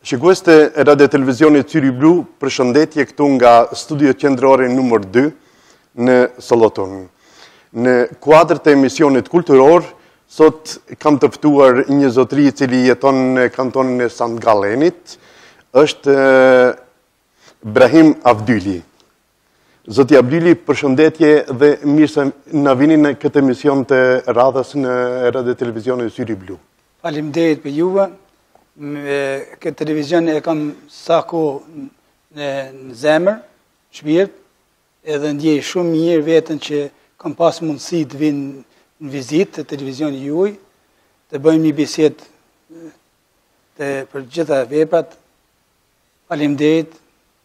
Shikues të Radio Televizionit Syri Blu, përshëndetje këtu nga studio qendrore numër 2 në Solothurn. Në kuadër të emisionit kulturor, sot kam të ftuar një zotëri i cili jeton në kantonin e Sant Gallenit, është Brahim Avdyli. Zoti Avdyli, përshëndetje dhe mirë se na vini në këtë emision të radhës në Radio Televizionit Syri Blu. Faleminderit për juve. Këtë televizion e kam sa kohë në zemër, shpirt, edhe ndjej shumë mirë vetën që kam pas mundësi të vinë në vizitë të televizioni juaj, të bëjmë një bisedë për gjitha veprat. Faleminderit.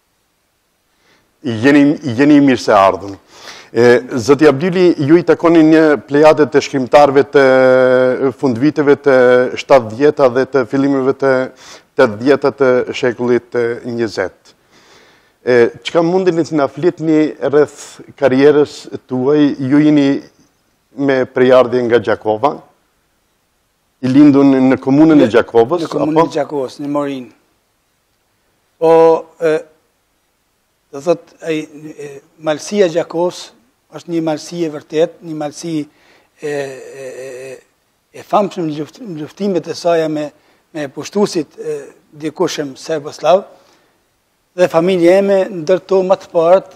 Jeni mirë se ardhën. Zoti Avdyli, ju i takoni një plejade të shkrimtarëve të fundviteve të 70-ta dhe të fillimeve të 80-ta të shekullit 20. Çka mundeni të na flitni rreth karrierës tuaj? Ju jeni me prejardhje nga Gjakova, i lindun në komunën e Gjakovës? Në komunën e Gjakovës, në Morin. Po, do thot, malësia Gjakovës është një malësi e vërtet, një malësi e famshëm në luftimet e saj me pushtuesit dikushëm serboslav, dhe familja eme ndërto më të parët,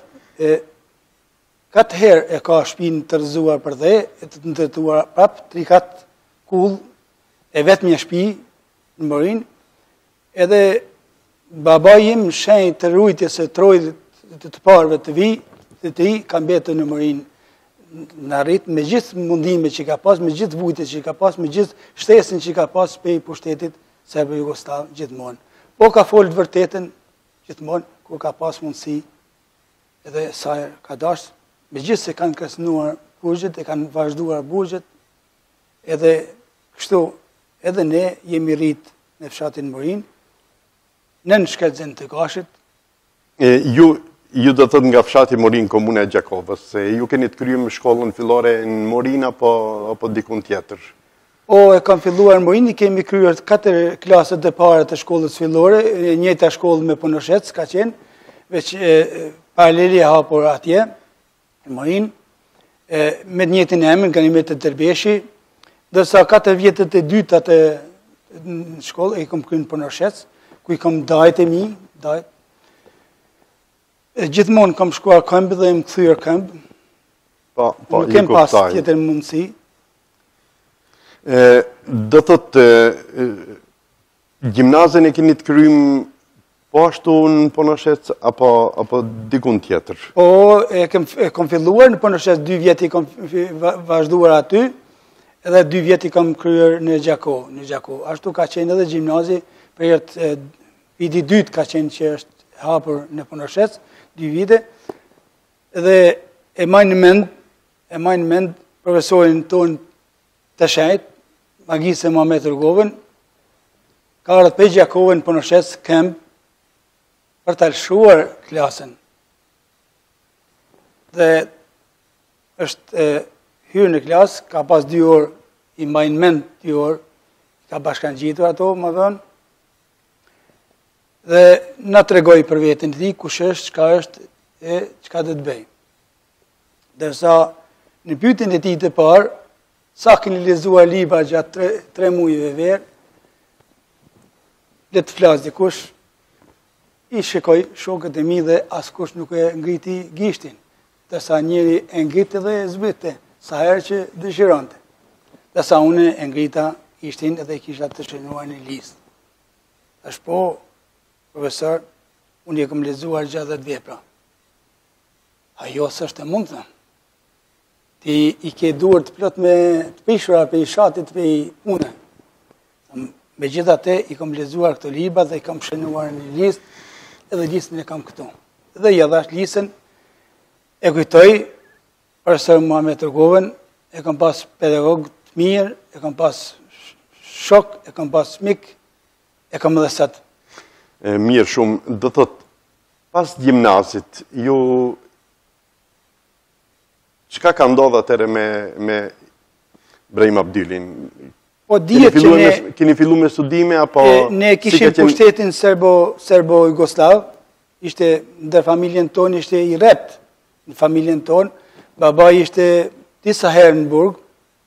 4 herë e ka shtëpinë të rrëzuar për dhe, e të ndërtuar prapë 3-4 kull, e vetëm një shtëpi në Morin, edhe babai im shenjë të rujtjes së trojit të parëve të vi, të ti ka mbetur në Morin në arrit, me gjithë mundime që ka pas, me gjithë vujtje që ka pas, me gjithë shtesën që ka pas pe pushtetit serbo-jugoslav gjithmonë. Po ka folë të vërtetën gjithmonë, kur ka pas mundësi, edhe sa ka dashur, me gjithë se kanë kërcënuar burgjet, e kanë vazhduar burgjet, edhe kështu, edhe ne jemi rrit në fshatin Morin, në shkallëzën të Kashit. Ju do thot nga fshati Morin, komuna e Gjakovës, ju keni të kryem shkollën fillore në Morin apo dikun tjetër? E kam filluar në Morin, kemi kryer 4 klasët e para të shkollës fillore, njëjta shkollë me Punoshec ka qenë, veç paraleli e hapur atje, në Morin, me njëjtin emër, Ganimet e Derbeshi, dërsa 4 vjetët e dyta të shkollë, e kam kryer në Punoshec, ku i kam dajt e mi, dajt. Gjithmonë kam shkuar këmbë dhe më kthyer këmbë. Nuk kem pas tjetër mundësi. Do thot, gjimnazën e keni të kryem po ashtu në Punoshec apo dikun tjetër? E kam filluar në Punoshec, 2 vjet i kam vazhduar aty, edhe 2 vjet i kam kryer në Gjakovë. Ashtu ka qenë edhe gjimnazi, për viti 2 ka qenë që është hapur në Punoshec, 2 vite, dhe e majnë në mend profesorin tonë të shenjt, Magjistre Muhamet Rrugovën, ka ardhur pe Gjakovën në Punoshec këmbë për të lëshuar klasën. Dhe është hyrë në klasë, ka pas 2 orë, i majnë mend 2 orë, ka bashkangjitur ato, më dhënë, dhe na tregoj për veten e tij kush është, çka është e çka do të bëj. Dërsa në pyetjen e tij të parë, sa keni lexuar libra gjatë 3 muajve verë, le të flas dikush, i shikoj shokët e mi dhe askush nuk e ngriti gishtin, dërsa njëri e ngriti dhe e zbrite, sa herë që dëshironte. Dërsa unë e ngrita gishtin edhe kisha të shënuar në listë. Tash po, profesor, unë e kam lexuar 60 vepra. Ajo s'është e mundshme. Ti i ke duart plot me të pishura për i shatit për i pune. Megjithatë, i kam lexuar këto libra dhe i kam shënuar në listë, edhe listën e kam këtu. Dhe ja dhash listën, e kujtoj profesor Muhamet Rrugovën, e kam pas pedagog të mirë, e kam pas shok, e kam pas mik, e kam edhe sot. Mirë shumë, do thot, pas gjimnazit, ju çka ka ndodhur atëherë me Brahim Avdylin? Po dihet që ne... Keni fillu me studime, apo... Ne kishim pushtetin Serbo-Jugoslav, ishte ndër familjen tonë, ishte i rrept në familjen tonë, baba ishte disa herë në burg,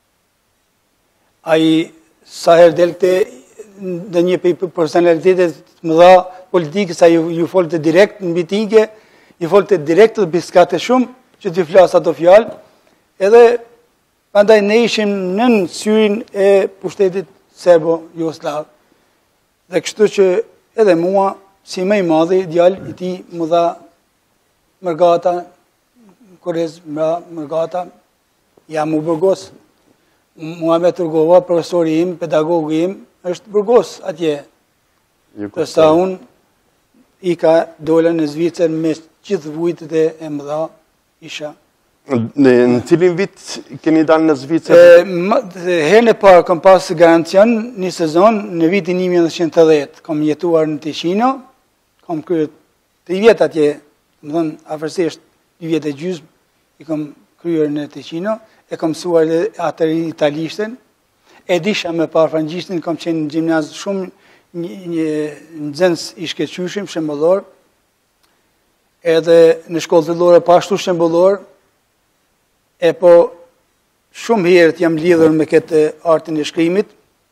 ai sa herë delte në një personalitetet më dha politikë, sa ju folte direkt në mitinge, ju folte direkt dhe biskate shumë, që t'ju flasë ato fjalë, edhe pandaj ne ishim nën syrin e pushtetit Serbo-Jugoslav. Dhe kështu që edhe mua, si më i madhi, djalë i ti më dha mërgata, Korez, mërgata, jam u Burgos. Muhamet Turgova, profesori im, pedagogi im, është Burgos atje. Tërsa unë i ka dole në Zvicër me gjithë vujtët e mëdha isha. Në cilin vit keni dalë në Zvicër? Herën e parë kam pas garancion një sezon në vitin 1980. Kam jetuar në Ticino, kam kryer 3 vjet atje, më thënë afërsisht 2 vjet e gjysmë i kam kryer në Ticino, e kam mësuar atër italishten, e disha me parë frangjishtin, kam qenë në gjimnaz shumë një nxënës i shkeqyshim, shembullor, edhe në shkollë fillore pashtu shembullor, e po shumë herët jam lidhur me këtë artin e shkrimit,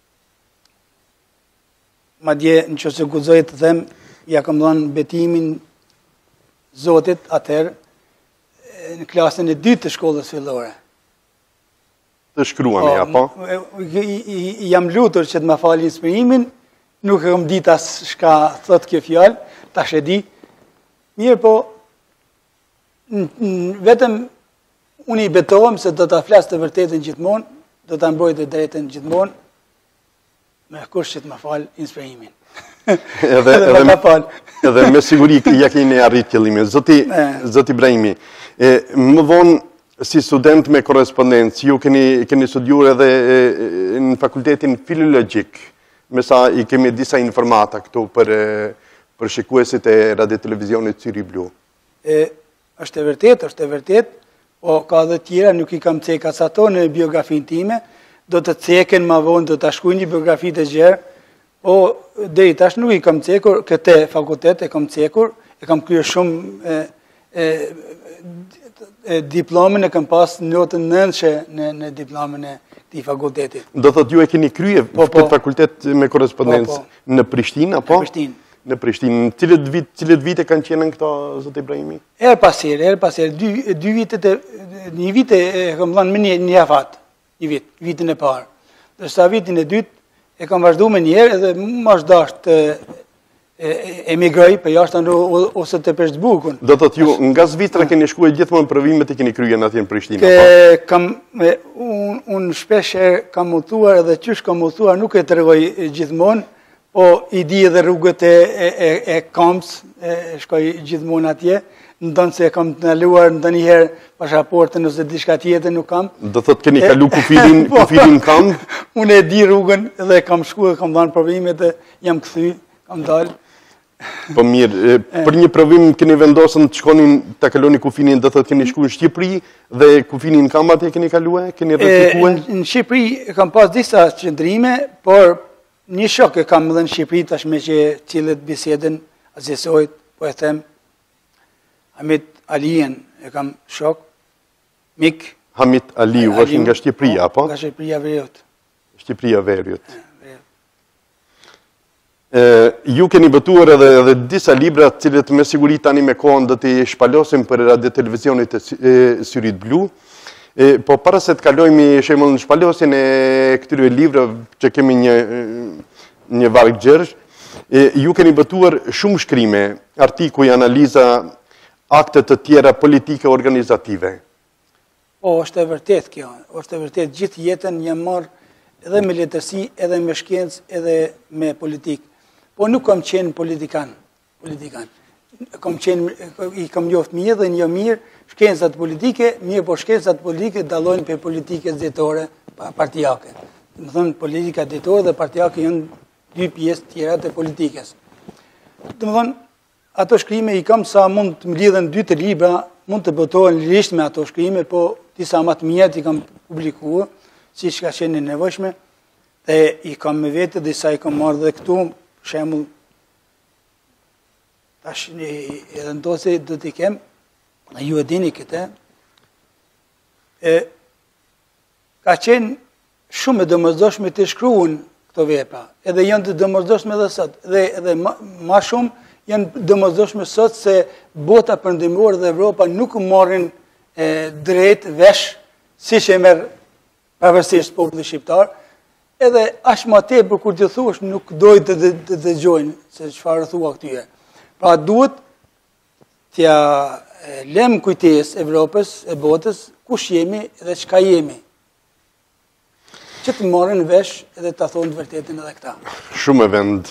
madje nëse guxoj të them, ja kam dhënë betimin Zotit atëherë në klasën e 2 të shkollës fillore. Të shkruani, apo? Jam lutur që të më falë inspirimin, nuk e kam ditë as shka thot kjo fjalë, tash e di. Mirë po, vetëm unë i betohem se do ta flas të vërtetën gjithmonë, do ta mbroj të drejtën gjithmonë, me kush që të më falë inspirimin. Edhe me siguri ja keni arrit qëllimin. Zoti Ibrahimi, më vonë si student me korrespondencë, ju keni studiuar edhe në fakultetin filologjik, me sa i kemi disa informata këtu për shikuesit e radio televizionit Syri Blu. Është e vërtet, po ka dhe tjera, nuk i kam cek as ato në biografin time, do të ceken ma vonë, do të shkuj një biografi të gjerë, po deri tash nuk i kam cekur, këtë fakultet e kam cekur, e kam kryer shumë diplomën e kam pas notën 9 në diplomën e këtij fakulteti. Do thotë ju e keni kryer këtë fakultet me korrespondencë në Prishtinë, apo? Në Prishtinë. Cilët vite kanë qenë këto, zot Ibrahimi? Herë pas here, 2 vitet një vit e kam dhënë me një afat, vitin e parë. Ndërsa vitin e dytë e kam vazhdu me njerë edhe më është dasht të emigroj për jashtë ose të Peshqbukun. Do të ju, nga Zvicra keni shkuar gjithmonë provimet e keni kryer atje në Prishtinë, apo? Unë shpeshe kam udhëtuar edhe qysh kam udhëtuar nuk e tregoj gjithmonë, po i di edhe rrugët e Kamps, shkoj gjithmonë atje, ndonë se kam të naluar ndonjëherë pasaportën ose diçka tjetër nuk kam. Do thotë keni kalu kufilin Kamp? Unë e di rrugën dhe kam shkuar, kam dhënë provimet dhe jam kthy, kam dalë. Po mirë, për një provim keni vendosën të shkonin të kaloni kufinin, do thotë keni shkuar në Shqipëri dhe kufinin Kamp atje keni kaluar, keni rrezikuar? Në Shqipëri kam pas disa qëndrime, por një shok e kam edhe në Shqipëri tashme që cilët bisedën azjesojt, po e them, Hamit Alien e kam shok, mik. Hamit Aliu, është nga Shqipëria, apo? Nga Shqipëria Veriut. Shqipëria Veriut. Ju keni botuar edhe disa libra, cilët me siguri tani me kohën do t'i shpalosim për radio televizionit e Syrit Blu. Po para se të kalojmë shembull në shpalosjen e këtyre librave që kemi një varg gjerësh, ju keni botuar shumë shkrime, artikuj, analiza, akte të tjera politike organizative. Po, është e vërtet kjo, është e vërtet gjithë jetën jam marrë edhe me letërsi, edhe me shkencë, edhe me politikë. Po nuk kam qenë politikan. I kam njoft mirë dhe një mirë shkencat politike, mirë po shkencat politike dallojnë për politikës dhjetore partijake. Më thënë, politika dhjetore dhe partijake janë 2 pjesë tjera të politikës. Të më thënë, ato shkrime i kam sa mund të më lidhen 2 të libra, mund të botohen lirisht me ato shkrime, po disa më të mjetë i kam publikuar, si që ka qenë nevojshme. Dhe i kam me vete dhe sa i kam marrë dhe këtu, shemull, tash edhe ndo se do t'i kem, ju e dini këtë, ka qenë shumë e domosdoshme të shkruan këto vepra, edhe janë të domosdoshme dhe sot, dhe ma shumë janë domosdoshme sot se bota perëndimore dhe Evropa nuk marrin drejt vesh, si që e merr pavarësisht populli shqiptar, edhe aq më tepër kur t'i thuash nuk dojnë të dëgjojnë se çfarë thua këtyre. Pra duhet t'ja lëm kujtesë Evropës e botës kush jemi dhe çka jemi. Që të marrin vesh edhe ta thonë të vërtetën edhe këta. Shumë e vend.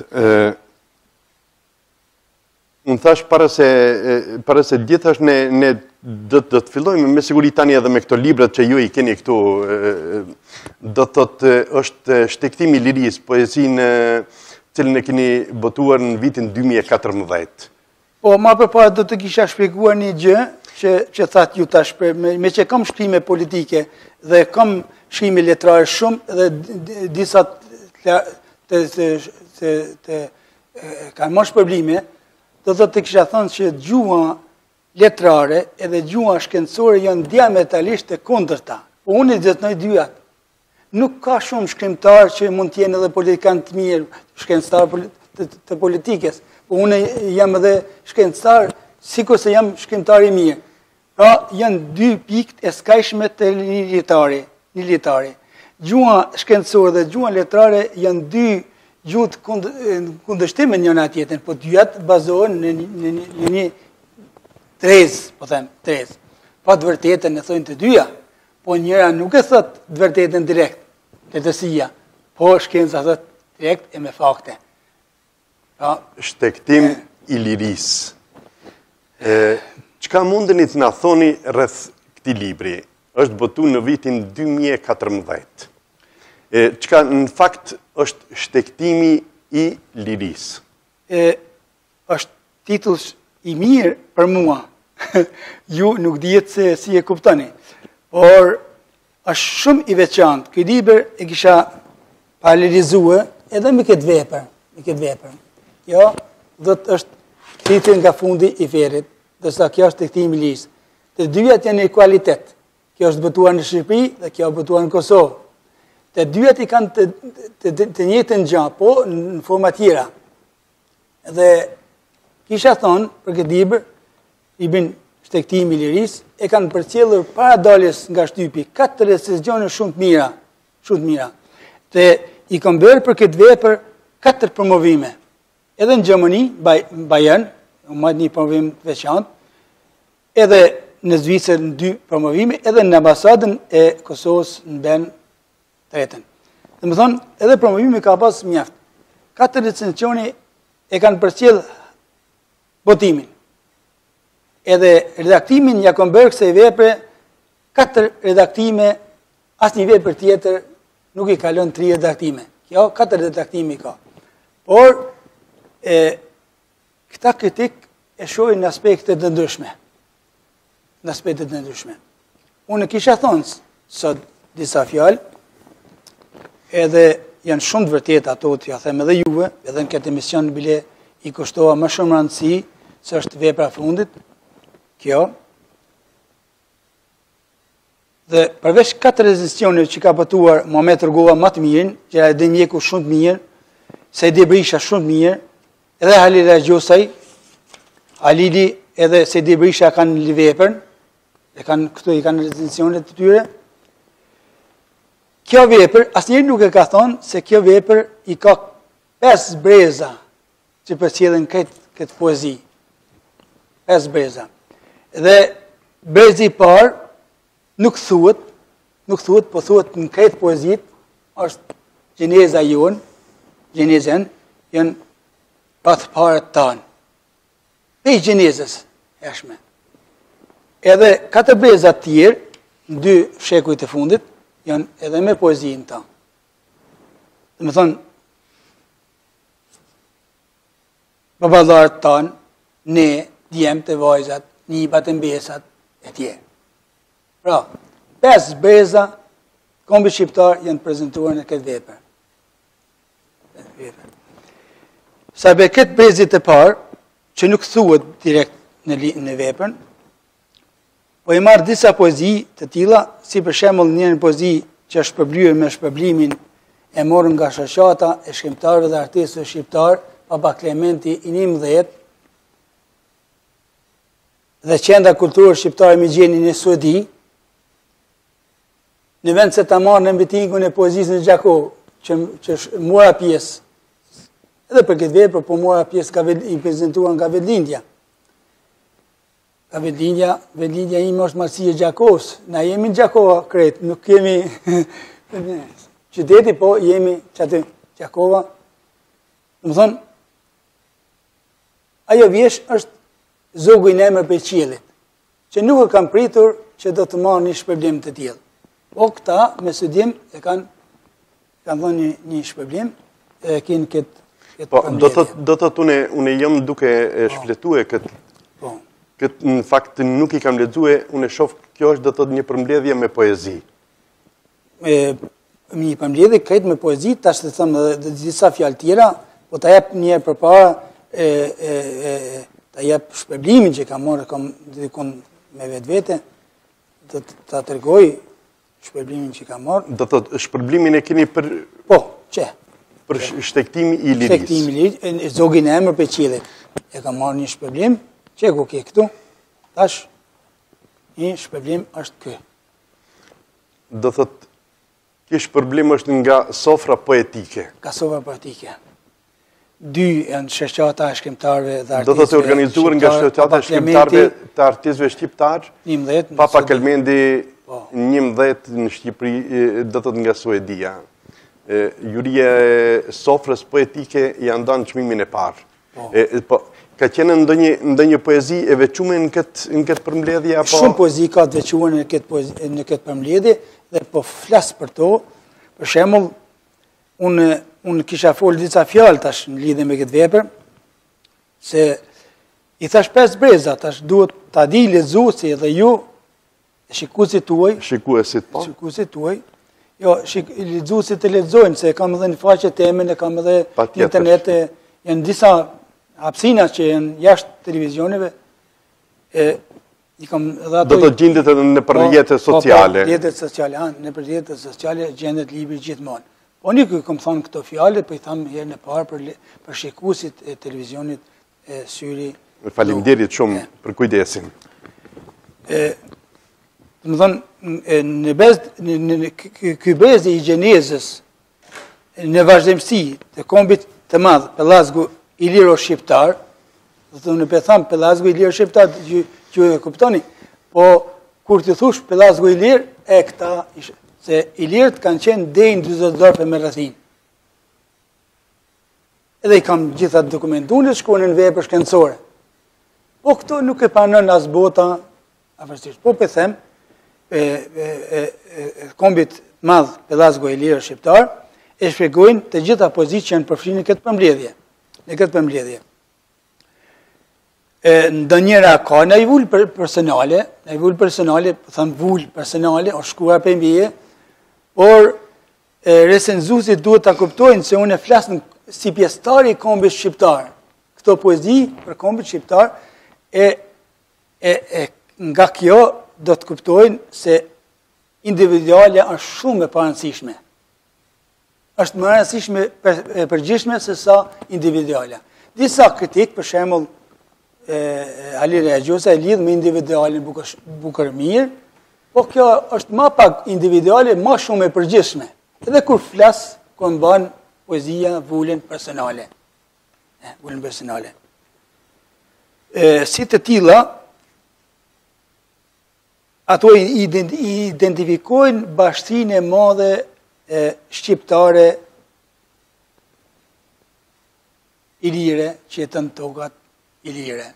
Unë thash para se gjithash ne do të fillojmë me siguri tani edhe me këto librat që ju i keni këtu. Do të thotë është Shtegtimi i Lirisë, poezinë cilën e keni botuar në vitin 2014. Po, ma përpara do të kisha shpjeguar një gjë që thatë ju tash, me që kam shkrime politike dhe kam shkrime letrare shumë dhe disa kanë më shpërblime, do të kisha thënë që gjua letrare edhe gjua shkencore janë diametralisht e kundërta. Po unë i detnoj dyat. Nuk ka shumë shkrimtar që mund t'jenë edhe politikan të mirë, shkencëtar të politikës. Po unë jam edhe shkencëtar, sikur se jam shkrimtar i mirë. Pra, janë dy pikë e skajshme të një litari. Gjua shkencore dhe gjua letrare janë dy gjuhë kundërshtime njëna tjetrin, po dyat bazohen në një trez, po them, trez. Pa të vërtetën e thojnë të dyja, po njëra nuk e thot të vërtetën direkt, letësia, po shkenca thot direkt e me fakte. Shtegtim i Lirisë. Çka mundeni të na thoni rreth këtij libri? Është botuar në vitin 2014. Çka në fakt është Shtegtimi i Lirisë? Është titull i mirë për mua. Ju nuk dihet se si e kuptoni. Por është shumë i veçantë. Ky libër e kisha paralelizuar edhe me këtë vepër. Jo, do të është titulli nga fundi i ferit, ndërsa kjo është Shtegtimi i Lirisë. Të dyjat janë në kualitet. Kjo është botuar në Shqipëri dhe kjo është botuar në Kosovë. Të dyjat i kanë të njëjtën gjë, po në forma tjera. Dhe kisha thonë për këtë libër, librin Shtegtimi i Lirisë, e kanë përcjellur para daljes nga shtypi 4 recenzionë shumë të mira. Dhe i kanë bërë për këtë vepër 4 promovime. Edhe në Gjermani, Bayern, marrë një promovim të veçantë, edhe në Zvicër në 2 promovime, edhe në ambasadën e Kosovës në Bern 3. Dhe më thonë, edhe promovimi ka pas mjaft. 4 recensioni e kanë përcjell botimin. Edhe redaktimin ja kanë bërë kësaj vepre 4 redaktime, asnjë vepër tjetër nuk i kalon 3 redaktime. Kjo 4 redaktime ka. Por këta kritik e shohin në aspektet të ndryshme. Unë kisha thonë sot disa fjalë, edhe janë shumë të vërteta ato t'ja them edhe juve, edhe në këtë emision bile i kushtova më shumë rëndësi, se është vepra fundit, kjo. Dhe përveç 4 recensione që ka botuar Muhamet Rugova më të mirën, që edhe Njeku shumë të mirë, Sejdi Brisha shumë të mirë, edhe Halil Gjosaj, Halili edhe Sejdi Brisha kanë një vepër, këtu i kanë recensionet të tyre. Kjo vepër, asnjëri nuk e ka thonë se kjo vepër i ka 5 breza që përcjellin këtë poezi. 5 breza. Dhe brezi i parë nuk thuhet, po thuhet në këtë poezit, është gjeneza jonë, gjenezen, janë pa të parët tanë. Pej gjenezës hershme. Edhe 4 breza tjerë, në 2 shekujt e fundit, janë edhe me poezinë ta. Dhe me thonë, baballarët tanë, ne, djemët e vajzat, nipat e mbesat, e tjerë. Pra, 5 breza, kombi shqiptar janë prezentuar në këtë vepër. Sa be këtë brezit e parë, që nuk thuhet direkt në veprën, po i marrë disa poezi të tilla, si për shembull një poezi që është shpërblyer me shpërblimin e morën nga shoqata e shkrimtarëve dhe artistëve shqiptar, Papa Klementi i 11, dhe Qendra Kulturore Shqiptare Migjeni në Suedi, në vend se ta marrë në mitingun e poezisë në Gjakov, që mora pjesë, edhe për këtë vepër, po mora pjesë i prezentuar nga Vedlindja. Ka Vedlindja ime është marësia Gjakovës. Na jemi në Gjakova kretë, nuk kemi qyteti, po jemi që aty Gjakova. Më thonë, ajo vjesh është zogu i nemër për qiellit, që nuk e kam pritur që do të marrë një shpërblim të tillë. Po këta, me studim, e kanë dhënë një shpërblim, e kinë këtë po, do të une jam duke shfletue këtë në fakt nuk i kam lexue, unë shoh kjo është do të thotë një përmbledhje me poezi. Një përmbledhje këtë me poezi, tash të them edhe disa fjalë tjera, po ta jap një herë përpara ta jap shpërblimin që kam marrë dikon me vetvete, do ta tregoj shpërblimin që kam marrë. Do thotë shpërblimin e keni për për shtektim i lirisë. Shtektim i lirisë, zogin e emër për qiellit. E kam marrë një shpërblim, që ku ke këtu, tash, një shpërblim është ky. Do thot, ky shpërblim është nga sofra poetike. Nga sofra poetike. 2 janë shoqata e shkrimtarëve dhe artistëve. Do thot, organizuar nga shoqata e shkrimtarëve të artistëve shqiptar, Papa Klementi 11 në Shqipëri, do thot nga Suedia. Juria e sofrës poetike janë dhënë çmimin e parë. Ka qenë ndonjë poezi e veçuar në këtë përmbledhje apo? Shumë poezi ka të veçuar në këtë përmbledhje dhe po flas për to. Për shembull, unë kisha folë disa fjalë tash në lidhje me këtë vepër, se i thash 5 breza, tash duhet ta di lexuesi dhe ju shikuesit tuaj, shikuesit tuaj. Jo, lexuesit të lexojnë, se kam edhe në faqe temën, e kam edhe në internet, janë disa hapësina që janë jashtë televizioneve, do të gjendet edhe në rrjetet sociale. Në rrjetet sociale gjendet libri gjithmonë. Po një kam thënë këto fjalë, po i tham herën e parë për shikuesit e televizionit Syri. Faleminderit shumë për kujdesin. Më thonë, në ky brez i gjenezës, në vazhdimësi të kombit të madh Pellazgu Iliro-Shqiptar, do të në pëtham Pellazgu Iliro-Shqiptar, që e kuptoni, po kur të thush Pellazgu Ilir, e këta, se Ilirët kanë qenë dejnë 20 dorë me rrethin. Edhe i kam gjithat dokumentunet, shkone në vepër shkencore. Po këto nuk e panon as bota, afërsisht. Po pëthem, kombit madh Pellazgu Iliro-Shqiptar, e shpjegojnë të gjitha pozitë që janë përfshirë në këtë përmbledhje. Ndonjëra ka në i vull personale, po thëmë vull personale, o shkuar për mbije, por recenzuesit duhet të kuptojnë se unë e flasë si pjesëtari i kombit shqiptar. Këto poezi për kombit shqiptar, nga kjo do të kuptojnë se individuale është shumë e parëndësishme. Është më rëndësishme e përgjithshme se sa individuale. Disa kritik, për shembull, Halil Agjosa e lidh me individualin Bukër Mirë, po kjo është më pak individuale, më shumë e përgjithshme. Edhe kur flas, kur mban poezia vullën personale. Si të tilla, ato i identifikojnë bashkësinë e madhe shqiptare ilire që jetën tokat ilire.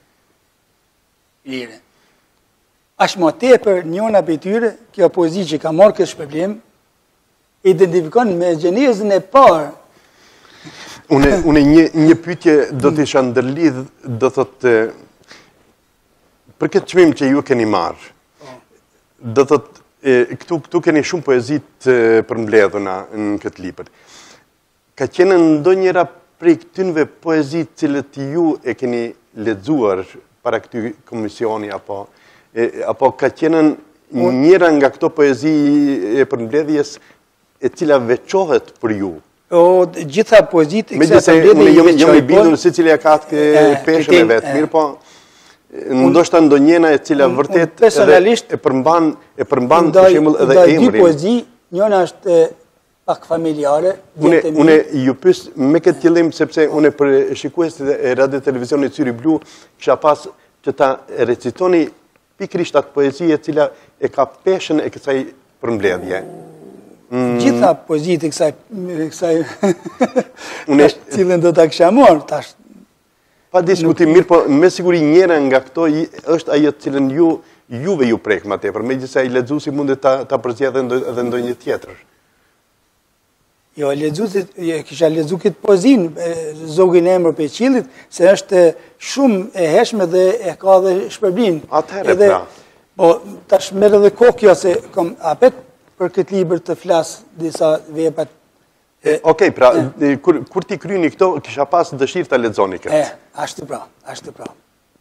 Ashtë më tepër njëna për tyre, kjo poezi që ka marrë këtë shpërblim, identifikon me gjenezën e parë. Une një pyetje do të isha ndërlidh, do thotë, për këtë çmim që ju keni marrë, do thotë, këtu keni shumë poezit përmbledhuna në këtë libër. Ka qenë ndonjëra prej këtynve poezit cilët ju e keni lexuar para këty komisioni, apo ka qenë njëra nga këto poezi e përmbledhjes e cila veçohet për ju? Gjitha poezit e kësaj përmbledhje jam i bindur se cili ka atë peshën e vet, mirë po ndoshta ndonjëna e cila vërtet e përmban për shembull edhe emrin. Dy poezi, njëna është pak familjare. Une ju pyes me këtë qëllim sepse une për shikuesit e radio televizionit Syri Blu kisha pas që ta recitoni pikrisht atë poezi e cila e ka peshën e kësaj përmbledhje. Gjitha poezit e kësaj cilën do ta kisha marrë tash. Pa diskutim, mirë, po me siguri njëra nga këto është ajo cilën juve ju prek më tepër, megjithëse ai lexuesi mundet ta përzgjedhë edhe ndonjë tjetër. Jo, kisha lexu këtë poezin, Zogin emër për qilit, se është shumë e heshme dhe e ka dhe shpërblim. Atëherë, pra. Po, tash merr edhe kokja se kam apet për këtë libër të flas disa veprat. Okej, pra, kur ti kryeni këto, kisha pas dëshirë ta lexoni këtë. Ashtu pra.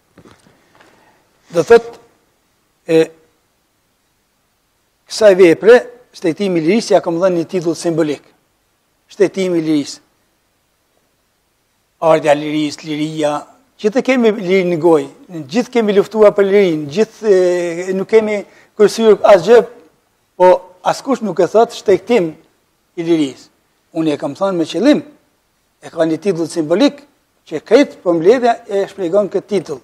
Do thotë, kësaj vepre, Shtetimi i Lirisë, ja kam dhënë një titull simbolik. Shtetimi i Lirisë. Ardha e Lirisë, liria, gjithë kemi liri në gojë, gjithë kemi luftuar për lirinë, gjithë nuk kemi kërcyer asgjë, po askush nuk e thot shtetim i Lirisë. Unë e kam thënë me qëllim, e ka një titull simbolik, që këtë përmbledhja e shpjegon këtë titull.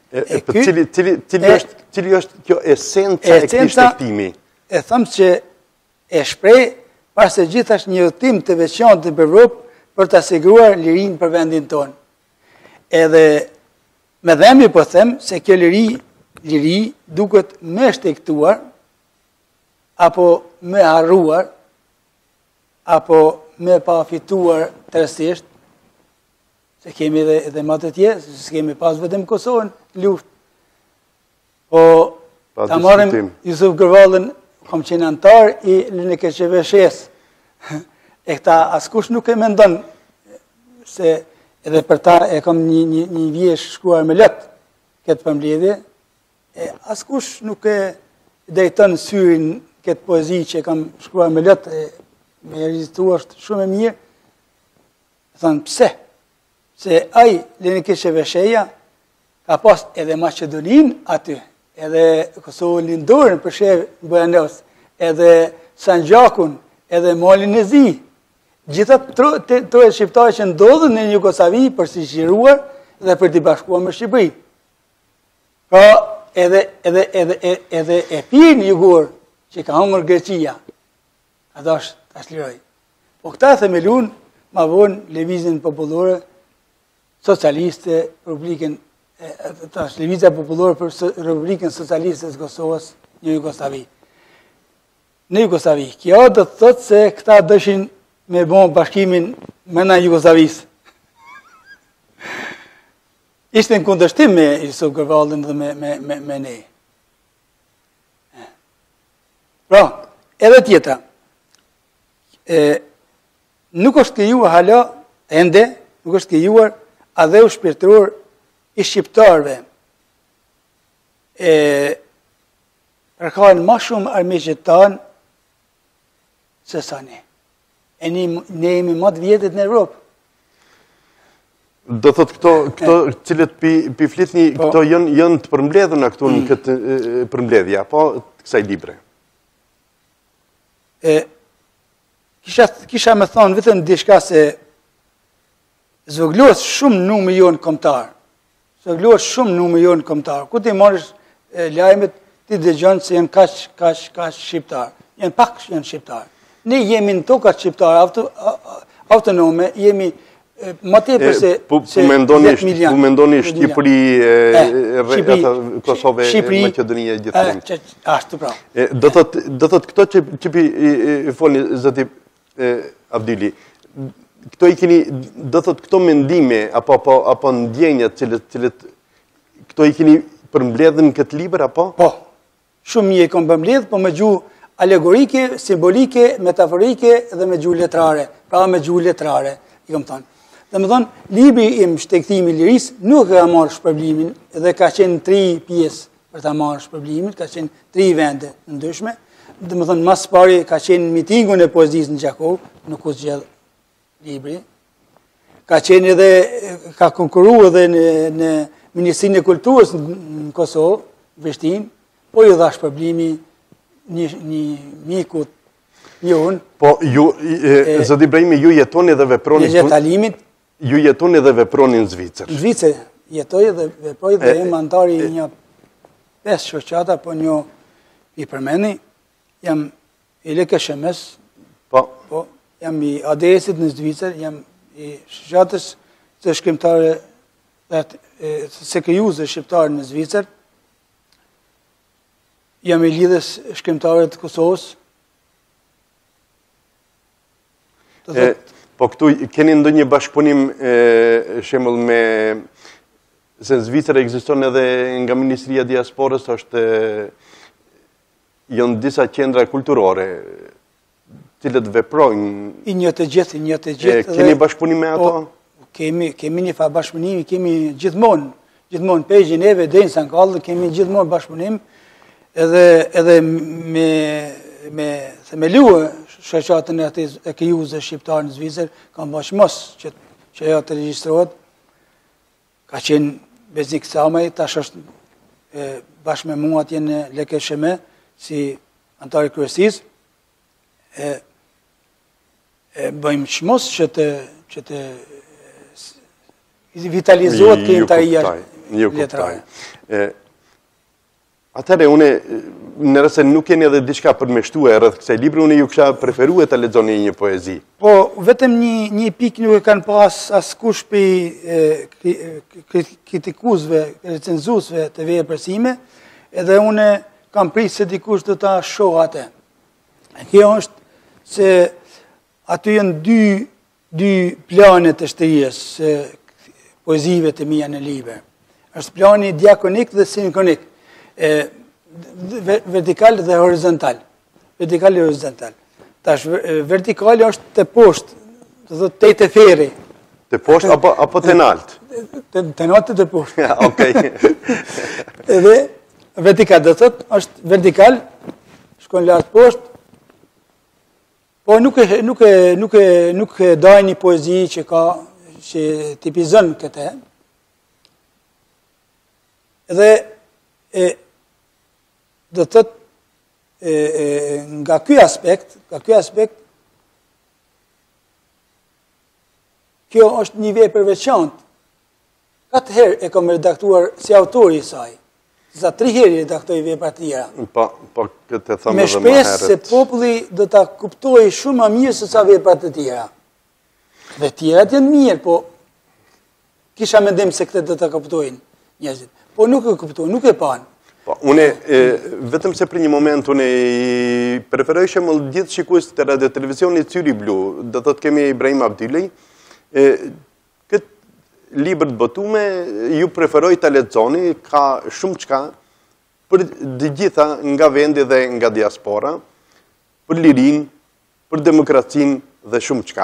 Cili është kjo esenca e këtij shtektimi? E thëmë që e shprej pas se gjithashtë një udhëtim të veçantë në Evropë për të asiguruar lirinë për vendin tonë. Edhe me dhembi po them se kjo liri duket me shtektuar, apo me harruar, apo me pa fituar tërësisht, se kemi edhe më të tjerë, se kemi pas vetëm Kosovën luftë. Po ta marrim Jusuf Gërvallën, kam qenë antar i LNKQV-s. E këta askush nuk e mendon se edhe për ta e kam një vjesh shkruar me lët këtë përmbledhje. Askush nuk e drejton syrin këtë poezi që e kam shkruar me lët, me rezistuar është shumë e mirë. Thonë pse? Se ai LNKQV-ja ka pas edhe Maqedonin aty, edhe Kosovën lindorën për shef në Bujanos, edhe Sanxhakun, edhe Malin e Zi. Gjitha tre shqiptarë që ndodhën në Jugoslavi për si shiruar dhe për t'i bashkuar me Shqipërinë. Pra edhe e pirë jugor që ka hongër Greqia, ato është liroj. Po këta themelun ma vonë lëvizjen popullore socialiste, Republikën Lëvizja popullore për Republikën Socialiste të Kosovës në Jugoslavi. Në Jugoslavi. Kjo do të thotë se këta dëshin me bon bashkimin mëna Jugoslavisë. Ishte në kundërshtim me Jusuf Gërvallën dhe me ne. Pra, edhe tjetra. Nuk është krijuar hala, ende, nuk është krijuar adheu shpirtëror i shqiptarëve përkanë ma shumë armiqët tanë se sa ne. E ne jemi më të vjetët në Evropë. Do thot këto cilët pi flitni, këto janë të përmbledhuna këtu në këtë përmbledhja, po të kësaj libre? Kisha me thonë vetëm diçka se zvoglohet shumë numër jonë kombëtar. Zvoglohet shumë numër jonë kombëtar. Ku ti marrësh lajmet, ti dëgjon se janë kaq shqiptar. Janë pak janë shqiptar. Ne jemi në tokat shqiptare autonome, jemi më tepër se 10 milion. Po mendoni Shqipëri, Kosovë, Maqedonia gjithmonë. Ashtu pra. Do thot këto që folni zoti Abdili, këto i keni, do thot këto mendime apo ndjenjat cilët këto i keni përmbledhën këtë libër apo? Po. Shumë mirë kam përmbledh, po më gjuh alegorike, simbolike, metaforike dhe me gjuhë letrare. Pra me gjuhë letrare, i kam thënë. Dhe më thonë, libri im Shtegtimi i Lirisë nuk ka marrë shpërblimin dhe ka qenë 3 pjesë për ta marrë shpërblimin, ka qenë 3 vende në ndryshme. Dhe më thonë, mas pari ka qenë mitingun e poezisë në Gjakov, nuk u zgjedh libri. Ka qenë edhe, ka konkuru edhe në Ministrinë e Kulturës në Kosovë, Prishtinë, po ju dha shpërblimi një mikut jonë. Po, Zoti Ibrahimi, ju jetoni dhe veproni... Në gjetalimit. Ju jetoni dhe veproni në Zvicër. Në Zvicër jetoj dhe veproj dhe jem antari një 5 shoqata, po një i përmeni, jam i LKSHM-s, po, jam i ADS-it në Zvicër, jam i shoqatës të shkrimtare, se krijuese shqiptare në Zvicër, jam i lidhës shkrimtare të Kosovës. Po këtu, keni ndonjë bashkëpunim shembull me... Se në Zvicër ekziston edhe nga Ministria e Diasporës, janë disa qendra kulturore, cilët veprojnë... I një të gjithë. Keni bashkëpunim me ato? Kemi një fa bashkëpunimi, kemi gjithmonë pe Gjeneve, dhe në Sankallë, kemi gjithmonë bashkëpunim, edhe me luë shoqatën e krijuese shqiptarë në Zvicër, kam bashkë mos që ajo të regjistrohet. Ka qenë Bezik Samaj, tash është bashkë me mua atje në LKSHM, si antari kryesisë. Bëjmë çmos që të vitalizohet krijimtaria letrare. Atëherë, une, nëse nuk keni edhe diçka përmeshtuar rreth kësaj libri, une ju kisha preferuar të lexoni një poezi. Po, vetëm një pikë nuk e kanë pas askush për kritikuesve, recenzuesve të vepërsime, edhe une kam pritë se dikush do ta shoh atë. Kjo është se aty janë dy plane të shtërisë poezive të mia në libër. Është plani diakonik dhe sinkronik. Vertikal dhe horizontal. Tash, vertikali është të poshtë, të thotë të feri. Të poshtë apo të naltë? Të naltë të poshtë. Ja, okej. Edhe vertikal, dhe thotë, është vertikal, shkon lartë poshtë, po nuk e daj një poezi që tipizon këtë. Edhe do të thotë nga ky aspekt, kjo është një vepër veçantë. 4 herë e kam redaktuar si autori i saj. Sa 3 herë redaktoj vepra të tjera. Po këtë thamë me edhe më herët. Me shpresë se populli do ta kuptojë shumë më mirë se sa vepra të tjera. Dhe tjerat janë mirë, po kisha mendim se këtë do ta kuptojnë njerëzit. Po nuk e kuptojnë, nuk e panë. Po, vetëm se për një moment, une i preferoj shembull gjithë shikuesit të radio televizionit Syri Blu, do thotë kemi Ibrahim Abdylej, këtë libër të botume, ju preferoj të lexoni, ka shumë çka për të gjitha nga vendi dhe nga diaspora, për lirin, për demokracinë dhe shumë çka.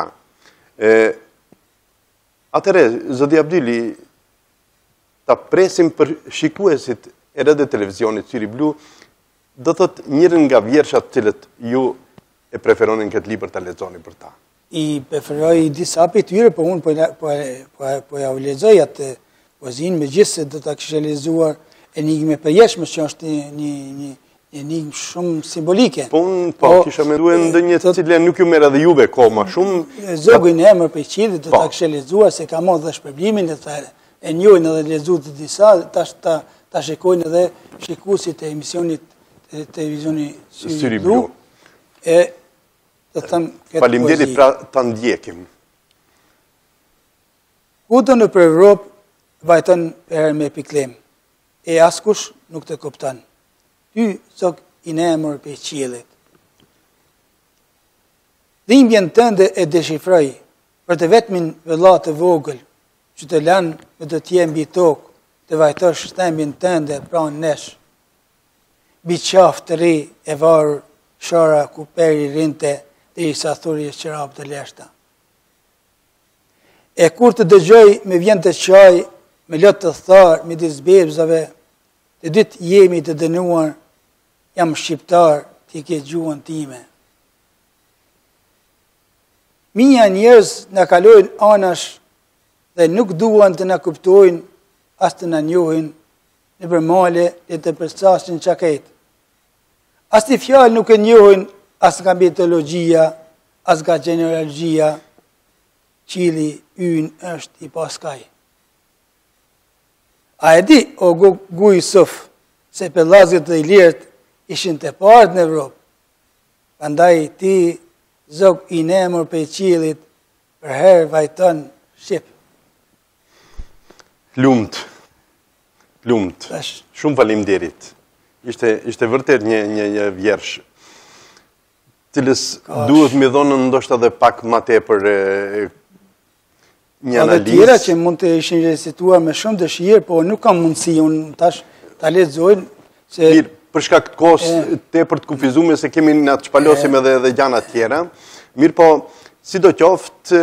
Atëre, Zoti Abdylej, ta presim për shikuesit e radio televizionit Syri Blu, do thot njërën nga vjershat cilët ju e preferonin këtë libër të lexoni për ta. I preferoj disa për tyre, po unë po ja u lexoj atë poezinë, me gjithë se do ta kisha lexuar Enigme përjeshme, që është një enigmë shumë simbolike. Po unë kisha menduar ndonjë të cilën nuk ju merr edhe juve koma shumë. Zogun e emër për qilit do ta kisha lexuar, se ka marrë dhe shpërblimin e njojnë edhe lexuar të disa, ta shikojnë edhe shikuesit e emisionit të televizionit Syri Blu. Faleminderit, pra ta ndjekim. Kudo në për Evropë vajton herë me piklem, e askush nuk të kupton. Ty zog i nemër për qiellit. Dhimbjen tënde e deshifroj për të vetmin vëlla të vogël, që të lanë me të tje mbi tokë, të vajtosh shtembin tënde pranë nesh. Bi qafë të ri e varur shara ku peri rinte dhe i sa thuri e qërap të leshta. E kur të dëgjoj me vjen të qaj, me lot të tharë, me disbebzave, të dytë jemi të dënuar, jam shqiptar, ti ke gjuhën time. Minja njerëz në kalojnë anash dhe nuk duan të në kuptojnë, as të në njohin në përmale dhe të përsasin qaket. As të fjallë nuk e njohin as nga mitologjia, as nga genealogjia, qili ynë është i paskaj. A e di, o Guj Suf, se pellazgët dhe Ilirët ishin të partë në Evropë. Andaj ti, zog i nemur për qilit, për herë vajton Shqip. Lumt. Shumë faleminderit. Ishte vërtet një vjersh, cilës duhet me dhonën ndoshta dhe pak ma tepër një analizë. Dhe tjera që mund të ishin recituar me shumë dëshirë, po nuk kam mundësi unë tash ta lexojnë se mirë, për shkak të kohës tepër të kufizuar se kemi na të shpalosim edhe gjana të tjera. Mirë, po sidoqoftë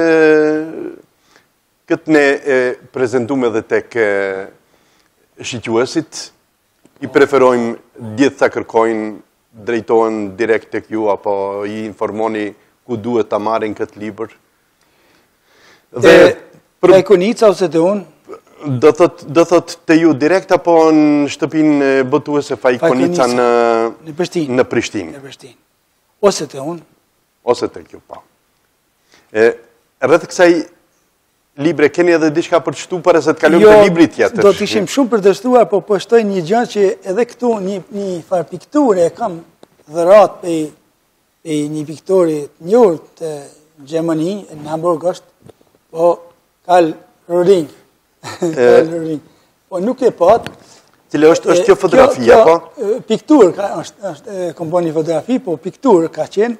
këtë ne prezantuam edhe tek shiqyuesit, i preferojmë gjithë sa kërkojnë drejtohen direkt tek ju apo i informoni ku duhet ta marrin këtë libër. Dhe për Konica ose të unë? Do thot të ju direkt apo në shtëpinë botuese Konica në Prishtinë. Ose të unë? Ose të kjo, pa. Rreth kësaj libre, keni edhe diçka për të shtu para se të kalojmë te libri tjetër? Do të ishim shumë për të shtuar, po poshtoj një gjë që edhe këtu një farë pikture e kam dhërat pe një pikturi të njohur të Gjermani, në Hamburg është, po Karl Roring. Po nuk e pat. Cile është kjo fotografia, po? Piktur, kom bo një fotografi, po piktur ka qenë,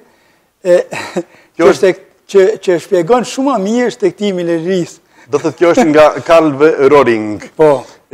që shpjegon shumë a mirë shtektimin e lirisë. Do thëtë kjo është nga Karl Roring. Po.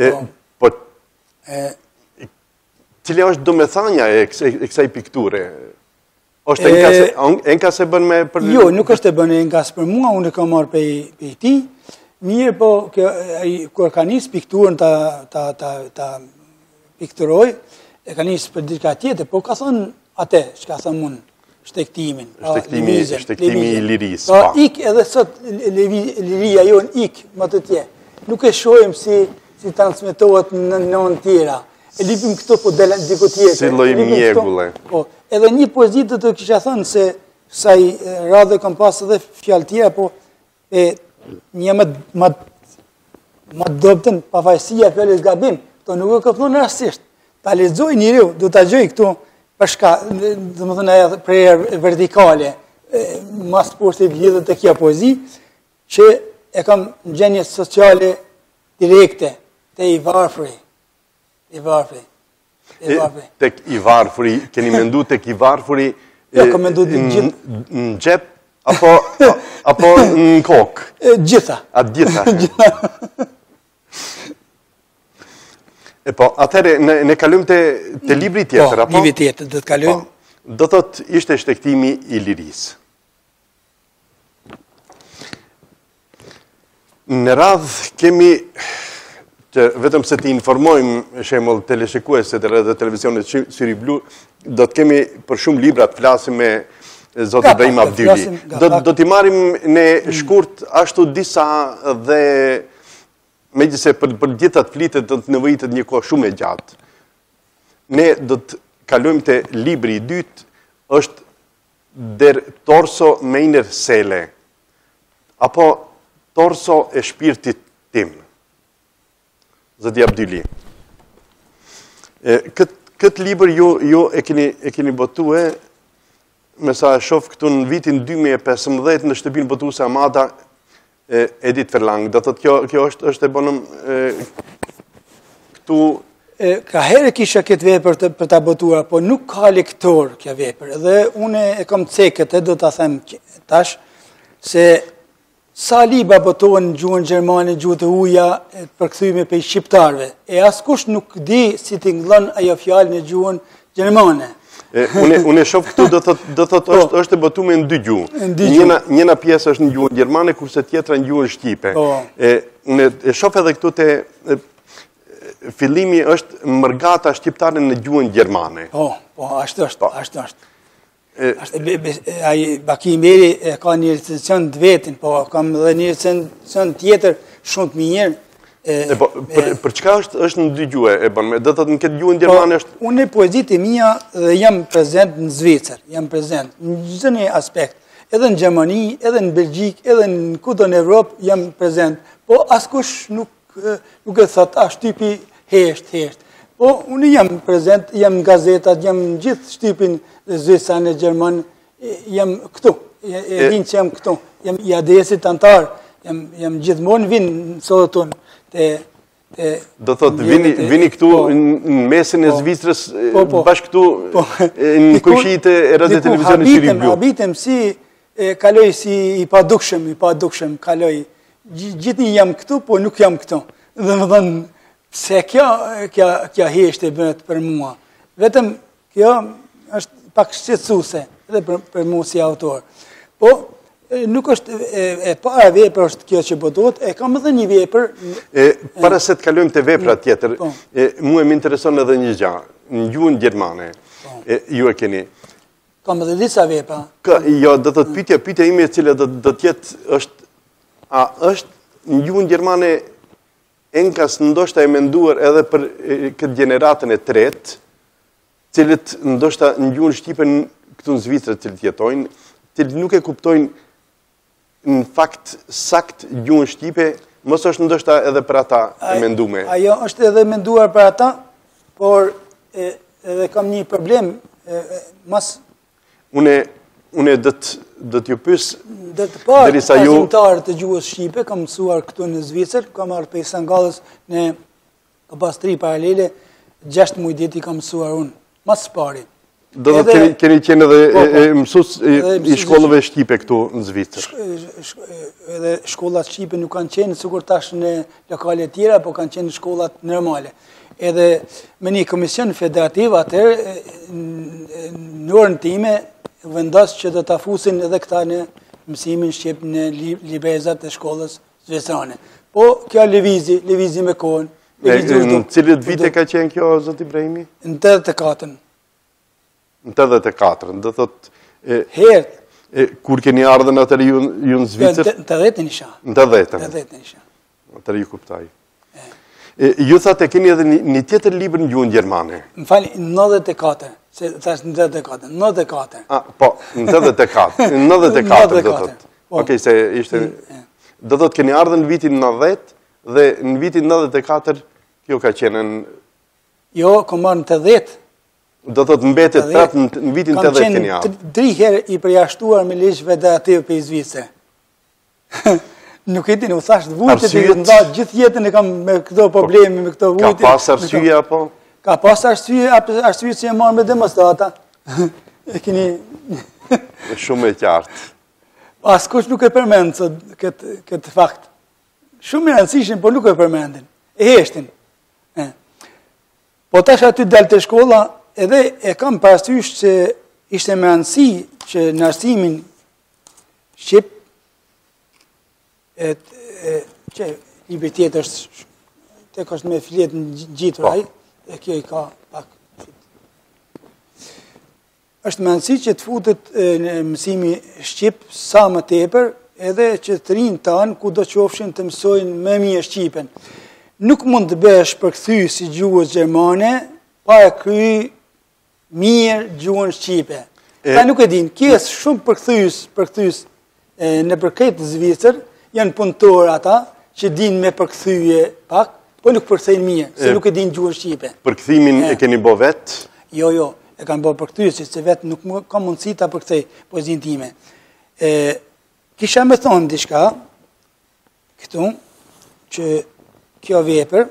Cile është domethënia e kësaj pikture? është enka se bën me për... Jo, nuk është e bën enka se për mua, unë e kam marrë për ti, mirë po, kër ka njësë pikturën ta pikturoj, e ka njësë për diçka tjetër, po ka thonë atë, që ka thonë mund, shtektimin. Shtektimi i lirisë. Pa, ik edhe sot, liria jonë ik, më të tje. Nuk e shojmë si transmitohet në nënë tjera. E lipim këto, po diko tjetër. Si loj mjegulle. Edhe një poezitë të kisha thënë se saj radhe kam pasë edhe fjallë tjera, po një më doptën pafajësia fjallës gabim, to nuk e këpënu në rastisht. Ta lezoj njëriu, du të gjoj këtu përshka, dhe më thënë e prejër vertikale, mas poshtë i lidhët të kja poezi, që e kam në gjenje sociale direkte të i varfëri. Tek i varfëri, keni mendu tek i varfëri në gjep, apo në kokë? Gjitha. A gjitha. E po, atëre, ne kalujmë të libri tjetër, apo? Po, libri tjetër, dhe të kalujmë. Do thot, ishte shtektimi i lirisë. Në radhë kemi, që vetëm se të informojmë shemull teleshikuesit dhe televizionit Syri Blu, do të kemi për shumë libra të flasim me Zotë Ibrahim Abdyli. Do t'i marim në shkurt ashtu disa dhe me gjithse për gjithat flitet do të nevojitet një kohë shumë e gjatë. Ne do të kalujmë të libri i dytë, është Der Torso meiner Seele, apo Torso e shpirtit tim. Zoti Abdyli. Këtë libër ju e keni botue, me sa e shof këtu në vitin 2015 në shtëpinë botuese Amada Edith Ferlang. Do thotë kjo është e bonëm këtu... Ka herë kisha këtë vepër për ta botuar, po nuk ka lektor kjo vepër. Dhe une e kam cekët, do të them tash, se sa liba botohen në gjuhën gjermane, gjuhë të uja, përkthyme për shqiptarve. E askush nuk di si të nglën ajo fjalë në gjuhën gjermane. Unë e shoh këtu do thot është e botuar në dy gjuhë. Njëna pjesë është në gjuhën gjermane kurse tjetra në gjuhën shqipe. Unë e shoh edhe këtu te fillimi është mërgata shqiptare në gjuhën gjermane. Po, ashtu është. Baki Meri ka një recenzon të vetin, po kam dhe një recenzon tjetër shumë të mirë. Për çka është në dy gjuhë e bën? Do thotë në këtë gjuhën gjermane është. Unë poezitë e mia dhe jam prezent në Zvicër, jam prezent në çdo një aspekt. Edhe në Gjermani, edhe në Belgjik, edhe në kudo në Evropë jam prezent. Po askush nuk e thot shtypi hesht. Po unë jam prezent, jam në gazetat, jam në gjithë shtypin Zvicran e Gjerman, jam këtu. E din që jam këtu. Jam i adesit antar, jam gjithmonë vinë në Solothurn. Do thotë vini këtu në mesin e Zvicrës bashkë këtu në kujshit e radio televizionit Qyri Blu. Habitem si kaloj si i padukshëm kaloj. Gjithni jam këtu, po nuk jam këtu. Dhe më dhënë, pse kjo heshte bëhet për mua. Vetëm kjo është pak shqetësuese edhe për mua si autor. Po, nuk është e para vepër është kjo që botot, kam edhe një vepër. Para se të kalojmë te vepra tjetër, mua më intereson edhe një gjë, në gjuhën gjermane. Ju e keni. Kam edhe disa vepra. Jo, do të pyetja ime e cila do të jetë është në gjuhën gjermane enkas ndoshta e menduar edhe për këtë gjeneratën e tretë, cilët ndoshta në gjuhën shqipe këtu në Zvicër cilët jetojnë, cilët nuk e kuptojnë në fakt sakt gjuhën shqipe, mos është ndoshta edhe për ata e mendume. Ajo është edhe menduar për ata, por edhe kam një problem mas. Unë do t'ju pyes dhe të parë arsimtarë të gjuhës shqipe, kam mësuar këtu në Zvicër, kam marrë për Sangalës në pas 3 paralele, 6 muaj ditë i kam mësuar unë, mas pari. Do të keni qenë edhe mësues i shkollave shqipe këtu në Zvicër. Edhe shkollat shqipe nuk kanë qenë sikur tash në lokale tjera, po kanë qenë shkollat normale. Edhe me një komision federativ atëherë në orën time vendos që do të fusin edhe këta në mësimin shqip në librezat e shkollës zvicrane. Po, kjo lëvizi me kohën. Në cilët vite ka qenë kjo, Zot Ibrahimi? Në 84. Në 84, do thot... Herët. Kur keni ardhën atër ju në Zvicër? Në 80 isha. Në 80 isha. Atër ju kuptaj. Ju thate keni edhe një tjetër libër në gjuhën gjermane? Më fali, në 94. Se thash në 94. Po, në 94. Në 94, do thot. Okej, se ishte... Do thot keni ardhën në vitin 90 dhe në vitin 94 kjo ka qenë në... Jo, kom marrë në 80. Do thot mbetet prapë në vitin 80 keni ardhën. Kam qenë 3 herë i përjashtuar me ligjë federativ për i Zvicër. Nuk e di, nuk thash të vujtë, gjithë jetën e kam me këto problemi, me këto vujtë. Ka pas arsye apo? Ka pas arsye që e marrë me demonstrata. E keni... Shumë e qartë. Askush nuk e përmendë këtë fakt. Shumë e rëndësishëm, por nuk e përmendin. E heshtin. Po tash aty dalë të shkolla, edhe e kam parasysh që ishte me rëndësi që në arsimin shqip, që libri tjetër është, tek është me flet në gjitur ai, e kjo i ka pak. Është me rëndësi që të futet në mësimi shqip sa më tepër, edhe që të rinjtë tanë ku do qofshin të mësojnë më mirë shqipen. Nuk mund të bësh përkthy si gjuhës gjermane, pa e kry mirë gjuhën shqipe. Ta nuk e din, kjes shumë përkthys në përket Zvicër, janë punëtor ata që din me përkthyje pak, po nuk përkthejnë mirë, se nuk e din gjuhën shqipe. Përkthimin e keni bo vetë? Jo, e kanë bo përkthyje, se vetë nuk ka mundësi ta përkthej poezinë time. Kisha me thonë diçka, këtu, që kjo vepër,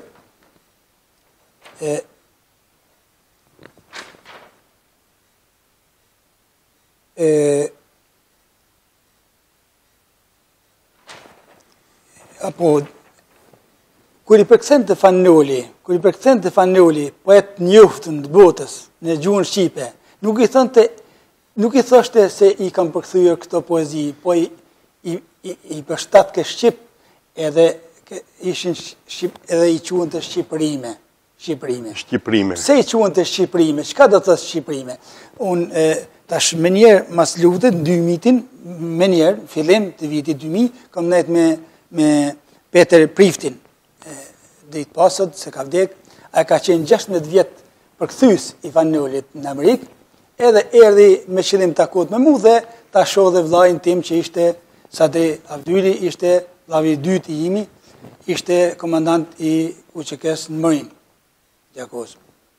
apo, kur i përkëthen të Fanoli, poet njoftën të botës në gjuhën shqipe, Nuk i thoshte se i kam përkthyer këto poezi, po i përshtat ke Shqip edhe ishin edhe i quhen të Shqiprime. Shqiprime. Pse i quhen të Shqiprime? Çka do të thotë Shqiprime? Unë tash me njerë mas lutet, 2000-in, me njerë, fillim të vitit 2000, kam nejt me Peter Priftin, ditë pasët, se ka vdek, a ka qenë 16 vjetë përkthys i Fanolit në Amerikë, edhe erdi me qëllim takot me mu dhe ta shoh dhe vllajin tim që ishte Sadri Abdyli, ishte vllavi i dytë i imi, ishte komandant i UÇK-s në Marinë, Gjakos.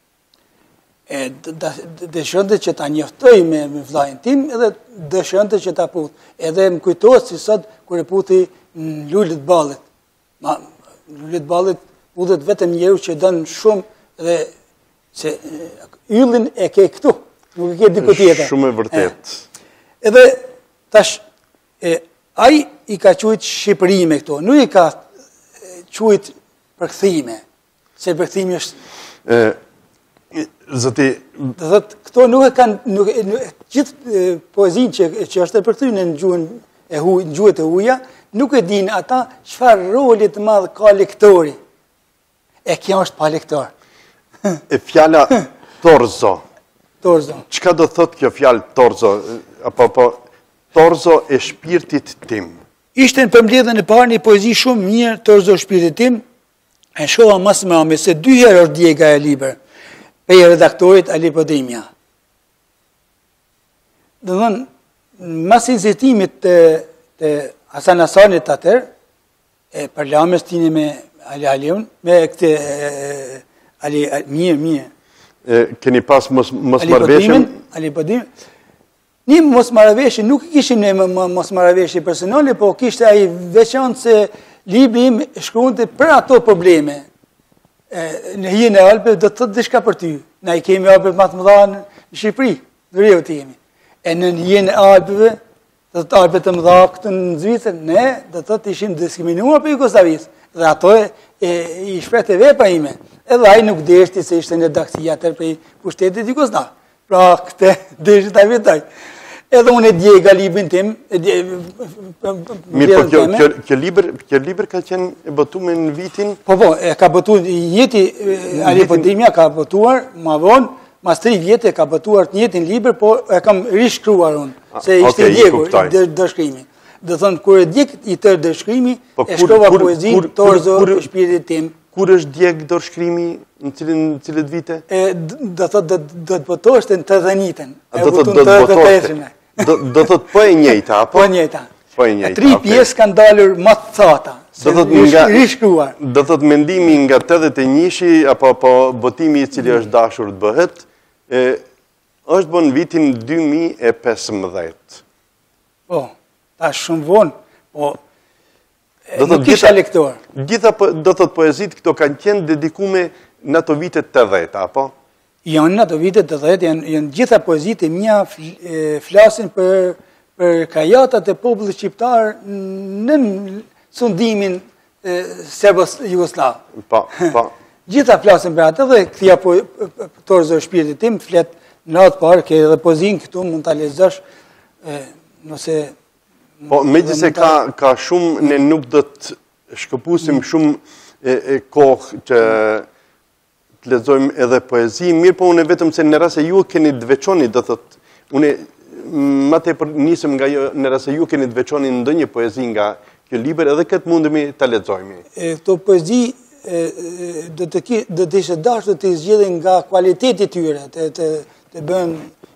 Dëshonte që ta njoftoj me vllajin tim edhe dëshonte që ta put. Edhe më kujtohet si sot kur e puti në Lulet Ballit. Lulet Ballit putet vetëm njeriu që don shumë dhe se yllin e ke këtu, nuk e ke diku tjetër. Shumë e vërtet. Edhe tash ai i ka quajt Shqiprime këto, nuk i ka quajt përkthime, se përkthimi është Zoti, do thotë këto nuk e kanë gjithë poezinë që është e përkthyer në gjuhën në gjuhët e huaja, nuk e dinë ata çfarë roli të madh ka lektori. E kjo është pa lektor. E fjala torzo. Torzo. Çka do thotë kjo fjalë torzo? Apo torzo e shpirtit tim. Ishte në përmbledhjen e parë një poezi shumë mirë, Torzo e shpirtit tim, e shoha mas më se 2 herë është djega e libër. Pe redaktorit Ali Podrimja. Dhe dhënë, mas inzistimit të Hasan Hasanit atër, e përlamës tini me Ali Aliun, me këtë Ali, mirë. Keni pas mos marrëveshjen? Ali Podrimja. Një mos marrëveshje, nuk kishim ne mos marrëveshje personale, po kishte ai veçantë se libri im shkruante për ato probleme. Në hijen e Alpeve do të thotë diçka për ty. Na i kemi Alpeve më të mëdha në Shqipëri, veriu të jemi. E në hijen e Alpeve, do të Alpeve të mëdha këtu në Zvicër, ne do të thotë ishim diskriminuar për Jugosllavisë. Dhe ato i shprehte vepra ime. Edhe ai nuk deshti se ishte në redaksi atër për pushtetit Jugosllav. Pra këtë deshti ta vjetoj. Edhe unë e djega librin tim. Mirë, po kjo libër ka qenë e botuar në vitin? Po, e ka botuar njëti, Ali Podrimja ka botuar, ma vonë, mas 3 vjetë e ka botuar të njëtin libër, po e kam rishkruar unë, se ishte djegur dërshkrimi. Dhe thonë, kur e djek i tërë dërshkrimi, e shkrova poezin Torzo e shpirtit tim. Kur është djek dërshkrimi në cilët vite? Do thotë, do të botoshte në të dhenitën. Do thotë po e njëjta, apo? Po e njëjta. 3 pjesë kanë dalur më të thata. Rishkruar. Do thotë mendimi nga 81-shi apo botimi i cili është dashur të bëhet, është bën vitin 2015. Po, ta shumë vonë, po nuk isha lektor. Gjitha do thotë poezit këto kanë qenë dedikume në ato vitet 80, apo? Janë në ato vitet 80, janë gjitha poezit e mia flasin për kajatat e popullit shqiptar në sundimin serbo-jugoslav. Po. Gjitha flasin për atë dhe këthia Torzo e shpirtit tim, flet në atë parë, ke edhe pozin këtu, mund të lexosh nëse... Po, me gjithse ka shumë, ne nuk do të shkëpusim shumë kohë që të lexojmë edhe poezi, mirë po unë vetëm se në rast se ju keni të veçoni, do thotë, unë më tepër nisëm nga jo, në rast se ju keni të veçoni ndonjë poezi nga kjo libër, edhe këtë mundemi ta lexojmë. Këto poezi do të ishte dashur të zgjedhin nga kualiteti i tyre, të bën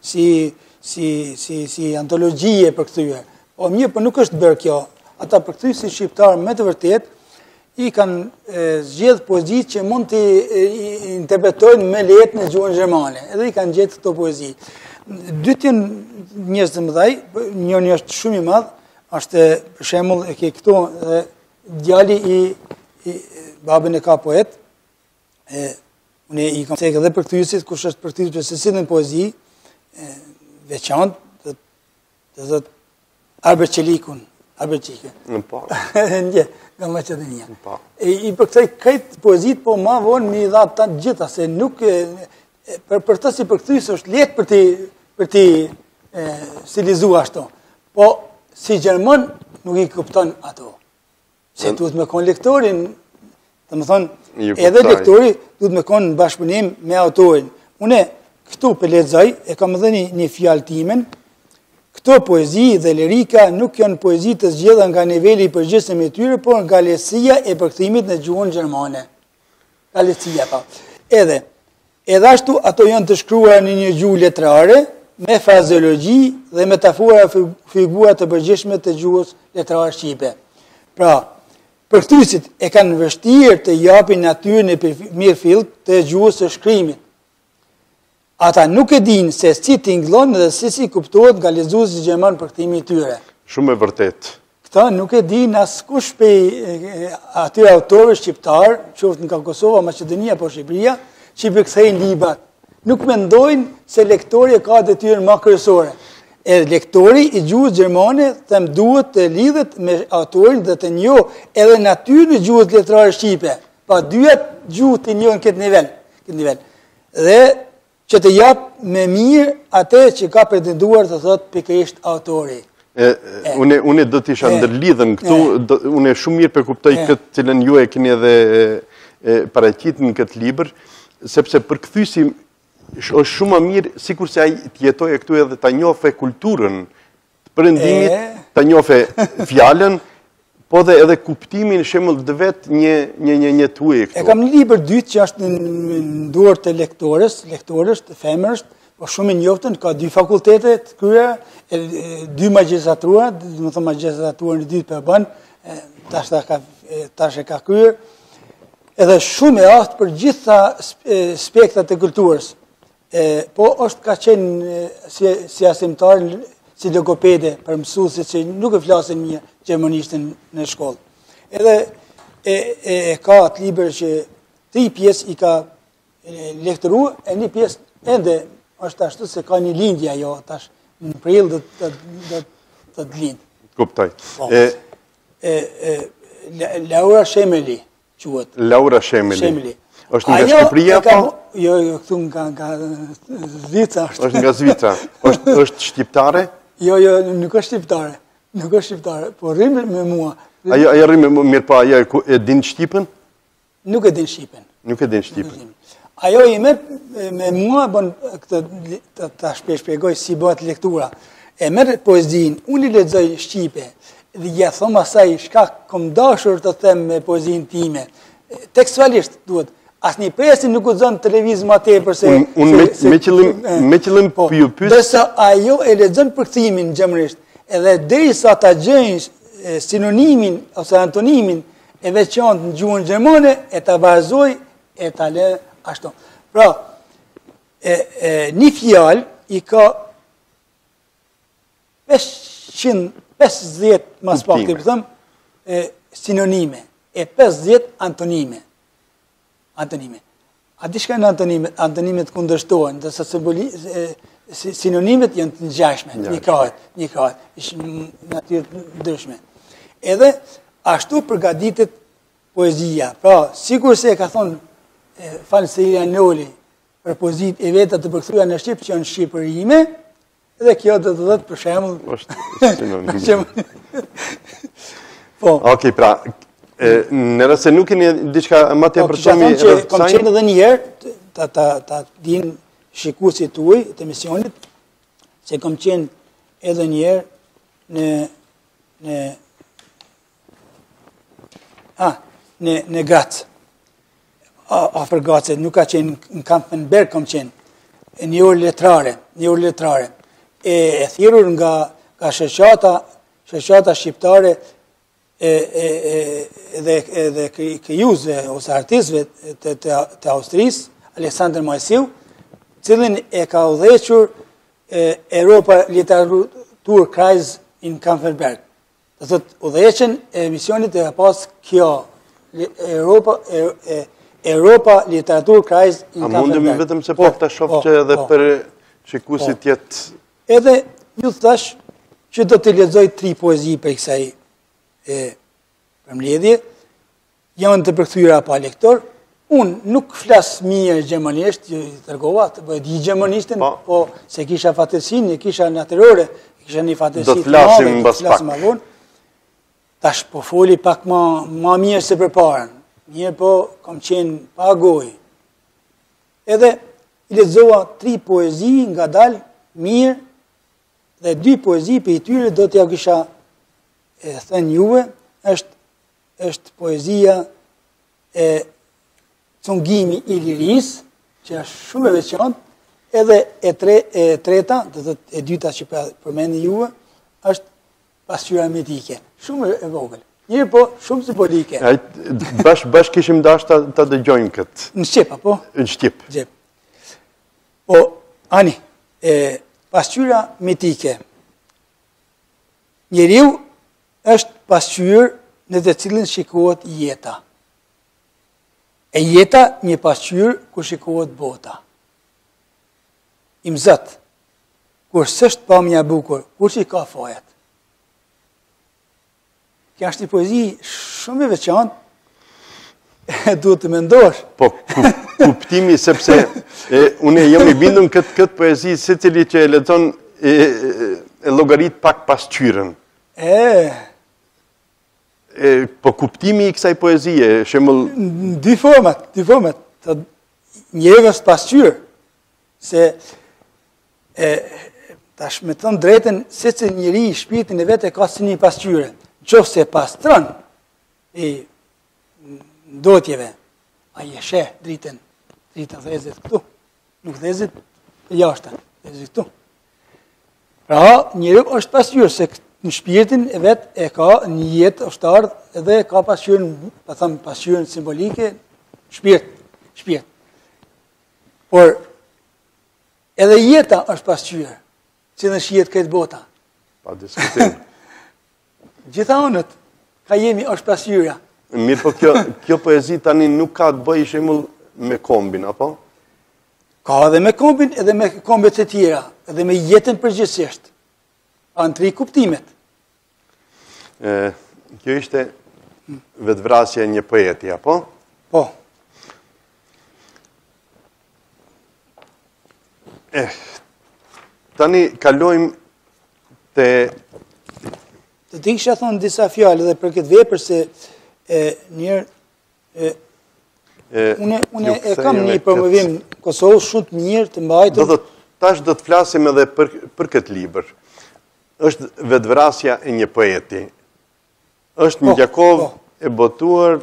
si antologji e përkthyer. O mirë, po nuk është bërë kjo. Ata përkthyesi shqiptar me të vërtet i kanë zgjedh poezi që mund të interpretojnë me lehtë në gjuhën gjermane. Edhe i kanë gjetë këto poezi. Dytë janë njerëz të mëdhej, njëri është shumë i madh, është për shembull e ke këtu djali i babën e ka poet. Unë i kam thënë edhe përkthyesit kush është përkthyer se cilën poezi veçantë, do thotë Albert Çelikun, Albert Çike. Po. Ndje, nga Maqedonia. I përkthej këtë poezit, po ma vonë mi dha të gjitha, se nuk për të si përkthys është letë për ti stilizu ashtu. Po, si Gjerman nuk i kupton ato. Se duhet me konë lektorin, të më thonë, edhe lektori duhet me konë në bashkëpunim me autorin. Une, këtu për lexoj, e kam dhe një fjalë timen, këto poezi dhe lirika nuk janë poezi të zgjedhura nga niveli i përgjithshëm i tyre, por nga lehtësia e përkthimit në gjuhën gjermane. Nga lehtësia, pa. Edhe ashtu ato janë të shkruar në një gjuhë letrare, me frazeologji dhe metafora figura të përgjithshme të gjuhës letrare shqipe. Pra, përkthyesit e kanë vështirë të japin natyrën e mirëfillt të gjuhës së shkrimit. Ata nuk e dinë se si tingëllon dhe si kuptohet nga lexuesi gjerman përkthimi i tyre. Shumë e vërtet. Këta nuk e dinë askush prej atyre autorëve shqiptar, qoftë nga Kosova, Maqedonia apo Shqipëria, që i përkthejnë librat. Nuk mendojnë se lektori ka detyrën më kryesore. E lektori i gjuhës gjermane duhet të lidhet me autorin dhe të njohë edhe natyrën e gjuhës letrare shqipe. Pa dyat gjuhë të njohën këtë nivel. Dhe që të japë me mirë atë që ka pretenduar të thotë pikërisht autori. Unë do t'isha ndërlidhen këtu, unë shumë mirë përkuptoj këtë cilën ju e keni edhe paraqit në këtë libër, sepse përkthyesi është shumë më mirë, sikur se ai të jetojë këtu edhe ta njohë kulturën të perëndimit, ta njohë fjalën, po dhe edhe kuptimin shembull të vet një tuaj këtu. E kam një libër dytë që është në duar të lektorës, të femërës, po shumë i njoftën, ka 2 fakultete të kryera, 2 magjistratura, do të thonë magjistraturën e dytë për bën, tash e ka kryer. Edhe shumë e aftë për gjitha aspektet e kulturës. Po është ka qenë si asimtar, si logopede për mësuesit që nuk e flasin një gjermanishtën në shkollë. Edhe e ka atë libër që 3 pjesë i ka lektoruar, e një pjesë ende është ashtu se ka një lindje ajo, tash në prill do të lindë. Kuptoj. Laura Shemeli quhet. Laura Shemeli. Është nga Shqipëria apo? Jo, këtu nga Zvicra është. Është nga Zvicra. Është shqiptare? Jo, nuk është shqiptare, po rrim me mua. Ajo rrim me mirë, po ajo e din Shqipen? Nuk e din Shqipen. Ajo i merr me mua, bën këtë ta shpjegoj si bëhet lektura. E merr poezinë, unë i lexoj shqipe, dhe ja them asaj çka kam dashur të them me poezinë time. Tekstualisht duhet. Asnjë presë nuk guxon televizëm atë përse me qëllim ju pyet. Derisa ajo e lexon përkthimin gjermanisht, edhe derisa ta gjejnë sinonimin ose antonimin e veçantë në gjuhën gjermane, e ta barazoj e ta lë ashtu. Pra, një fjalë i ka 550 mas pak të them sinonime e 50 antonime. A di shka në antonimet? Antonimet kundërshtohen, ndërsa sinonimet janë të ngjashme, një krahet, ishë natyrë ndryshme. Edhe ashtu përgatitet poezia. Pra, sikur se e ka thonë falë se Ilja Noli për poezit e veta të përkthyera në Shqip që janë shqipërime, edhe kjo do të thotë për shembull. Është sinonim. Okej, pra, në rrasë se nuk keni diçka më të përshemi rrëth kësaj? Kam qenë edhe një herë, ta din shikuesit tuaj të emisionit, se kam qenë edhe një herë në Gacë. Afër Gacës, nuk ka qenë në Kampenberg, kam qenë, një orë letrare. E thirrur nga shoqata shqiptare dhe krijuesve ose artistëve të Austrisë, Aleksandr Majsiu, cilin e ka udhëhequr Europa Literatur Kreis in Kampenberg. Do thotë udhëheqjen e emisionit e ka pas kjo Europa Literatur Kreis in Kampenberg. A mundemi vetëm se pak ta shoh që edhe për shikuesit jetë. Edhe ju thash që do të lexoj 3 poezi për kësaj përmbledhje, janë të përkthyera pa lektor, Unë nuk flas mirë gjermanisht, tërgova, të di gjermanistin, po se kisha fatësin, kisha natyrore, kisha një fatësi të flasim mbas pak. Tash po foli pak ma mirë se përpara. Mirë po, kam qenë pa gojë. Edhe i lexova 3 poezi nga dalë mirë, dhe 2 poezi për i tyre do t'ja kisha thënë juve, është poezia e Cungimi i Liris, që është shumë e veçantë, edhe e treta, e dyta që përmeni juve, është Pasqyra mitike. Shumë e vogël. Njërë po, shumë simbolike. Bash kishim dash të dëgjojmë këtë. Në Shqip, apo? Në Shqip. Po, ani, pasqyra mitike. Njeriu është pasqyrë në të cilën shikohet jeta. E jeta një pasqyrë ku shikohet bota. Imzat, kur s'është pamja bukur, kur që i ka fajat. Kja është një poezi shumë e veçantë, duhet të mendosh. Po, kuptimi sepse unë jam i bindur këtë poezi, se cili që e lexon e llogarit pak pasqyrën. Po kuptimi i kësaj poezie, shembull dy format. Njeriu është pasqyrë, se tash me thënë drejtën, secili njeri shpirtin e vet e ka si një pasqyrë. Nëse pastron i ndotjeve, ai e sheh dritën dhezet këtu, nuk dhezet jashtë, dhezet këtu. Pra, njeriu është pasqyrë, se në shpirtin e vet e ka një jetë ushtar edhe ka pasqyrën, pa thëmë pasqyrën simbolike, shpirt. Por, edhe jeta është pasqyrë, që në shihet këtë bota. Pa diskutim. Gjitha onët, ka jemi është pasqyra. Mirë, po kjo poezi tani nuk ka të bëjë shembull me kombin, apo? Ka edhe me kombin, edhe me kombet e tjera, edhe me jetën përgjithsisht. Anë 3 kuptimet. Kjo ishte vetvrasja e një poeti, apo? Po. Tani kalojmë te... Të ti kisha thonë disa fjallë edhe për këtë vepër, se njërë... Une e kam një promovim Kosovë shumë të mirë, të mbajtër. Tash do të flasim edhe për këtë libër. Është vetvrasja e një poeti. Është një Jakov e botuar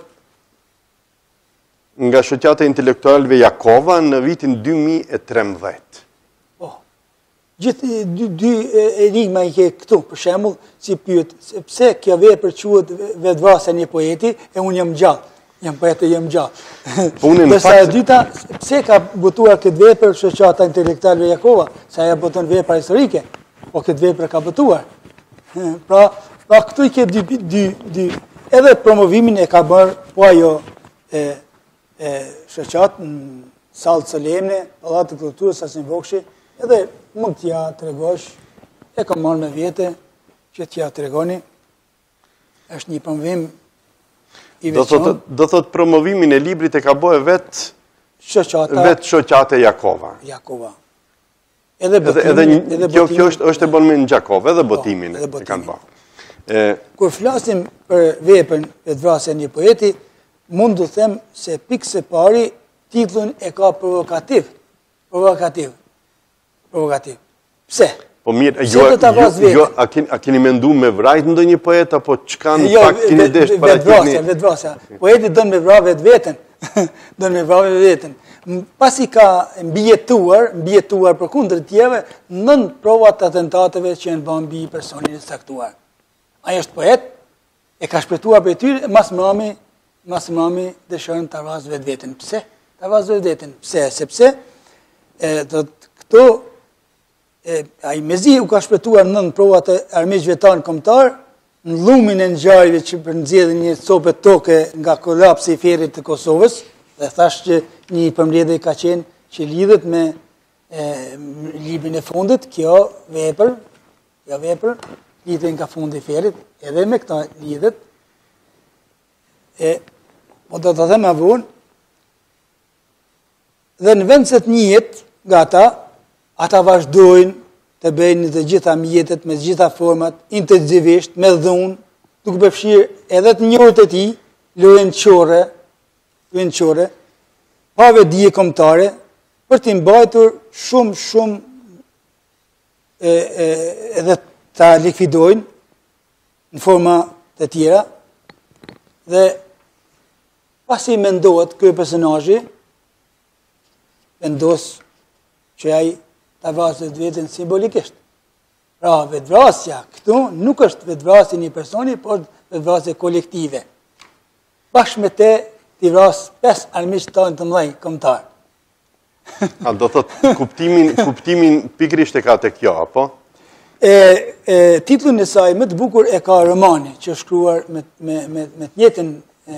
nga shoqata e intelektualëve Jakova në vitin 2013. Gjithë dy enigma i ke këtu, për shembull, si pyet, pse kjo vepër quhet vetvrasja e një poeti, e unë jam gjallë. Jam poet e jam gjallë. Dërsa e dyta, pse ka botuar këtë vepër shoqata intelektualëve Jakova, se ajo boton vepra historike, po këtë vepër ka botuar. Pra këtu i ke dy edhe promovimin e ka bërë, po ajo shoqatë në sallë solemne, Pallati të Kulturës Asim Vokshi, edhe mund t'ja të regosh, e ka marrë me vete që t'ja të regoni, është një promovim i veçon. Do thot promovimin e librit e ka bëhe vetë shoqate Jakova. Edhe botimin. Kjo është e bën me në Jakova, edhe botimin e kanë bërë. Kur flasim për vepën vetvrasja e një poeti, mund të them se pikë së pari, titullin e ka provokativ. Pse? Po mirë, a keni mendu me vrajt në një poet, apo qka në pak kini desh para kini? Vetvrasja. Poeti dënë me vra vetë vetën. Pasi ka mbijetuar për kundër tjeve, nën provat atentateve që në ban mbi personin e saktuar. Aja është poet, e ka shpëtuar për tyre, mas mami dëshërën të arvaz vetë vetën. Pse? Të arvaz vetë vetën. Pse? Sepse, këto, a i mezi u ka shpëtuar nën provat e armiqve tanë kombëtar, në lumin e ngjarjeve që për nxjerrjen një copë toke nga kolapsi i ferrit të Kosovës, dhe thash që një përmbledhje ka qenë që lidhet me librin e fundit, kjo vepër, lidhet nga fundi i ferrit, edhe me këta lidhet. Po do të them avun, Dhe në vend se të njihet nga ata vazhdojnë të bëjnë të gjitha mjetet, me të gjitha format, intensivisht, me dhunë, duke përfshirë edhe të njërët e ti, lojën qore, pave dije kombëtare, për t'i mbajtur shumë edhe ta likvidojnë në forma të tjera, dhe pasi mendohet ky personazhi, vendos që ai ta vrasë vetën simbolikisht. Pra, vetvrasja këtu nuk është vetvrasje një personi, por vetvrasje kolektive. Bashkë me te t'i vrasë 5 armiqtë tanë të mëdhenj kombëtar. A do thot kuptimin pikrisht e ka tek kjo, apo? Titullin e saj më të bukur e ka romani, që është shkruar me të njëjtën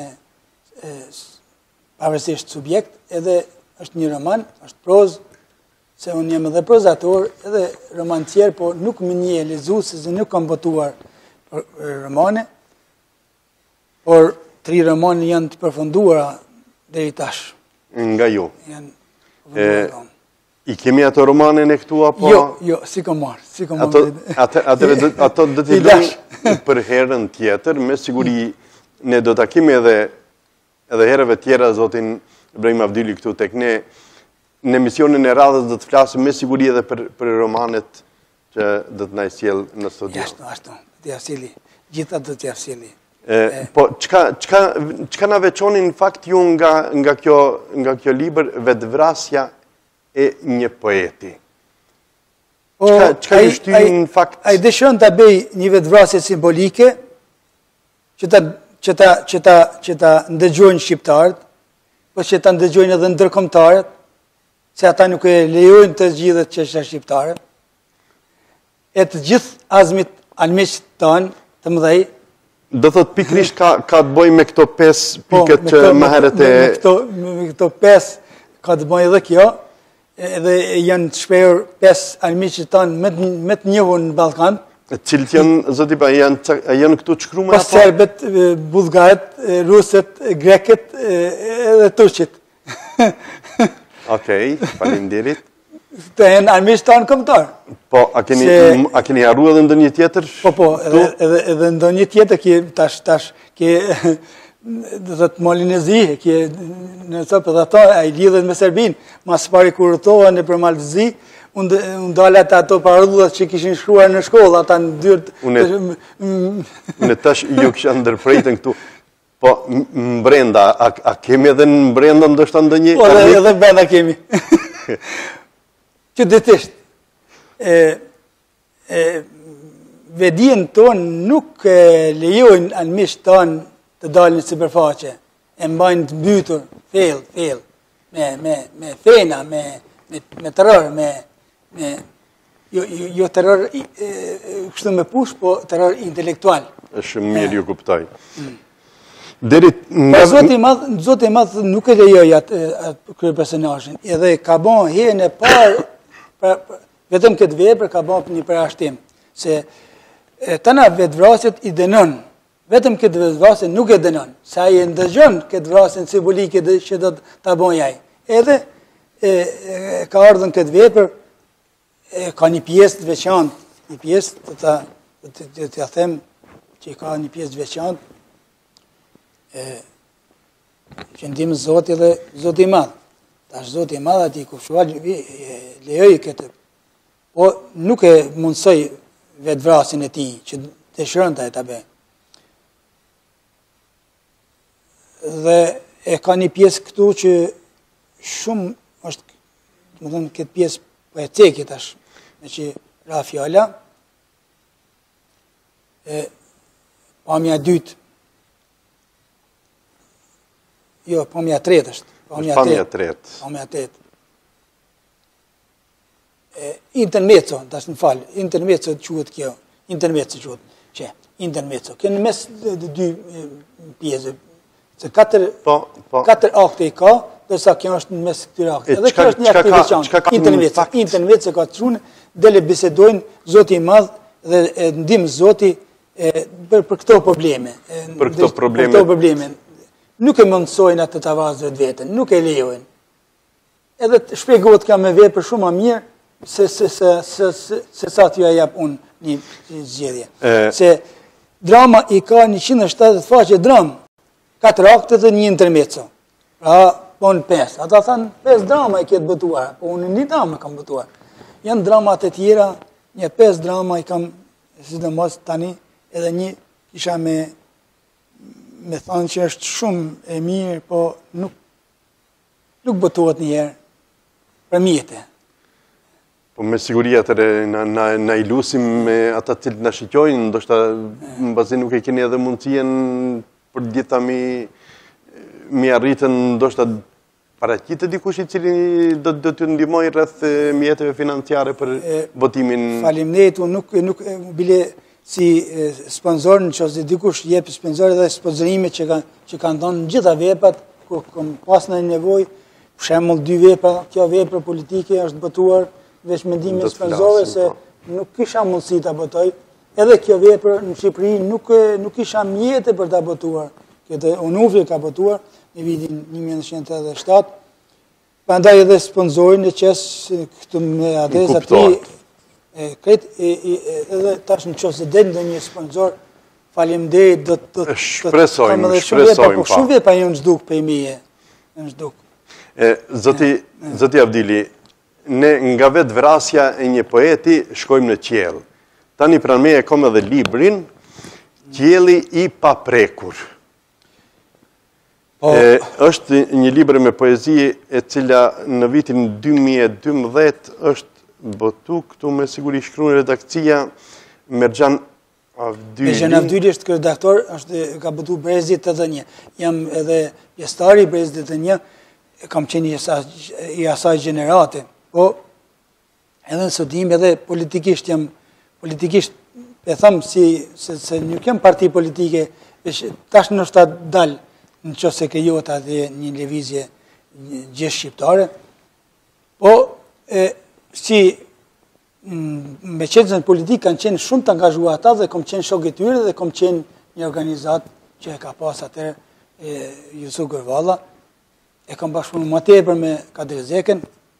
pavarësisht subjekt, edhe është një roman, është prozë, se unë jam edhe prozator, edhe romancier, por nuk më një lexues, se nuk kam botuar romane, por 3 romane janë të përfunduara deri tash. Nga ju. Janë përfunduara. I kemi ato romanen e këtu, apo? Jo, si kom marrë. Ato do t'i lëmë për herën tjetër, me siguri ne do ta kemi edhe herëve tjera zotin Ibrahim Avdili këtu tek ne. Në emisionin e radhës do të flasim me siguri edhe për romanet që do të na sjell në studio. Ashtu, t'ja sjeli. Gjitha do t'ja sjeli. Po, çka na veçoni në fakt ju nga kjo libër, Vetvrasja e një poeti? Çka ju shtyn në fakt? Ai dëshiron ta bëj një vetvrasje simbolike që ta ndëgjojnë shqiptarët, po që ta ndëgjojnë edhe ndërkombëtarët, se ata nuk e lejojnë të zgjidhet çështja shqiptare. E të gjithë azmit armiqtë tanë të mëdhej. Do thot pikrisht ka të bëjë me këto 5 pikët që më herët e... Me këto 5 ka të bëjë edhe kjo, edhe janë të shprehur 5 armiqtë tanë me të njohur në Ballkan. Cilët janë, zoti pa, janë këtu të shkruar apo? Serbët, bullgarët, rusët, grekët edhe turqit. Okej, faleminderit. Të jenë armiqtë tanë kombëtar. Po, a keni harru edhe ndonjë tjetër? Po, edhe ndonjë tjetër, tash, do të Molinezi, në të për ato, a i lidhet me Serbin, mas pari kur rëtohen e për Maltëzi, unë dalet ato paradullat që kishin shkruar në shkollë, ata në dyrt... Unë tash ju kisha ndërprejtën këtu, po, mbrenda, a kemi edhe në mbrenda ndoshta ndonjë? Po, edhe brenda kemi. Që detisht, vedien tonë nuk lejojnë armiqtë tanë të dalin në sipërfaqe, e mbajnë të mbytur, thellë, me fena, me terror, jo terror kështu me push, po terror intelektual. Është mirë ju kuptoj. Zoti i Madh nuk e lejoi atë personazhin, edhe ka bën herën e parë, vetëm këtë vepër ka bën një përjashtim, se tana vetvrasjet i dënon. Vetëm këtë vetvrasje nuk e dënon, se ai e ndëgjon këtë vrasjen simbolike që do ta bëjë ai. Edhe ka ardhur këtë vepër, ka një pjesë të veçantë, një pjesë të t'ja them që ka një pjesë të veçantë, që ndimë Zoti dhe Zoti i Madh. Tash Zoti i Madh ati kushtuar lejoi këtë, po nuk e mundsoi vetvrasjen e tij që dëshironte ta bëjë. Dhe e ka një pjesë këtu që shumë është, më thënë, këtë pjesë poetike tash, me që ra fjala, pamja dytë, jo, pamja tretë është, pamja tretë. Intermezzo, tash në falë, intermezzo quhet kjo, intermezzo quhet, që, intermezzo, kënë mes dy pjesë, se 4 akte i ka, dërsa kjo është në mes këtyre akte. Edhe kjo është një akte veçantë. Intermezzo ka të qunë, dele bisedojnë Zoti i Madh dhe ndimë Zoti për këto probleme. Për këto probleme. Nuk e mundsojnë atë të avazë vetën, nuk e lejojnë. edhe të shpjegohet ka me vepër shumë më mirë se sa t'ja jap unë një zgjedhje. Se drama i ka 170 faqe dramë, 4 akte dhe një intermezzo. Pra, po në 5. Ata thanë 5 drama i ketë botuar, po unë një drama kam botuar. Janë dramat e tjera, një 5 drama i kam, sidomos tani, edhe një isha me thanë që është shumë e mirë, po nuk botuat njëherë për mjete. Po me siguri atëre na ilusim me ata cilët na shqyqojnë, ndoshta në bazin nuk e keni edhe mundësien për gjitha mi arritën, ndoshta paraqitet dikush i cili do të ndihmoj rreth mjeteve financiare për votimin. Faleminderit, unë nuk bile si sponsor nëse dikush jep sponsor dhe sponsorime që kanë dhënë në gjitha veprat ku kam pas në nevojë, për shembull 2 vepra, kjo vepër politike është botuar veç mendimi sponsorëve se nuk kisha mundësi ta botoj. Edhe kjo vepër në Shqipëri nuk kisha mjete për ta botuar. Këtë UNUFI ka botuar në vitin 1987. Prandaj edhe sponsorin e qes këtu me adresë aty edhe tash nëse del ndonjë sponsor, faleminderit do të shpresojmë po shumë vepra janë zhduk për meje. Janë zhduk. Zoti Avdili, ne nga vetë vrasja e një poeti shkojmë në qiell. Tani pranë meje kam edhe librin Qielli i paprekur. Është një libër me poezi e cila në vitin 2012 është botu këtu me siguri shkruan redakcia Merxhan Avdyli. Merxhan Avdyli është redaktor, ka botu Brezit 81. Jam edhe pjesëtari i Brezit 81, kam qenë i asaj gjenerate. Po, edhe në studim, edhe politikisht e thamë se nuk jam parti politike, tash në shtat dalë në që se krijot atë një lëvizje gjithë shqiptare, po, si me qenë politikë kanë qenë shumë të angazhuar ata dhe kom qenë shok i tyre dhe kom qenë një organizat që e ka pas atër Jusuf Gërvalla, e kam bashkëpunuar më tepër me Kadir Zeken,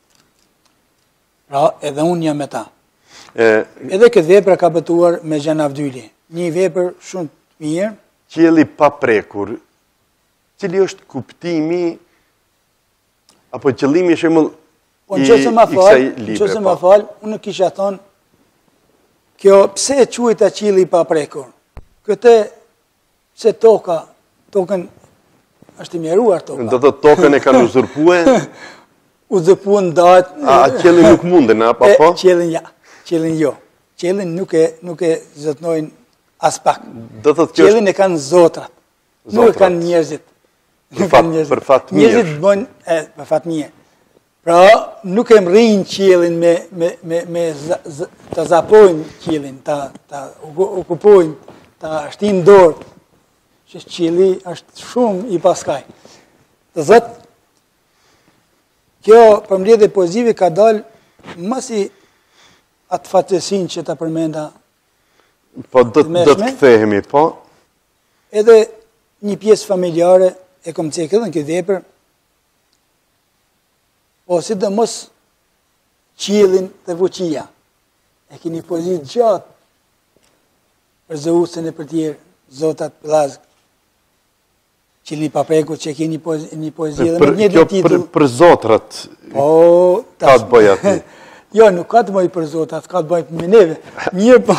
pra edhe unë jam me ta. Edhe këtë vepër ka botuar Merxhan Avdyli. Një vepër shumë të mirë. Qielli paprekur. Cili është kuptimi apo qëllimi shembull i kësaj libri? Nëse më fal, unë kisha thonë kjo pse e quhet qielli i paprekur? Këtë se tokën është i mjeruar toka. Do të tokën e kanë uzurpuar? Uzurpuar ndahet. A qiellin nuk munden, apo po? Qiellin ja, qiellin jo. Qiellin nuk e zotnojnë as pak. Qiellin e kanë zotrat. Nuk e kanë njerëzit. Për fat mirë. Njerëzit bëjnë për fat mirë. Pra, nuk e mrrin qiellin me të zapojnë qiellin, ta okupojnë, ta shtin dorë. Që qielli është shumë i paskaj. Të thotë, kjo përmbledhje poezive ka dalë masi atë fatësin që ta përmenda. Po do të kthehemi, po. Edhe një pjesë familjare e kom cekë edhe në këtë vepër, po sidomos qiellin dhe fuqia. E keni poezi gjatë për Zeusën e për tjerë, zotat plazg. Qielli i paprekur që keni një poezi edhe me një titull. Për zotrat. Ka të bëj aty. Jo, nuk ka të bëj për zotrat, ka të bëj me neve. Mirë po.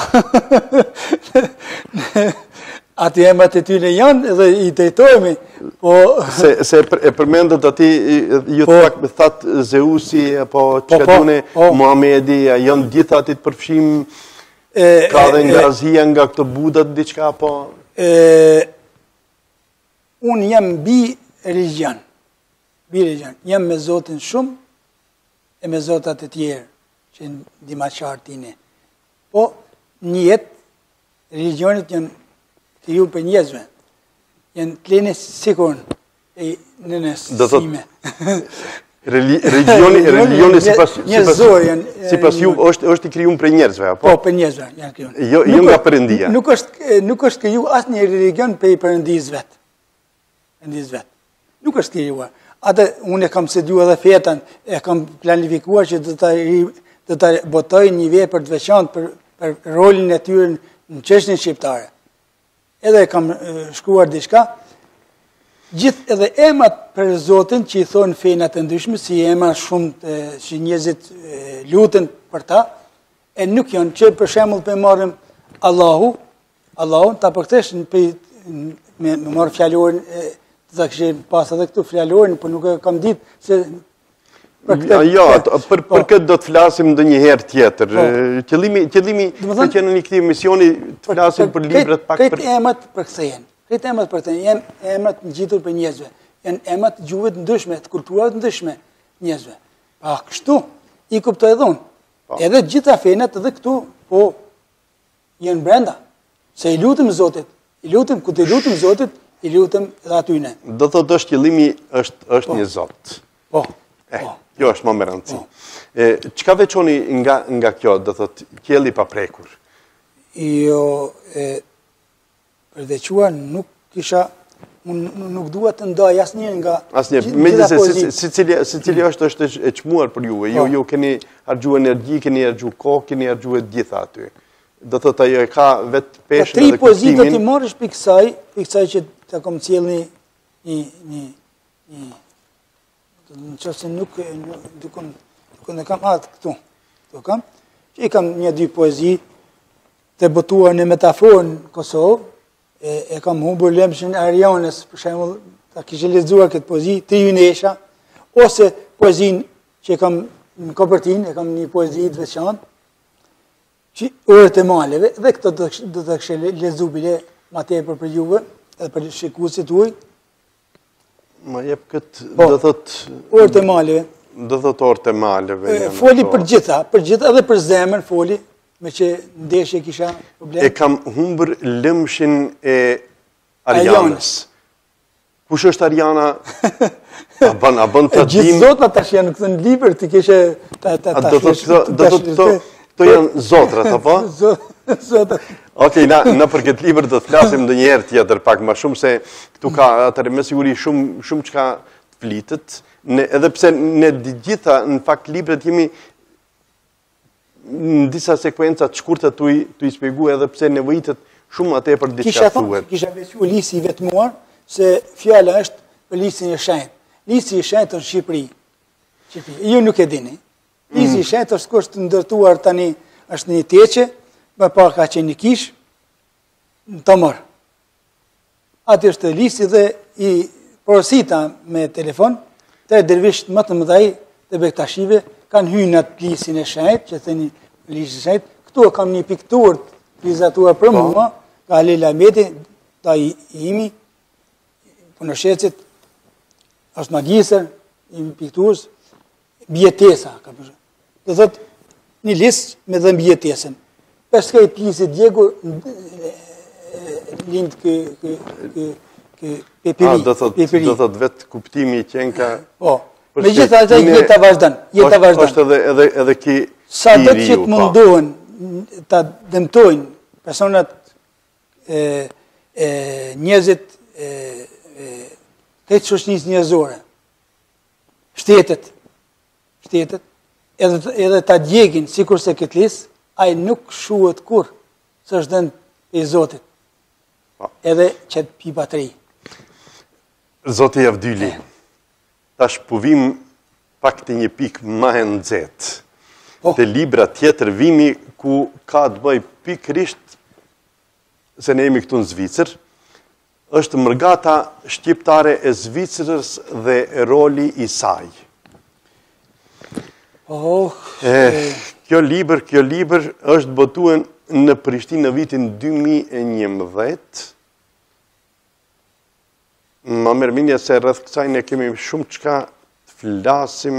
Aty emrat e tyre janë edhe i drejtohemi. Se e përmendët ati, ju të pak me thatë Zeusi, apo që ka dune Muhamedi, janë gjithë ati të përfshim, ka dhe nga Azia, nga këto budat, diqka, po? Unë jam bi religjan. Jam me Zotin shumë, e me Zotat e tjerë, që në dima qartine. Po, një jetë, religionit janë të ju për njëzve. Janë të lene sikur e në nësime. Religioni si pas ju është i kryun për njerëzve, apo? Po, për njerëzve janë kryun. Jo nga përëndia. Nuk është kryu asë një religion për i përëndis vetë. Nuk është kryuar. atë unë e kam sedu edhe fetën, e kam planifikuar që do të botoj një vepër të veçantë për rolin e tyre në çështjen shqiptare. Edhe kam shkruar diçka. Gjithë edhe emrat për Zotin që i thonë fenat e ndryshme, si emra shumë që njerëzit luten për ta, e nuk janë që për shembull për marrim Allahun, ta përkthesh me marrë fjalorin, të kishim pas edhe këtu fjalorin, por nuk e kam ditë se për këtë do të flasim ndonjëherë tjetër. Qëllimi për që në një këtij misioni të flasim për librat pak për emrat përkthehen. Këtë emrat përkthehen, janë emrat ngjitur për njerëzve. Janë emrat gjuhëve të ndryshme, të kulturave të ndryshme njerëzve. Pa kështu i kuptoj edhe unë. Edhe gjitha fenat edhe këtu, po janë brenda. Se i lutem Zotit, ku të lutem Zotit, i lutem edhe atyne. Do thotë është qëllimi është një Zot. Po. Kjo është më me rëndësi. Çka veçoni nga kjo, do thotë qielli pa prekur? Jo, përveçuar nuk kisha, nuk dua të ndaj asnjë nga gjitha poezitë. Se cili është e çmuar për juve. Ju keni harxhuar energji, keni harxhuar kohë, keni harxhuar gjitha aty. Do thotë ajo e ka vetë peshën edhe kuptimin. 3 poezi do t'i marrësh pikë kësaj që ta kam sjellni një në qoftë se nuk e kam atë këtu. Këtu kam, që i kam 1-2 poezi të botuar në metaforën Kosovë, e kam humbur Lemshin Arianës, për shembull, ta kishe lexuar këtë poezi, Ti Ynesha, ose poezinë që kam në kopertinë, e kam një poezi të veçantë, që Orët e maleve, dhe këto do të kishe lexuar bile më tepër për juve, edhe për shikuesit tuaj. Ma jep këtë, do thotë Orët e maleve. Do thotë Orët e maleve. Foli për gjitha, edhe për zemër foli, me që ndeshje kisha problem. E kam humbur Lëmshin e Arianës. Kush është Ariana? A bën të dim? Gjithë zotra tash janë këtë në libër, ti kishe Do thotë to janë zotrat, apo? Zotrat. Okej, na për këtë libër do të flasim ndonjëherë tjetër pak më shumë, se këtu ka atëherë me siguri shumë çka të flitet. Edhe pse ne gjitha në fakt librat jemi në disa sekuenca të shkurta tu i shpjegoj edhe pse nevojitet shumë atë për diçka thuhet. Kisha veçuar Lisi i vetmuar, se fjala është për Lisin e shenjtë. Lisi i shenjtë është Shqipëri. Ju nuk e dini. Lisi i shenjtë është kusht të ndërtuar tani, është një teqe, më parë ka qenë një kish, në Tomor. Aty është Lisi dhe i porosita me telefon, të dervisht më të mëdhej të Bektashive, kanë hyrë atë Lisin e shenjtë, që thënë Lisi i shenjtë. Këtu kam një pikturë realizatuar për mua, ka Halil Ahmeti, ta i imi, punëshecit, është magjistër, i pikturës, bjetesa, ka përshë. Dhe thot, një listë me dhe bjetesën. Përshka i Lisi Diego, lindë Peperi. Do thot vetë kuptimi i qenë ka... Po, me gjitha atë jeta vazhdan. është edhe ki riu. Sa do të që të mundohen, ta dëmtojnë personat njerëzit këtë shoqënisë njerëzore, shtetet, edhe ta djegin, sikur se këtë listë, ai nuk shuhet kur, së është dënë e Zotit, edhe që të pipa të ri. Zoti Javdyli, tash puvim pak të një pikë ma e nxehtë. Të libra tjetër vimi ku ka të bëj pikërisht, se ne jemi këtu në Zvicër, është mërgata shqiptare e Zvicrës dhe roli i saj. Kjo libër është botuar në Prishtinë në vitin 2011. Ma mërminja se rreth kësaj ne kemi shumë çka të flasim.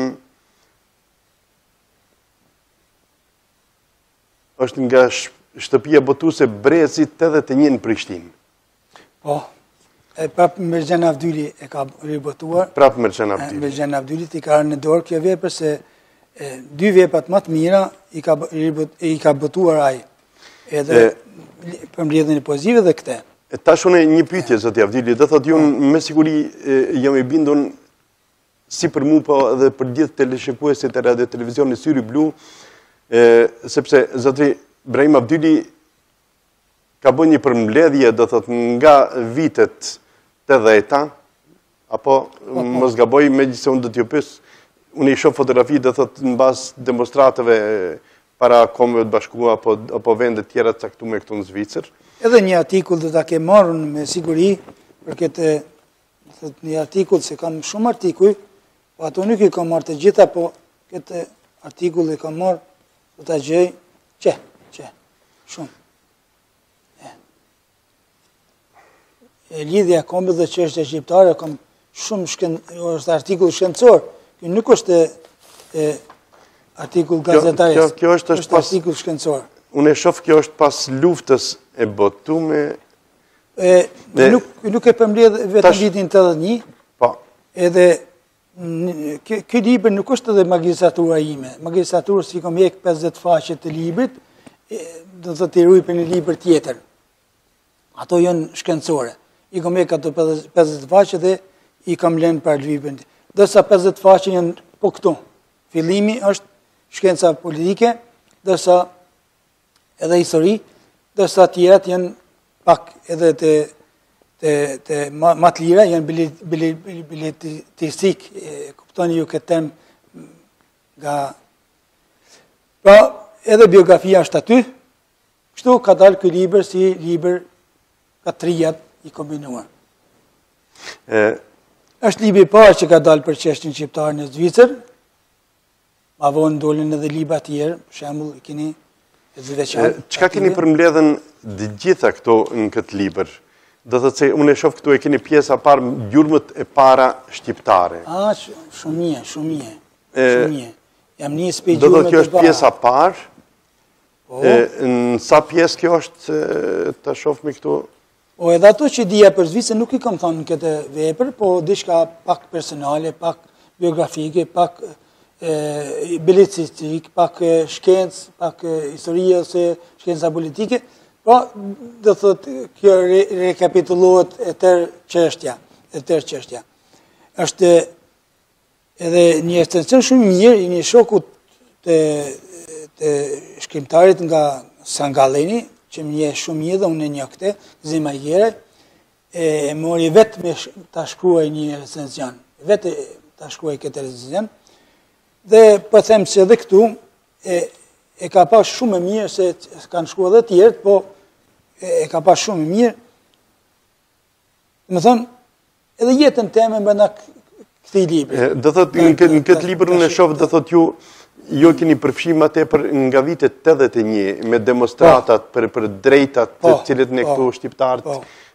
Është nga shtëpia botuese Brezit 81 në Prishtinë. Po, prapë Mirxhan Avdyli e ka ribotuar. Prapë Mirxhan Avdyli. Mirxhan Avdyli i ka në dorë kjo vepër, se 2 veprat më të mira i ka botuar ai. Edhe për mbledhjen e poezive dhe këtë. Tash unë një pyetje, zoti Avdyli, do thotë ju me siguri jam i bindur si për mu, po edhe për gjithë teleshikuesit e radio televizionit Syri Blu, sepse zotri Brahim Abdyli ka bën një përmbledhje, do thot, nga vitet 80-ta, apo mos gaboj, megjithëse unë do t'ju pyes, unë i shoh fotografi, do thot, në bazë demonstratave para Kombeve të Bashkuara apo vende tjera të caktuara këtu në Zvicër. Edhe një artikull do ta ke marrën me siguri për këtë një artikull, se kam shumë artikuj, po ato nuk i kam marrë të gjitha, po këtë artikull e kam marrë, do ta gjej, shumë. Lidhja kombeve dhe çështja shqiptare, kam shumë është artikull shkencor. Ky nuk është artikull gazetarës. Kjo është artikull shkencor. Unë e shoh kjo është pas luftës e botuar. Nuk e përmbledh vetëm vitin 81. Po. Edhe ky libër nuk është edhe magjistratura ime. Magjistratura si kam jek 50 faqe të librit, do të thotë i për një libër tjetër. Ato janë shkencore. I kam jek ato 50 faqe dhe i kam lënë për librin. Dërsa 50 faqe janë po këtu. Fillimi është shkenca politike, dërsa edhe histori, dërsa tjerat janë pak edhe të më të lira, janë biletristik, kuptoni ju këtë term nga... Pra, edhe biografia është aty, kështu ka dalë ky libër si libër katrijat i kombinuar. Është libri i parë që ka dalë për çështjen shqiptare në Zvicër. Ma vonë dolën edhe libra tjerë, për shembull, keni çka keni përmbledhën të gjitha këto në këtë libër? Do thotë se unë e shoh këtu e keni pjesa parë, gjurmët e para shqiptare. Shumë mirë. Jam një spej gjurmët e para. Do thotë kjo është pjesa parë. Në sa pjesë kjo është ta shohmi këtu? Edhe ato që dija për Zvicër nuk i kam thënë në këtë vepër, po diçka pak personale, pak biografike, pak biletristik, pak shkencë, pak historie ose shkenca politike, po do thotë kjo rekapitulohet e tërë çështja. Është edhe një ekstension shumë mirë i një shokut të shkrimtarit nga Sangalleni, që më nje shumë mirë dhe unë e një këte, Zima Gjere, e mori vetë me të shkruaj një recenzion, vetë të shkruaj këtë recenzion, dhe po them se edhe këtu, e ka pas shumë e mirë, se kanë shkruaj dhe tjertë, po e ka pas shumë e mirë. Më thonë, edhe jetën teme bëna këti libri. Do thot, në këtë libër unë e shofë, do thot ju keni përfshim atë nga vitet 81 me demonstratat për drejtat të cilët ne këtu shqiptarët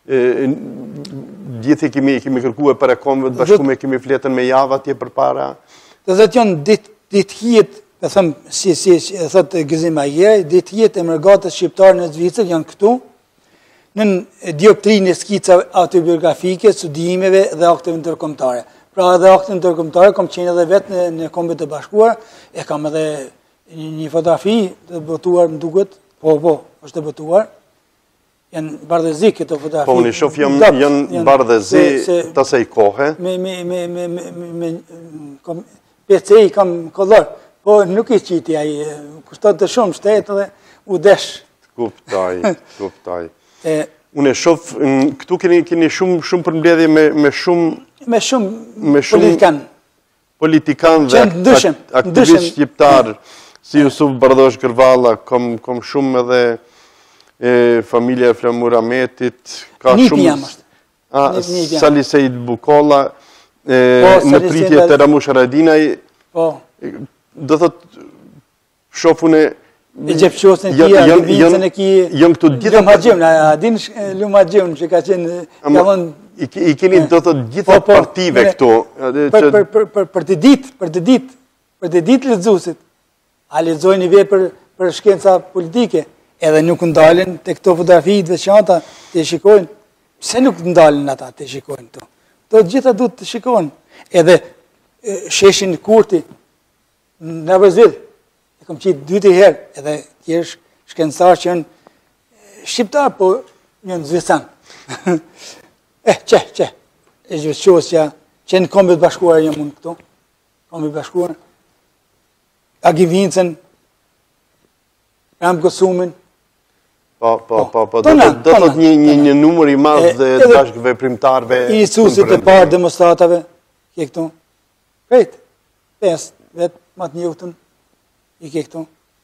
gjithë kemi kërkuar para Kombeve të Bashkuara, kemi fletën me javë atje përpara. Do thotë janë ditëhijet, e them si e thotë Gëzim Ajeri, ditëhijet e mërgatës shqiptare në Zvicër janë këtu në dioptrinë e skicave autobiografike, studimeve dhe akteve ndërkombëtare. Pra edhe aktën ndërkombëtare kam qenë edhe vetë në Kombet e Bashkuara, e kam edhe një fotografi të botuar, më duket, po, është të botuar. Janë bardhëzi këto fotografi. Po, unë i shoh janë bardhëzi të asaj kohe. Me PC i kam kollor, po nuk i qiti ai, kushton të shumë shtetë dhe u desh. Kuptoj. Unë e shoh, këtu keni shumë përmbledhje me shumë politikan dhe aktivist shqiptar, si Jusuf Bardosh Gërvalla, kom shumë edhe familja e Flamur Ahmetit, ka shumë Sali Sejt Bukolla, në pritje të Ramush Haradinaj, do thot shofune e gjepqosën kia, dëvicën e kia, jënë këtu gjithë... Lumë Hagjim, që ka qenë... I keni do të gjitha partive këtu. Për të ditë lexuesit, a lexojnë i vepër për shkenca politike, edhe nuk ndalen të këto fotografi të veçanta të shikojnë. Pse nuk ndalen ata të shikojnë këto? To gjitha duhet të shikojnë. Edhe sheshin Kurti, në Vëzhgë, e kam qitë 2-3 herë, edhe tjerë shkencëtar që janë shqiptar, po janë zvican. E gjëqosja që në Kombet Bashkuara jam unë këto, Kombet Bashkuara, Agi Vincen, Ram Gosumin. Po. Do të thot një numër i madh dhe bashkëveprimtarëve. Isusit e parë demonstratave, ke këtu. Krejt, 5, vetë matë njëftën, i ke këtu.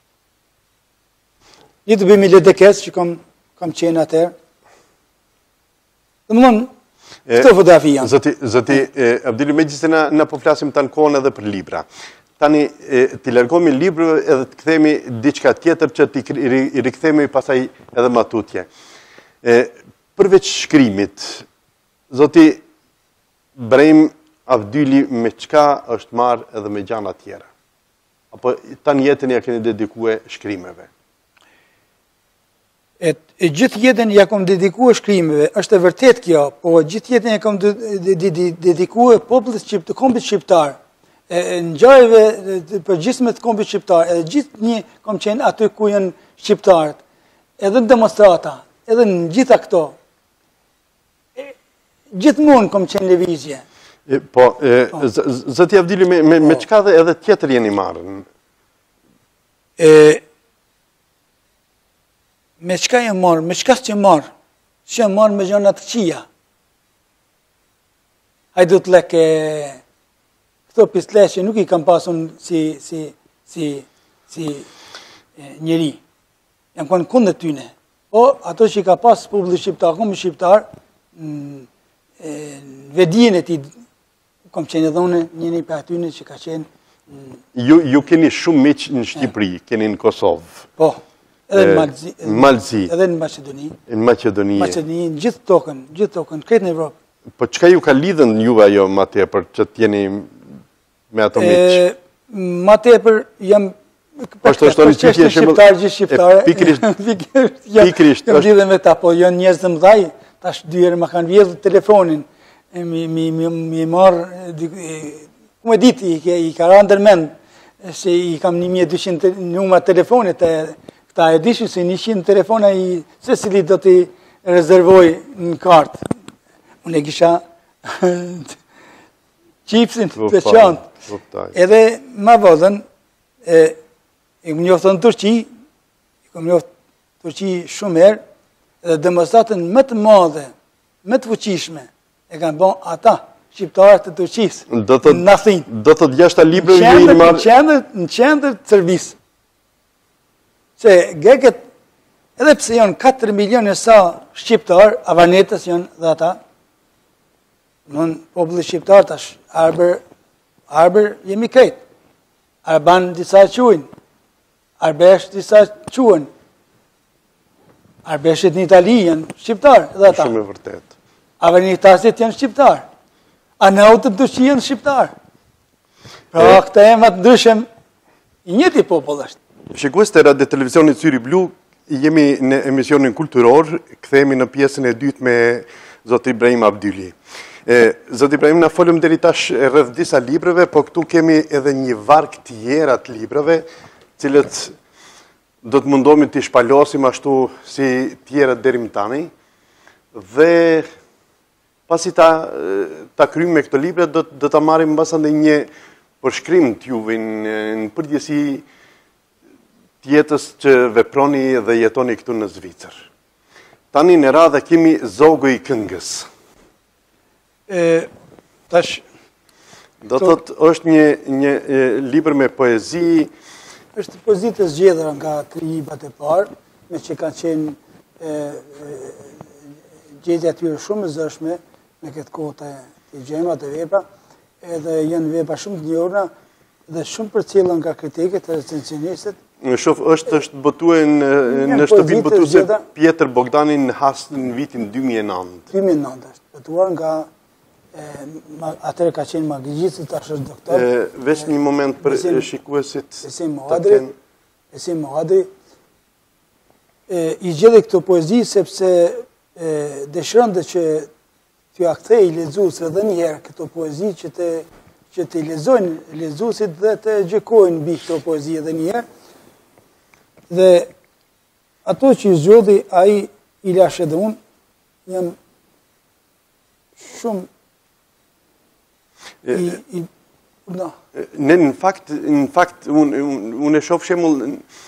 Një të bëjmë i ledekes që kam qenë atër. Dhe më nënë, këtë fotografi janë. Zëti, Abdili, me gjithë na po flasim të në kohën edhe për libra. Tani, t'i largohemi librave edhe të kthemi diçka tjetër që t'i rikthemi pasaj edhe matutje. Përveç shkrimit, zoti Brejm Abdili me qka është marrë edhe me gjana tjera? Apo tani jetën ja keni dedikue shkrimeve? E gjithë jetën ja kom dedikue shkrimeve, është e vërtet kjo, po gjithë jetën ja kom dedikue popullit të kombit shqiptar, në gjajve për gjithme të kombit shqiptar, edhe gjithë një kom qenë aty ku janë shqiptarët, edhe në demonstrata, edhe në gjitha këto. Gjithë mund kom qenë levizje. Po, zëti Abdili, me qka dhe edhe tjetër jeni marrën? Me qka jenë marrë? Me qka s'që marrë? Që jenë marrë me gjona të qia. Hajdu të leke... Këto pisleqe nuk i kam pasun si njeri. Jam kënë kundë të tyne. Po, ato që i ka pas publik shqiptar, kombit shqiptar, në vedien e ti, kom qenë edhe une njëri për atyne që ka qenë... Ju keni shumë miq në Shqipëri, keni në Kosovë. Po, edhe në Malzi. Edhe në Macedoni. Në Macedoni. Macedoni, gjithë tokën, kretë në Evropë. Po, qka ju ka lidhën juve ajo ma tepër, që t'jeni me ato miq? Ma tepër jam... është qeshtë shqiptarë, gjithë shqiptare. Pikrisht. Jam lidhe me ta, po janë njerëz të mëdhaj, tash 2 herë më kanë vjedhë telefonin, mi marë, ku me dit, i ka randër mend, se i kam 1200 numra telefonit, këta e dishu se 100 telefona, se cili do t'i rezervoj në kartë. Unë e kisha qipsin të qantë. Edhe ma vodhen, i më njoftën Turqi, i më njoftën Turqi shumë herë, edhe demonstratën më të madhe, më të fuqishme, e kanë bon ata, shqiptarët të Turqisë, në Athinë. Do të jashtë librave ju i marrë... Në qendër të servisë. Se geket, edhe pse janë 4 milion e sa shqiptarë, avanetës janë dhe ata, në populli shqiptarë tash, arbër jemi krejtë. Arban disa quen, arbesh disa quen, arbeshet në Itali janë shqiptarë dhe ata. Shumë e vërtet. Avanitasit janë shqiptarë. Anautët të që janë shqiptarë. Pra këta emat ndryshem i njëti popull është. Shikues të radio televizionit Syri Blu, jemi në emisionin kulturor, kthehemi në pjesën e dytë me zoti Brejm Abdili. Zoti Brejm, na folëm deri tash rreth disa librave, po këtu kemi edhe një varg tjera të librave, cilët do të mundohemi t'i shpalosim ashtu si tjerët deri më tani, dhe pasi ta kryjmë me këto libra, do ta marrim mbasande një përshkrim t'juve në përgjithësi tjetës që veproni dhe jetoni këtu në Zvicër. Tani në radhë kemi Zogu i këngës. Tash... Do të thotë, është një libër me poezi... është poezi të zgjedhura nga krijibat e parë, me që kanë qenë gjendja atyre shumë e zëshme, me këtë kohë të gjema të vepra, edhe janë vepra shumë të njohura dhe shumë përcjellën nga kritikët e recensionistët. Shof, është botue në shtëpinë botuese Pjetër Bogdani në vitin 2009. 2009 është botuar nga atëre ka qenë Magigjitës, tash është doktor. Veç një moment për shikuesit. Esim Mohadri i gjedhe këtë poezi sepse dëshironte që t'ju akthej lexuesve edhe një herë këtë poezi që të lexojnë lexuesit dhe të gjykojnë mbi këtë poezi edhe një herë. Dhe ato që i zgjodhi ai Ilash edhe unë, jam shumë Ne, në fakt, unë e shoh shemull,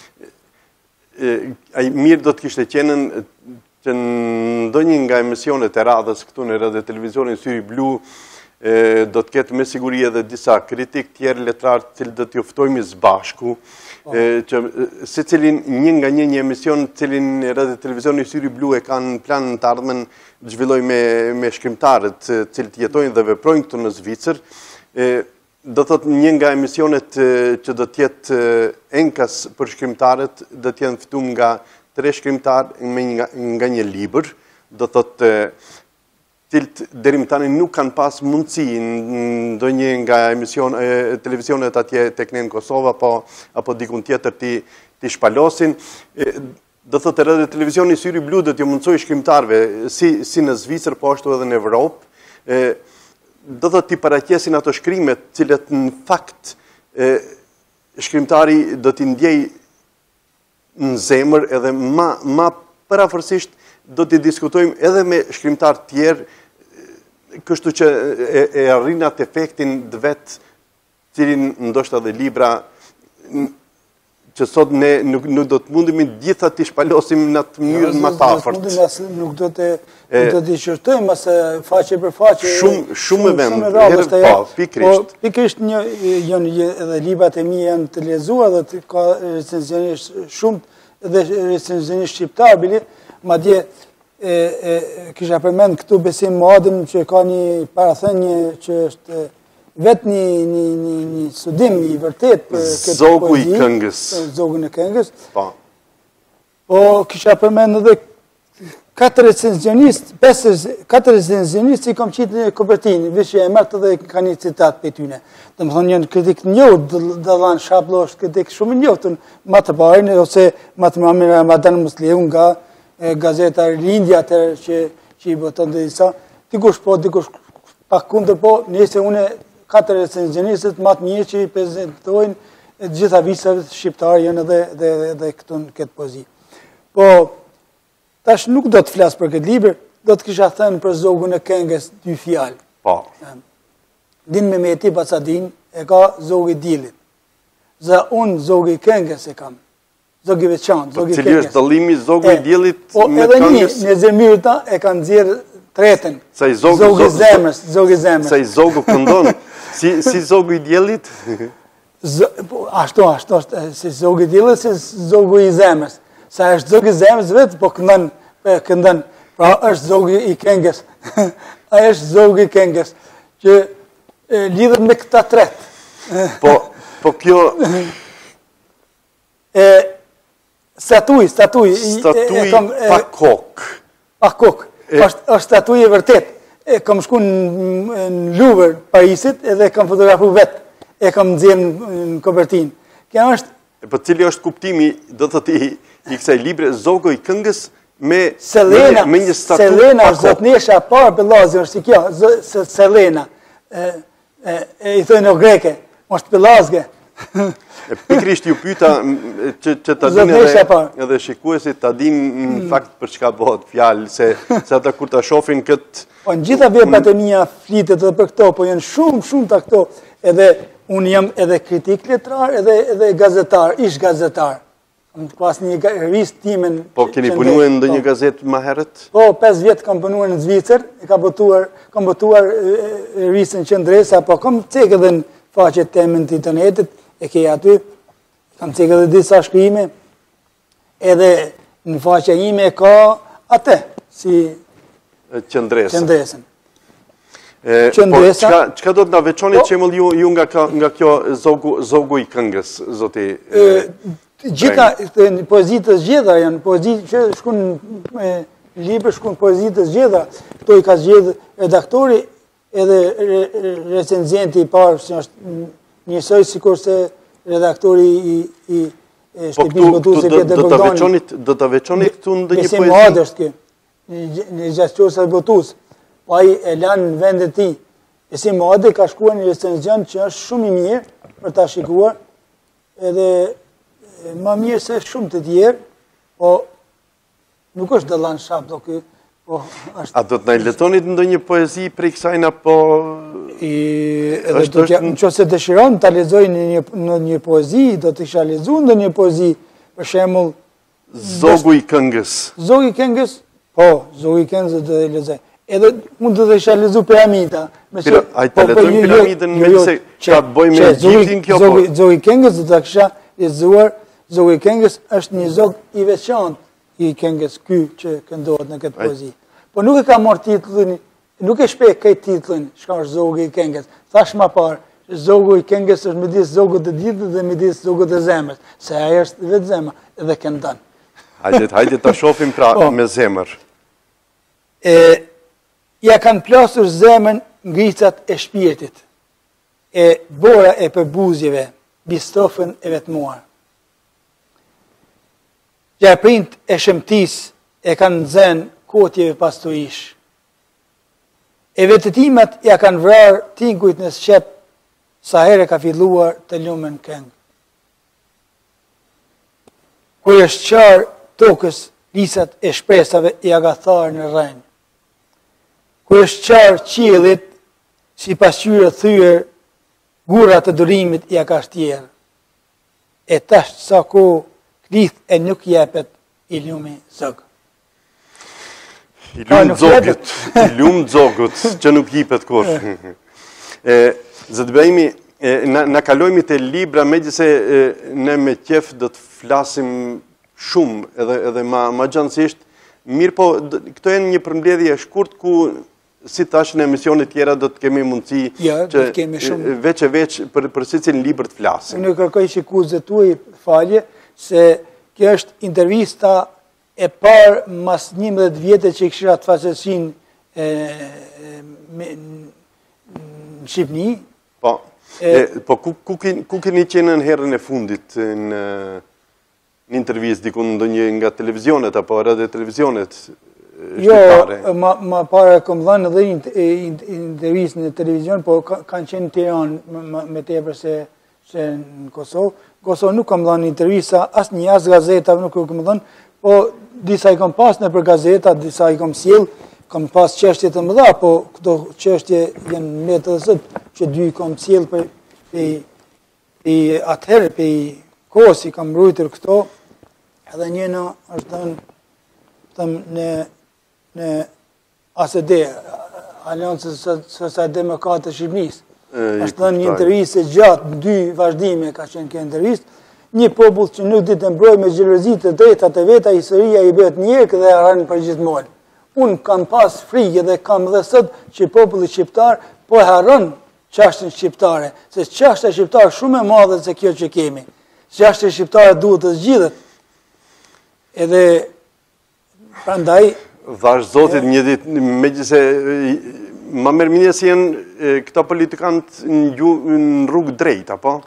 mirë do të kishte qenën që ndonjë nga emisionet e radhës këtu në Radio Televizionin Syri Blu do të ketë me siguri edhe disa kritik tjerë letrarë cilë do t'ju ftojmë së bashku, që se cilin një emision cilin Radio Televizionin Syri Blu e kanë plan të ardhmen të zhvilloj me shkrimtarët cilët jetojnë dhe veprojnë këtu në Zvicër. Do thot një nga emisionet që do tjetë enkas për shkrimtarët, do tjenë fëtum nga 3 shkrimtarë nga një libër, do thot cilët deri më tani nuk kanë pas mundësi në një nga televizionet atje tek ne në Kosovë, apo dikun tjetër ti shpalosin. Do thot e Radio Televizioni Syri Blu do t'ju mundsoj shkrimtarëve si në Zvicër, po ashtu edhe në Evropë, do të t'i paraqesin ato shkrimet, cilët në fakt shkrimtari do t'i ndjej në zemër edhe ma parafërsisht do t'i diskutojmë edhe me shkrimtar tjerë, kështu që e arrin atë efektin dhe vetë cilin ndoshta dhe libra që sot ne nuk do të mundemi gjitha t'i shpalosim në atë mënyrën më të afërt. Nuk do t'i qërtojmë asë faqe për faqe. Shumë e vend, pikrisht. Pikrisht janë edhe librat e mi janë të lexuar dhe ka recenzionisht shumë dhe recenzionisht shqiptar, bili, madje kisha përmend këtu Besim Madin që ka një parathënie që është vetë një studim i vërtet për këtë Zogu i këngës. Zogun e këngës. Po, kisha përmend edhe 4 recenzionistë i kom qitë në kopertinë, vishë e mërtë dhe ka një citat për tyne. Dhe më thonë një kritik njohë, Dallan Shablo është kritik shumë njohë, ma të parën, ose ma të Muhammed Ramadan Musliu nga gazeta Lindja që i boton dhe disa, dikush po, dikush pak kundër po, nëse une 4 recenzionistët më të mirë që i prezentojnë gjitha visave shqiptarë janë edhe këtu në këtë pozitë. Po, tash nuk do të flasë për këtë libër, do të kisha thënë për Zogun e këngës 2 fjalë. Po. Din Mehmeti Basadin e ka Zogu i diellit. Unë Zogu i këngës e kam. Zogu i veçantë, Zogu i këngës. Cili është dallimi Zogu i diellit me këngës? Po, edhe një, në Zemyrta e kanë nxjerrë tretën. Zogu i zemrës, Zogu i zemrës. Sa i Zogu këndon. Si Zogu i diellit? Ashtu, si Zogu i diellit, si Zogu i zemrës. Sa është Zogu i zemrës vetë, po këndon, pra është Zogu i këngës. A është Zogu i këngës, që lidhet me këta tretë. Po kjo... Statuj. Statuj pa kokë. Pa kokë. është statuj e vërtet. E kam shku në Louvre, Parisit, edhe kam fotografu vetë. E kam nxjerrë në kopertinë. Kjo është... Po cili është kuptimi, do të i kësaj libre, Zogu i këngës me një statuj pa kokë. Selena është zotnesha parë Pelazi, është si kjo, Selena. I thënë o greke, është Pelazge. Pikrisht ju pyta që ta din edhe shikuesit ta din në fakt për çka bëhet fjalë, se ata kur ta shohin këtë... Po në gjitha veprat e mia flitet edhe për këto, po janë shumë të këto, edhe unë jam edhe kritik letrar, edhe gazetar, ish gazetar. Pas një revistë timen... Po keni punuar në ndonjë gazetë më herët? Po, 5 vjet kam punuar në Zvicër, kam botuar revistën Qendresa, po kam cek edhe në faqet temën të internetit, e kej aty, kam cek edhe disa shkrime, edhe në faqja ime ka atë, si Qendresën. Çka do të na veçoni qemull ju nga kjo Zogu i këngës, zoti? Gjitha poezitë të zgjedhura janë, poezitë që shkon në libër, shkon poezitë të zgjedhura, këto i ka zgjedhë redaktori edhe recenzenti i parë, që është njësoj sikur se redaktori i Shtëpisë Botuese Pjetër Bogdanit. Do të veçoni këtu në ndonjë poezi? Besim Madh është kjo, një gjashtorës e Botus, po ai e lanë në vendet ti. Besim Madh ka shkuar një recenzion që është shumë i mirë për ta shikuar, edhe më mirë se shumë të tjerë, po nuk është Dallan Shablo ky, po është... A do të na letonit ndonjë poezi prej kësaj, apo Në që se dëshiron të lexoj në një poezi, do të isha lexuar në një poezi, për shembull Zogu i këngës. Zogu i këngës, po, Zogu i këngës do të lexoj. Edhe mund të isha lexuar Piramida. Ai të lexojmë Piramidën me se ka të bëjë me Egjiptin kjo po. Zogu i këngës do ta kisha lexuar. Zogu i këngës është një zog i veçantë i këngës ky që këndohet në këtë poezi. Po nuk e ka marrë titullin, nuk e shpej këtë titullin, çka është Zogu i këngës. Thash më parë, Zogu i këngës është midis zogut të ditës dhe midis zogut të zemrës, se ai është vetë zemra dhe këndon. Hajde ta shohim pra me zemër. Ja kanë plasur zemën ngricat e shpirtit, e bora e përbuzjeve, bistofën e vetmuar. Gjarprind e shëmtis e kanë zënë kotjeve pasturish. E vetëtimet ja kanë vrarë tingujt në shqep, sa herë ka filluar të lumen këngë. Kur është qarë tokës, lisat e shpresave i agatharë në rrenjë. Kur është qarë qiellit, si pasqyrë thyer, gurat të durimit i ka shtjerë. E tash sa ko klith e nuk jepet i lumi zog. I lumë zogut, që nuk jipet kur. Zëtbejmi, në kalojmi të libra, me gjithse ne me qef do të flasim shumë edhe ma gjansisht, mirë po, këto e një përmbledhje shkurt ku si tash në emisionit tjera do të kemi mundësi që veç e veç për si cilin libër të flasim. Unë kërkoj shikuzët tuaj falje, se kjo është intervista e parë mas 11 vjetë që i këshira të faqesin në Shqipni. Po, ku keni qenë në herën e fundit në intervjist, dikun ndë një nga televizionet, apo radio televizionet shqiptare? Jo, ma pare kom dhënë edhe intervjist në televizion, po kanë qenë në Tiranë me tepër se në Kosovë. Kosovë nuk kom dhënë intervjista, asë një asë gazeta nuk kom dhënë, po disa i kom pas në për gazeta, disa i kom sjell, kom pas qështje të mëdha, po këto qështje jenë me të dësët, që dy kom sjell për atëherë, për kohës i kam rujtër këto, edhe njëna është dhënë në ASD, Aliancës Social-Demokratë të Shqipërisë. është dhënë një intervistë gjatë, 2 vazhdime ka qenë kjo intervistë, një popull që nuk ditë mbroj me xhelozit të drejtat e veta, historia i bëhet njërk dhe arran për gjithmonë. Unë kam pas frikë dhe kam dhe sot që populli shqiptar po harron çështën shqiptare, se çështja shqiptare shumë e madhe se kjo që kemi. Çështja shqiptare duhet të zgjidhet. Edhe prandaj vazhdotit një ditë, megjithëse ma mërminje si jenë këta politikanët në rrugë drejt, apo?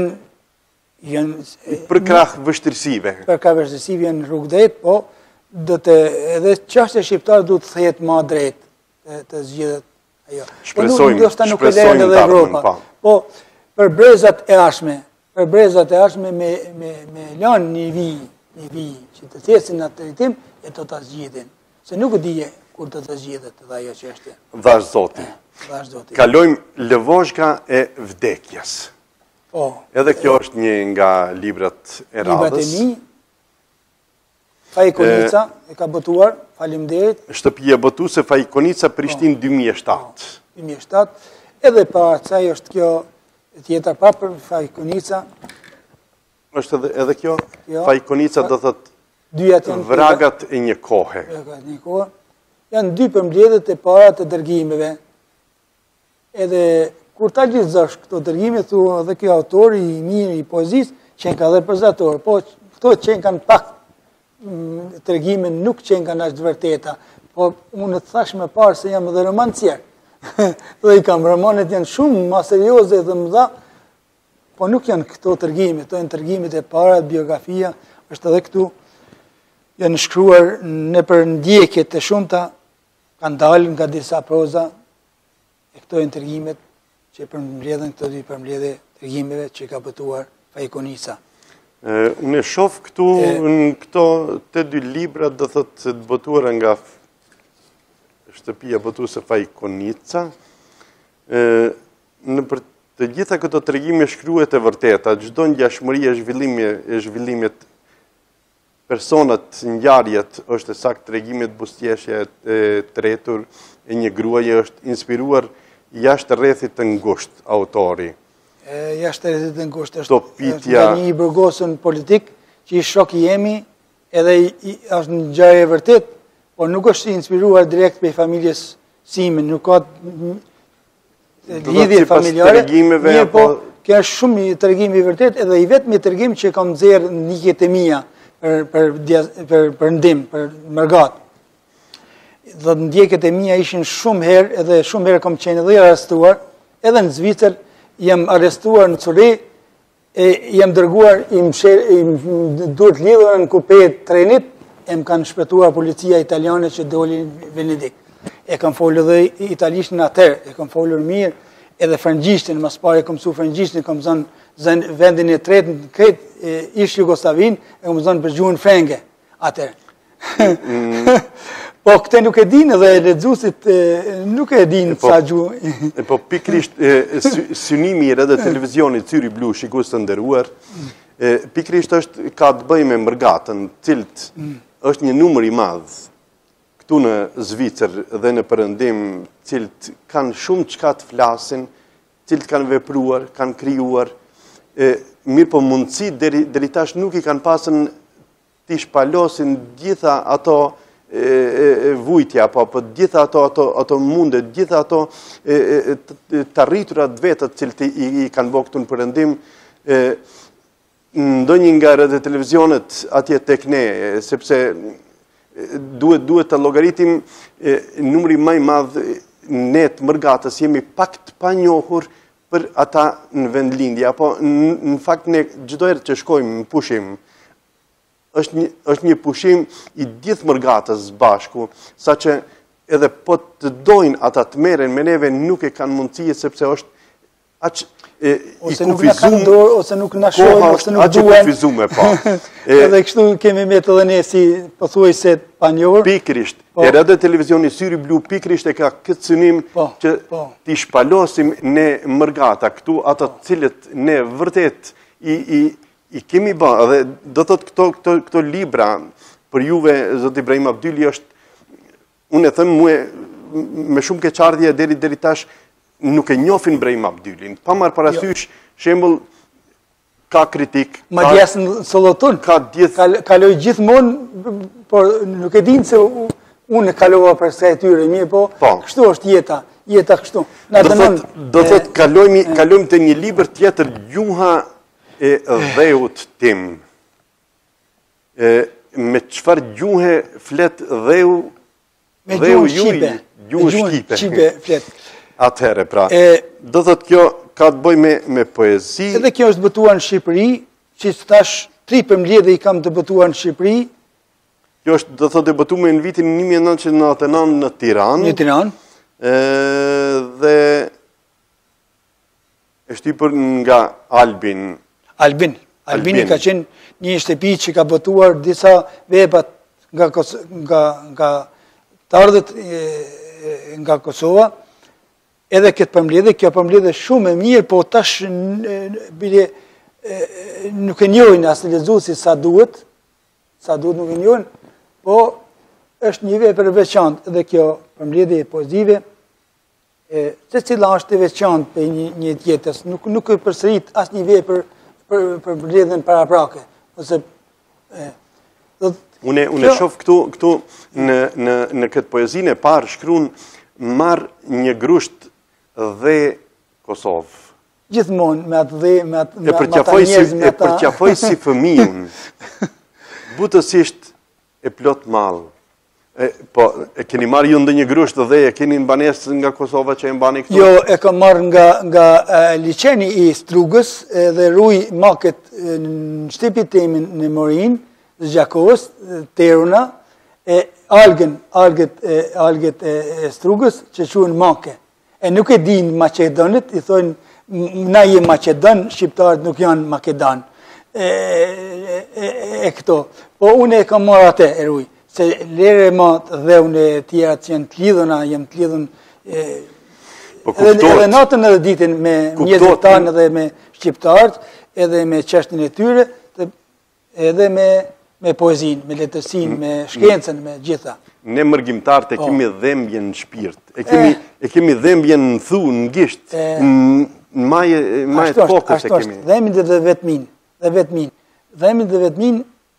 Për krah vështirësive. Për krah vështirësive jenë në rrugë drejt, po edhe çështja shqiptare duhet të thehet më drejt të zgjidhet ajo. Shpresojmë të ardhmen, pa. Po, për brezat e ashme me lanë një vi që të thesin atë drejtim e të të zgjidhin. Se nuk dije kur të të zgjidhet dhe ajo çështje. Vazhdoti. Kalojmë Lëvozhga e vdekjes. Po. Edhe kjo është një nga librat e radhës. Librat e mi, Fajkonica e ka botuar, faleminderit. Shtëpia botuese Fajkonica, Prishtinë 2007. 2007. Edhe para kësaj është kjo tjetër pa për Fajkonica. Është edhe kjo? Fajkonica do thotë vragat e një kohe. Janë 2 përmbledhjet e para të dërgimeve. Edhe kur ta gjithëzosh këto dërgime, thua edhe kjo autori i mirë i poezisë, qenë ka dhe përzator, po këto qenë kanë pak dërgime nuk qenë kanë ashtë vërteta, po unë të thash me parë se jam edhe romancier. Dhe i kam romanet janë shumë ma serioze dhe mëdha, po nuk janë këto dërgime, to janë dërgimet e para, biografia, është edhe këtu, janë shkruar në për ndjekjet të shumta, kanë dalë nga disa proza, e këto janë tërgjimet që përmbledhen këto 2 përmbledhje tërgjimeve që ka botuar Fajkonica. Unë e shoh këtu në këto të 2 libra do thotë të botuara nga shtëpia botuese Fajkonica, Në për të gjitha këto tregime shkruhet e vërteta, çdo ngjashmëri e zhvillimit personat, ngjarjet, është e saktë tregimit bustjeshja e tretur e një gruaje është inspiruar jashtë rrethit të ngushtë autori. Jashtë rrethit të ngushtë është nga një i burgosën politik që i shok i jemi, edhe është një ngjarje e vërtet, por nuk është inspiruar direkt për familjes sime, nuk ka lidhje familjare, mirë po kjo është shumë i tregimi i vërtet, edhe i vetmi tregim që kam nxjerrë ndjekjet e mia për ndim, për mërgat. Dhe ndjekjet e mia ishin shumë herë, edhe shumë herë kam qenë edhe i arrestuar, edhe në Zvicër jam arrestuar në Curi, jam dërguar, duhet lidhur në kupe trenit, e më kanë shpëtuar policia italiane që doli në Venedik. E kam folur edhe italisht në atër, e kam folur mirë, edhe frëngjishtin, mas pare kam su frëngjishtin, kam zënë vendin e tretë në kretë ish Jugoslavin, e kam zënë për gjuhën frenge, atër. Po, këte nuk e din edhe lexuesit nuk e din sa gjuhë. Po, pikrisht, synimi i edhe televizionit Zyri Blu, shikues të nderuar, pikrisht ka të bëjë me mërgatën, cilët është një numër i madh këtu në Zvicër dhe në Perëndim, cilët kanë shumë çka të flasin, cilët kanë vepruar, kanë krijuar, mirë po mundësi deri tash nuk i kanë pasën t'i shpalosin gjitha ato vujtja, po gjitha ato mundet, gjitha ato të arriturat vetët cilët i kanë bërë këtu në Perëndim, ndonjë nga rrjetet e televizionit atje tek ne, sepse duhet të llogaritim numri më i madh ne të mërgatës jemi pak të panjohur për ata në vendlindje, apo në fakt ne çdo herë që shkojmë në pushim është një pushim i gjithë mërgatës bashku, saqë edhe po të dojnë ata të merren me neve nuk e kanë mundësi sepse është aq ose nuk na kanë dorë, ose nuk na shohin, ose nuk duhen. Edhe kështu kemi me të dhe ne si pothuajse panjohur. Pikrisht. Edhe televizioni Zyri Blu pikrisht e ka këtë synim që t'i shpalosim ne mërgata këtu, ata cilët ne vërtet i kemi bë, dhe do thotë këto libra për juve, zot Ibrahim Abdyli është, unë e them mua me shumë keqardhje deri tash nuk e njohin Ibrahim Abdylin. Pa marrë parasysh, shembull ka kritik. Madje as në Sollotun kaloi gjithmonë, por nuk e din se unë kalova për sa e tyre, mirë po, kështu është jeta kështu. Do thotë kalojmë te një libër tjetër, Gjuha e dheut tim. Me çfarë gjuhe flet dheu? Me gjuhën shqipe flet. Atëherë, pra, do thotë kjo ka të bëjë me poezi. Edhe kjo është dëbutuar në Shqipëri, që tash 3 përmbledhje i kam dëbutuar në Shqipëri. Kjo është, do thotë, dëbutuar në vitin 1999 në Tiranë. Në Tiranë. Dhe është shtypur nga Albin. Albini ka qenë një shtëpi që ka botuar disa vepat nga të ardhët nga Kosova. Edhe këtë përmbledhje, kjo përmbledhje shumë e mirë, po tash nuk e njohin as lexuesi sa duhet nuk e njohin, po është një vepër e veçantë edhe kjo përmbledhje poezive, secila është e veçantë për një tjetër, nuk e përsërit asnjë vepër për përmbledhjen paraprake, ose unë shoh këtu në këtë poezinë e parë shkruan marr një grusht dhe Kosovë. Gjithmonë me atë dhe, me ata njerëz, e përqafoj si fëmijën. Butësisht e plot mall. Po, e keni marrë ju ndonjë grusht dhe e keni në banesë nga Kosova që e mbani këtu? Jo, e kam marrë nga liçeni i Strugës dhe ruj maket në shtëpi temin në Morin, Zgjakovës, Teruna, alget e Strugës që quhen make. E nuk e din Maqedonit, i thonë, na je Maqedon, shqiptarët nuk janë Makedon. E këto. Po unë e kam marrë atë e ruj, se lere ma dhe unë e tjera që janë të lidhuna, jem të lidhun Edhe natën edhe ditën me mjedit tanë edhe me shqiptarët, edhe me çështjen e tyre, edhe me poezinë, me letërsinë, me shkencën, me gjitha. Ne mërgjimtarët e kemi dhembje në shpirt, e kemi dhembje në thu, në gisht, në majet kokës e kemi. Dhembje dhe vetmin, dhembje dhe vetmin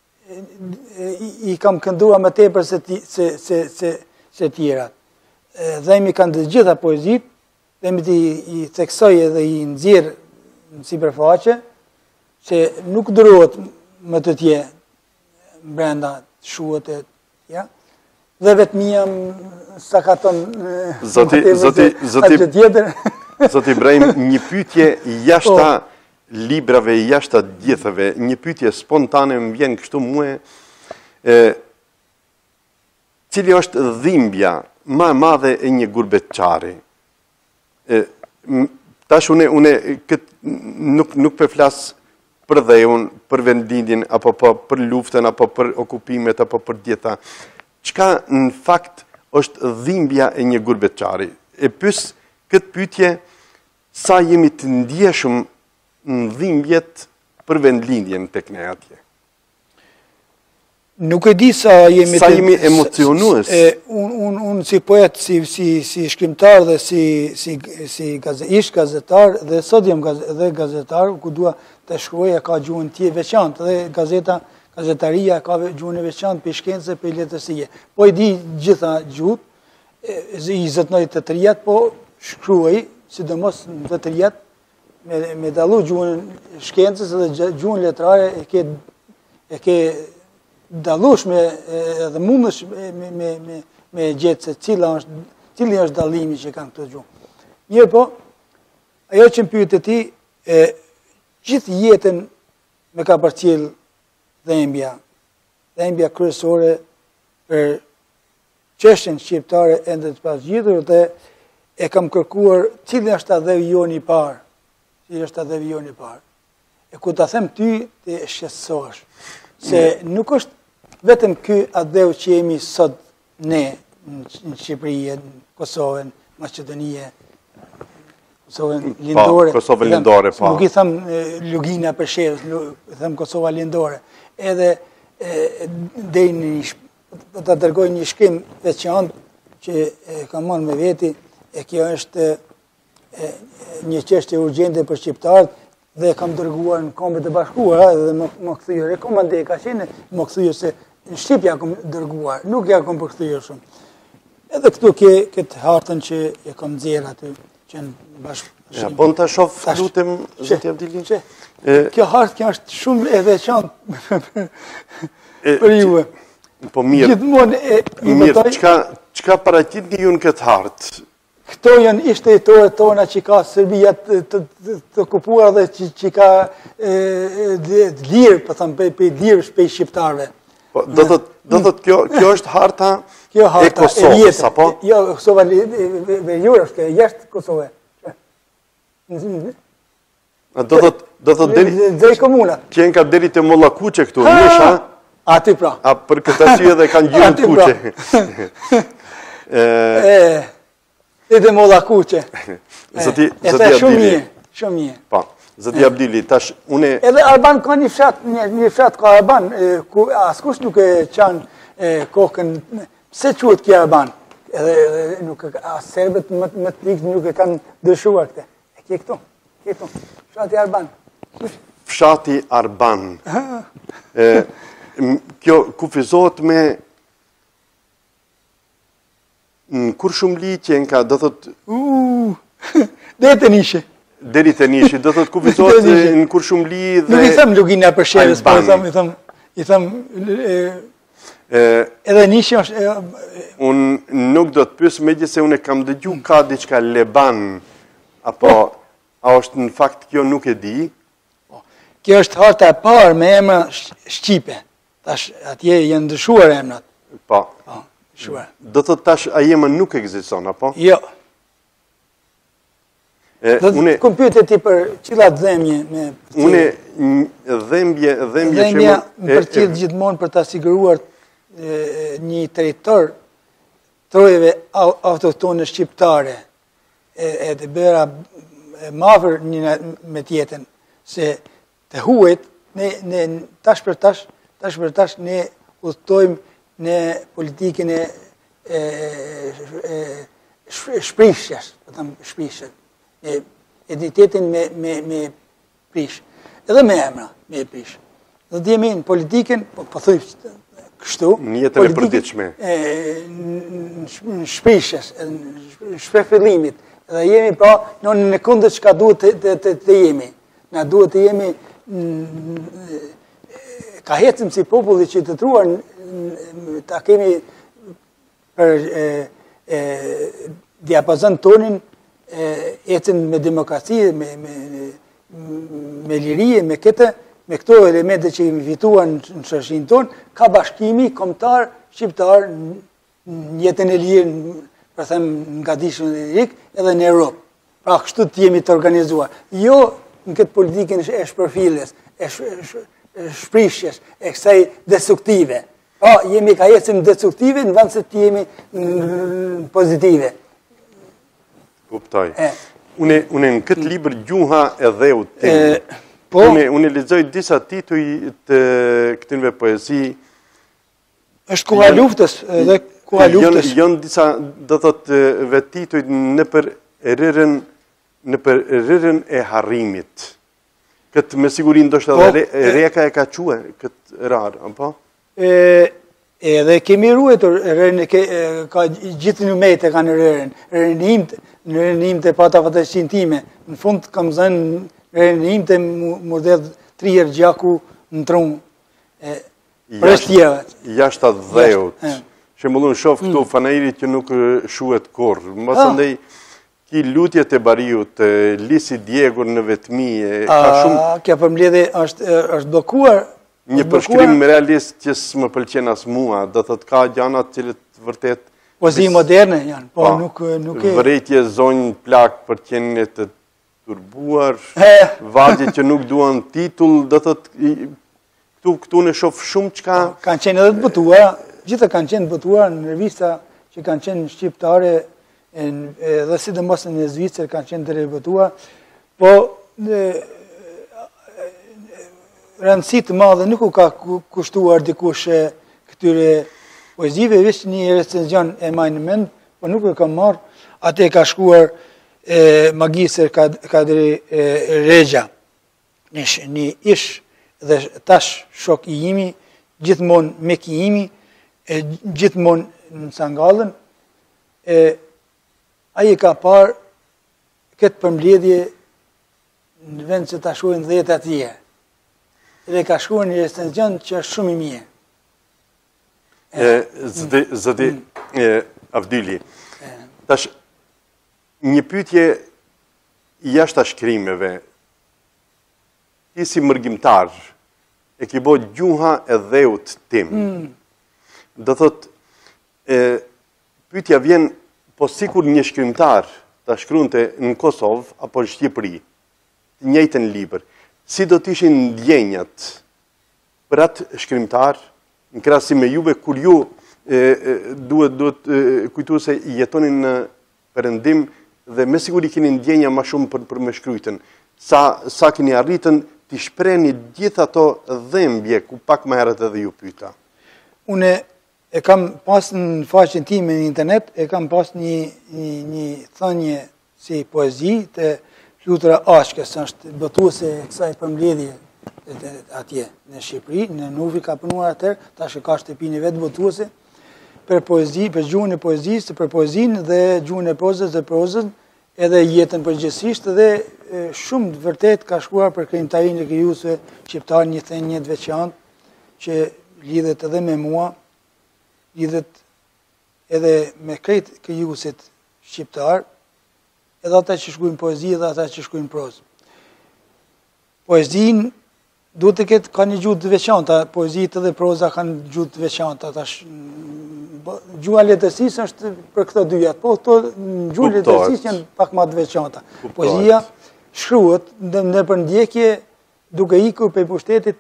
i kam këndua më tepër se tjerat. Dhembje kanë të gjitha poezit, dhembje i theksoj edhe i nxjerr në sipërfaqe, që nuk durohet më të tje brenda shuhet e tja, dhe vetmia sa ka tonë atë tjetër. Zoti Ibrahim, një pyetje jashta librave, jashta djethave, një pyetje spontane më vjen kështu mua, cili është dhimbja më e madhe e një gurbetçari? Tash une nuk për flas për dheun, për vendlindjen, apo për luftën, apo për okupimet, apo për djeta. Çka në fakt është dhimbja e një gurbetçari? E pyes këtë pyetje, sa jemi të ndjeshëm në dhimbjet për vendlindjen tek ne atje? Nuk e di sa jemi emocionues. Unë si poet, si shkrimtar dhe ish gazetar, dhe sot jam dhe gazetar, ku dua të shkruaj, ka gjuhën tje veçantë, dhe gazetaria ka gjuhën e veçantë për shkencë, për letërsie. Po i di gjitha gjuhët, i zëtnoj të të rijat, po shkruaj, sidomos në të të rijat, me dallu gjuhën shkencës dhe gjuhën letrare e ke dallueshme edhe mundesh me gjetë se cili është dallimi që kanë këtë gjuhë. Mirë po, ajo që më pyet ti, gjithë jetën me ka përcjell dhembja kryesore për çështjen shqiptare ende të pasgjitur, dhe e kam kërkuar cili është adhevi joni i parë, e ku ta them ty të shqetësohesh, se nuk është vetëm ky adhev që jemi sot ne në Shqipëri, në Kosovë, në Maqedoni, Kosovën lindore. Kosovën lindore, po. Nuk i them Lugina për shembull, i them Kosova lindore. Edhe do ta dërgoj një shkrim veçantë që kam marrë me veti, e kjo është një çështje urgjente për shqiptarët, dhe kam dërguar në Kombet e Bashkuara, dhe më kthyer rekomande ka qenë, më kthyer se në Shqipja kam dërguar, nuk ja kam përkthyer shumë. Edhe këtu ke këtë hartën që e kam nxjerr aty, që në bashkë. Ja, po ta shoh lutem zoti Abdili. Kjo hartë kjo është shumë e veçantë për ju. Po mirë. Gjithmonë çka paraqitni ju në këtë hartë? Këto janë ishte tona që ka Serbia të okupuar dhe që ka lirë, për thëmë, për lirë shpej shqiptarve. Do thot kjo është harta e Kosovës, apo? Jo, Kosova veriore është, jashtë Kosove. Do thot deri komuna. Qenë ka deri të Mollakuqe këtu, nisha? Aty pra. A për këtë arsye dhe kanë gjyrë të kuqe. Edhe Mollakuqe. Zoti Abdili. Shumë mirë. Po, zoti Abdili, tash une... Edhe Alban ka një fshat ka Alban, ku askush nuk e qanë kokën, pse quhet kjo Alban? Edhe nuk as serbët më të pikë nuk e kanë dëshuar këtë. E ke këtu, fshati Alban. Fshati Arban. Kjo kufizohet me në Kurshumli që ka, do thot... Deri të Nishi. Deri të Nishi, do thot kufizohet në Kurshumli dhe... Nuk i them Lugina për shevës, po i them... Edhe Nishi është... Unë nuk do të pyes, megjithëse unë kam dëgju ka diçka Leban, apo a është në fakt kjo nuk e di? Kjo është harta e parë me emra shqipe. Tash atje janë ndryshuar emrat. Po. Do të tash a jema nuk ekziston, apo? Jo. Kom pyete ti për cilat dhembje me... Une dhembje që... Dhembja më përcjell gjithmonë për ta siguruar një territor trojeve autoktone shqiptare, e të bëra mafër një me tjetën, se të huet, ne tash për tash ne udhtojmë në politikën e shprishjes, shprishjes, identitetin me prish, edhe me emra me prish. Dhe të jemi në politikën, po thuj kështu, në jetën e përditshme. Në shprishjes, në shpërfillimit, dhe jemi pra në kundër çka duhet të jemi. Na duhet të jemi ka hecim si populli që të truar ta kemi për diapazon tonin ecën me demokraci, me liri, me këto elemente që kemi fituar në shoqërinë tonë, ka bashkimi kombëtar shqiptar në jetën e lirë, për them nga dishën e lirik, edhe në Europë. Pra kështu të jemi të organizuar. Jo në këtë politikën e shpërfilljes, e shprishjes, e kësaj destruktive. Pa, jemi ka ecim destruktive në vend se të jemi pozitive. Kuptoj. Une në këtë libër Gjuha e Dheut tim, une lexoj disa tituj të këtyre poezi. Është koha luftës, edhe koha luftës. Janë disa, do thotë, vetituj në për rrërën e harrimit. Këtë me siguri ndoshta edhe Reka e ka quhe këtë rarë, apo? Edhe kemi ruetur, ka gjithë në mejtë e ka në rrërën, rrërën të pata fatëshin time. Në fund kam zënë rrërën të murdedh 3 herë gjaku në trunë. Jashtë atë dheut. Shembullun shoh këtu fanairit që nuk shuhet kurrë. Mbas andaj ki lutjet e Bariut, Lisi Diego në vetmi, ka shumë... Kja përmbledhje është blokuar. Një përshkrim realist që s'më pëlqen as mua, do thotë ka gjanat cilët vërtet... Poezi moderne janë, po nuk e... Vërejtje zonjë plak për qenje të turbuar, vargje që nuk duan titull, do thotë këtu në shoh shumë çka... Kanë qenë edhe të botuara, gjitha kanë qenë të botuara në revista që kanë qenë shqiptare, dhe sidomos në Zvicër kanë qenë të rebotuar, po rëndësi të madhe nuk u ka kushtuar dikush këtyre poezive, veç një recenzion e majnë mend, po nuk e ka marrë, atë e ka shkuar Magisër Kadri Regja, një ish dhe tash shok i imi, gjithmonë me ki imi, gjithmonë në Sangallën, aji ka parë këtë përmbledhje në vend që ta shuhin 10 atje. Dhe ka shkuar një recenzion që është shumë i mirë. Zëdi Avdyli, tash një pyetje jashtë shkrimeve, ti si mërgjimtar, e ki bo Gjuha e Dheut tim. Do thot, pyetja vjen, po sikur një shkrimtar të shkruante në Kosovë apo në Shqipëri, të njëjtën libër, si do të ishin ndjenjat për atë shkrimtar, në krahasim me juve, kur ju duhet kujtu se jetonin në Perëndim dhe me siguri keni ndjenja ma shumë për me shkrytën. Sa keni arritën të shprehni gjithë ato dhembje ku pak më herët edhe ju pyeta. Une e kam pas në faqen time në internet, e kam pas një thënie si poezi të Flutura Ashkës, është botuese e kësaj përmbledhje atje në Shqipëri, në Nuvi ka punuar atër, tash e ka shtëpinë vetë botuese, për poezi, për gjuhën e poezisë, për poezinë dhe gjuhën e prozës dhe prozën, edhe jetën përgjithsisht dhe shumë vërtet ka shkuar për krijimtarinë e krijuesve shqiptar një thënie të veçantë që lidhet edhe me mua, lidhet edhe me krejt krijuesit shqiptar, edhe ata që shkruajnë poezi dhe ata që shkruajnë prozë. Poezinë duhet të ketë, ka një gjuhë të veçanta, poezitë dhe proza kanë gjuhë të veçanta. Gjuha lehtësisë është për këto dyja, po këto gjuhë lehtësisë janë pak më të veçanta. Poezia shkruhet në përndjekje duke ikur për pushtetit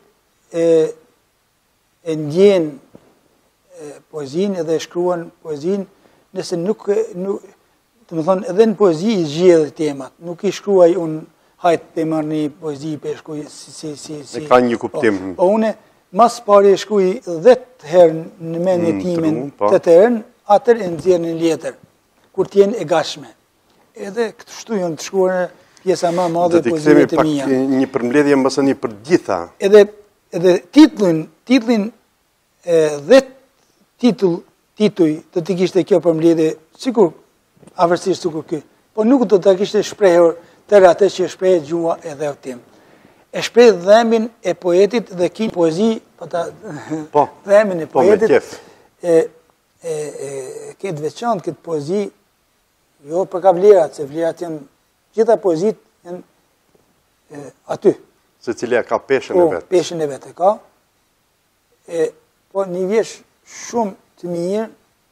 e ndjen poezinë edhe shkruan poezinë, nëse nuk të më thonë, edhe në poezi i zgjedh temat. Nuk I shkruaj unë, hajtë pe marrë një poezi, pe shkruaj si. E ka një kuptim. Po une, mas pari e shkruaj 10 herë në mendje timen të herën, atër e nëzirë në letër, kur t'jen e gashme. Edhe këtë shtu jonë të shkruar pjesa ma madhe e poezive të mija. Do t'i kthemi pak një përmbledhje mbasë një për gjitha. Edhe titlin 10 tituj të t'i kishte kjo përmbledhje, sikur, avërsisht sikur kjo, po nuk do t'a kishte shprehur tërë atë që shpreh gjua edhe tim. E shpreh dhemin e poetit dhe ki poezi, dhemin e poetit, këtë veçantë këtë poezi, jo për ka vlerat, se vlerat janë, gjitha poezit janë aty. Se cilja ka peshën e vetë. Po, peshën e vetë e ka. Po një vjesh shumë të mirë,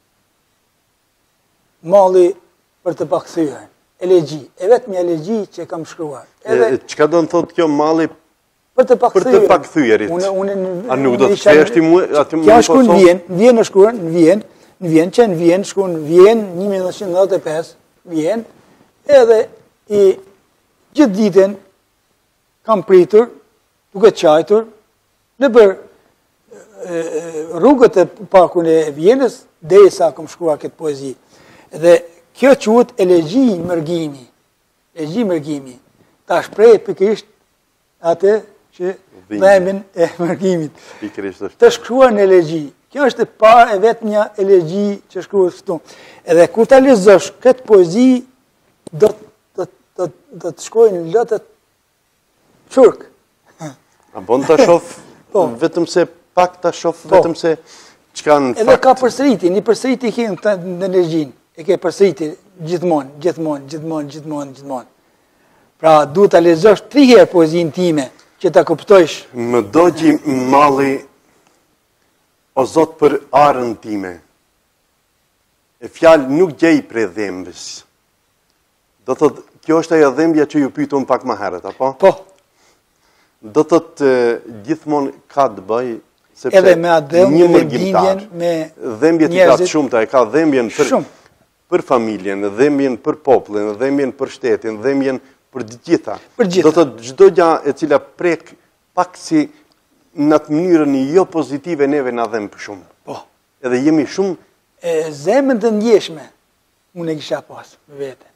malli për të pakthyer. Elegji. E vetë një elegji që kam shkruar. Çka do në thotë kjo malli për të pakthyerit? A nuk do të kthehesh ti mua aty më Kjo shkruan në Vjen në shkruar në Vjen, që në Vjen shkruan në Vjen 1995, Vjen, edhe I gjithë ditën kam pritur, duke qajtur, në bërë rrugët e parkun e Vjenës, dhe sa kam shkruar këtë poezi. Dhe kjo quhet elegji mërgimi. Elegji mërgimi. Ta shprej pikërisht atë që dhemin e mërgimit. Të shkruar në elegji. Kjo është e parë e vetë një elegji që shkruar këtu. Edhe kur ta lexosh këtë poezi, do të shkojnë lotët qurk. A bon të shof, vetëm se pak të shof, vetëm se qka në fakt. Edhe ka përsëriti, një përsëriti i në energjin, e ke përsëriti gjithmonë. Pra, du të lexosh 3 herë poezin time, që ta kuptojsh. Më dogji malli, o Zot për arën time, e fjalë nuk gjej prej dhembës. Do thotë, kjo është ajo dhembja që ju pyetëm pak më herët, apo? Po. Do thotë gjithmonë ka të bëj sepse edhe me atë një mërgjimtar, dhembjet I ka të shumta, e ka dhembjen për familjen, dhembjen për popullin, dhembjen për shtetin, dhembjen për të gjitha. Do thotë çdo gjë e cila prek pak si në atë mënyrën jo pozitive neve na dhem për shumë. Po. Edhe jemi shumë zemën të ndjeshme, unë e kisha pas vete.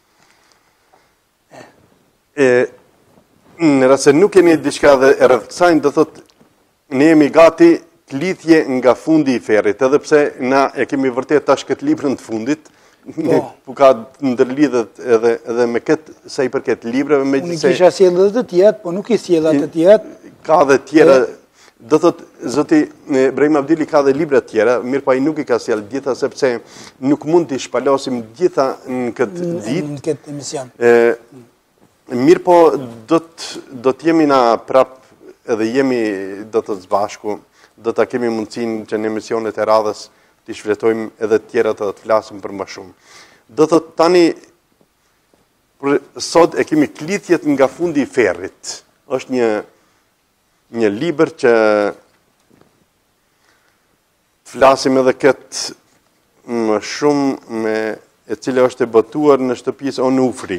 Në rrasë nuk kemi diçka dhe e rrëthsajnë, do thotë, ne jemi gati të lidhje nga fundi I ferrit, edhe pse na e kemi vërtet tash këtë librën të fundit, ku ka ndërlidhet edhe me këtë sa I përket librave, me unë kisha sjellë dhe të tjetë, po nuk I sjella të tjetë. Ka dhe tjera, do thotë, zoti Brahim Abdili ka dhe libra tjera, mirë pa I nuk I ka sjellë gjitha, sepse nuk mund t'i shpalosim gjitha në këtë ditë. Në këtë emision. Mirë po, do t'jemi na prap edhe jemi do të zbashku, do t'a kemi mundësin që në emisionet e radhës t'i shfletojmë edhe tjera të flasim për më shumë. Do të tani, sot e kemi klithjet nga fundi I ferrit. Është një libër që flasim edhe këtë më shumë me e cila është e botuar në shtëpisë Onufri.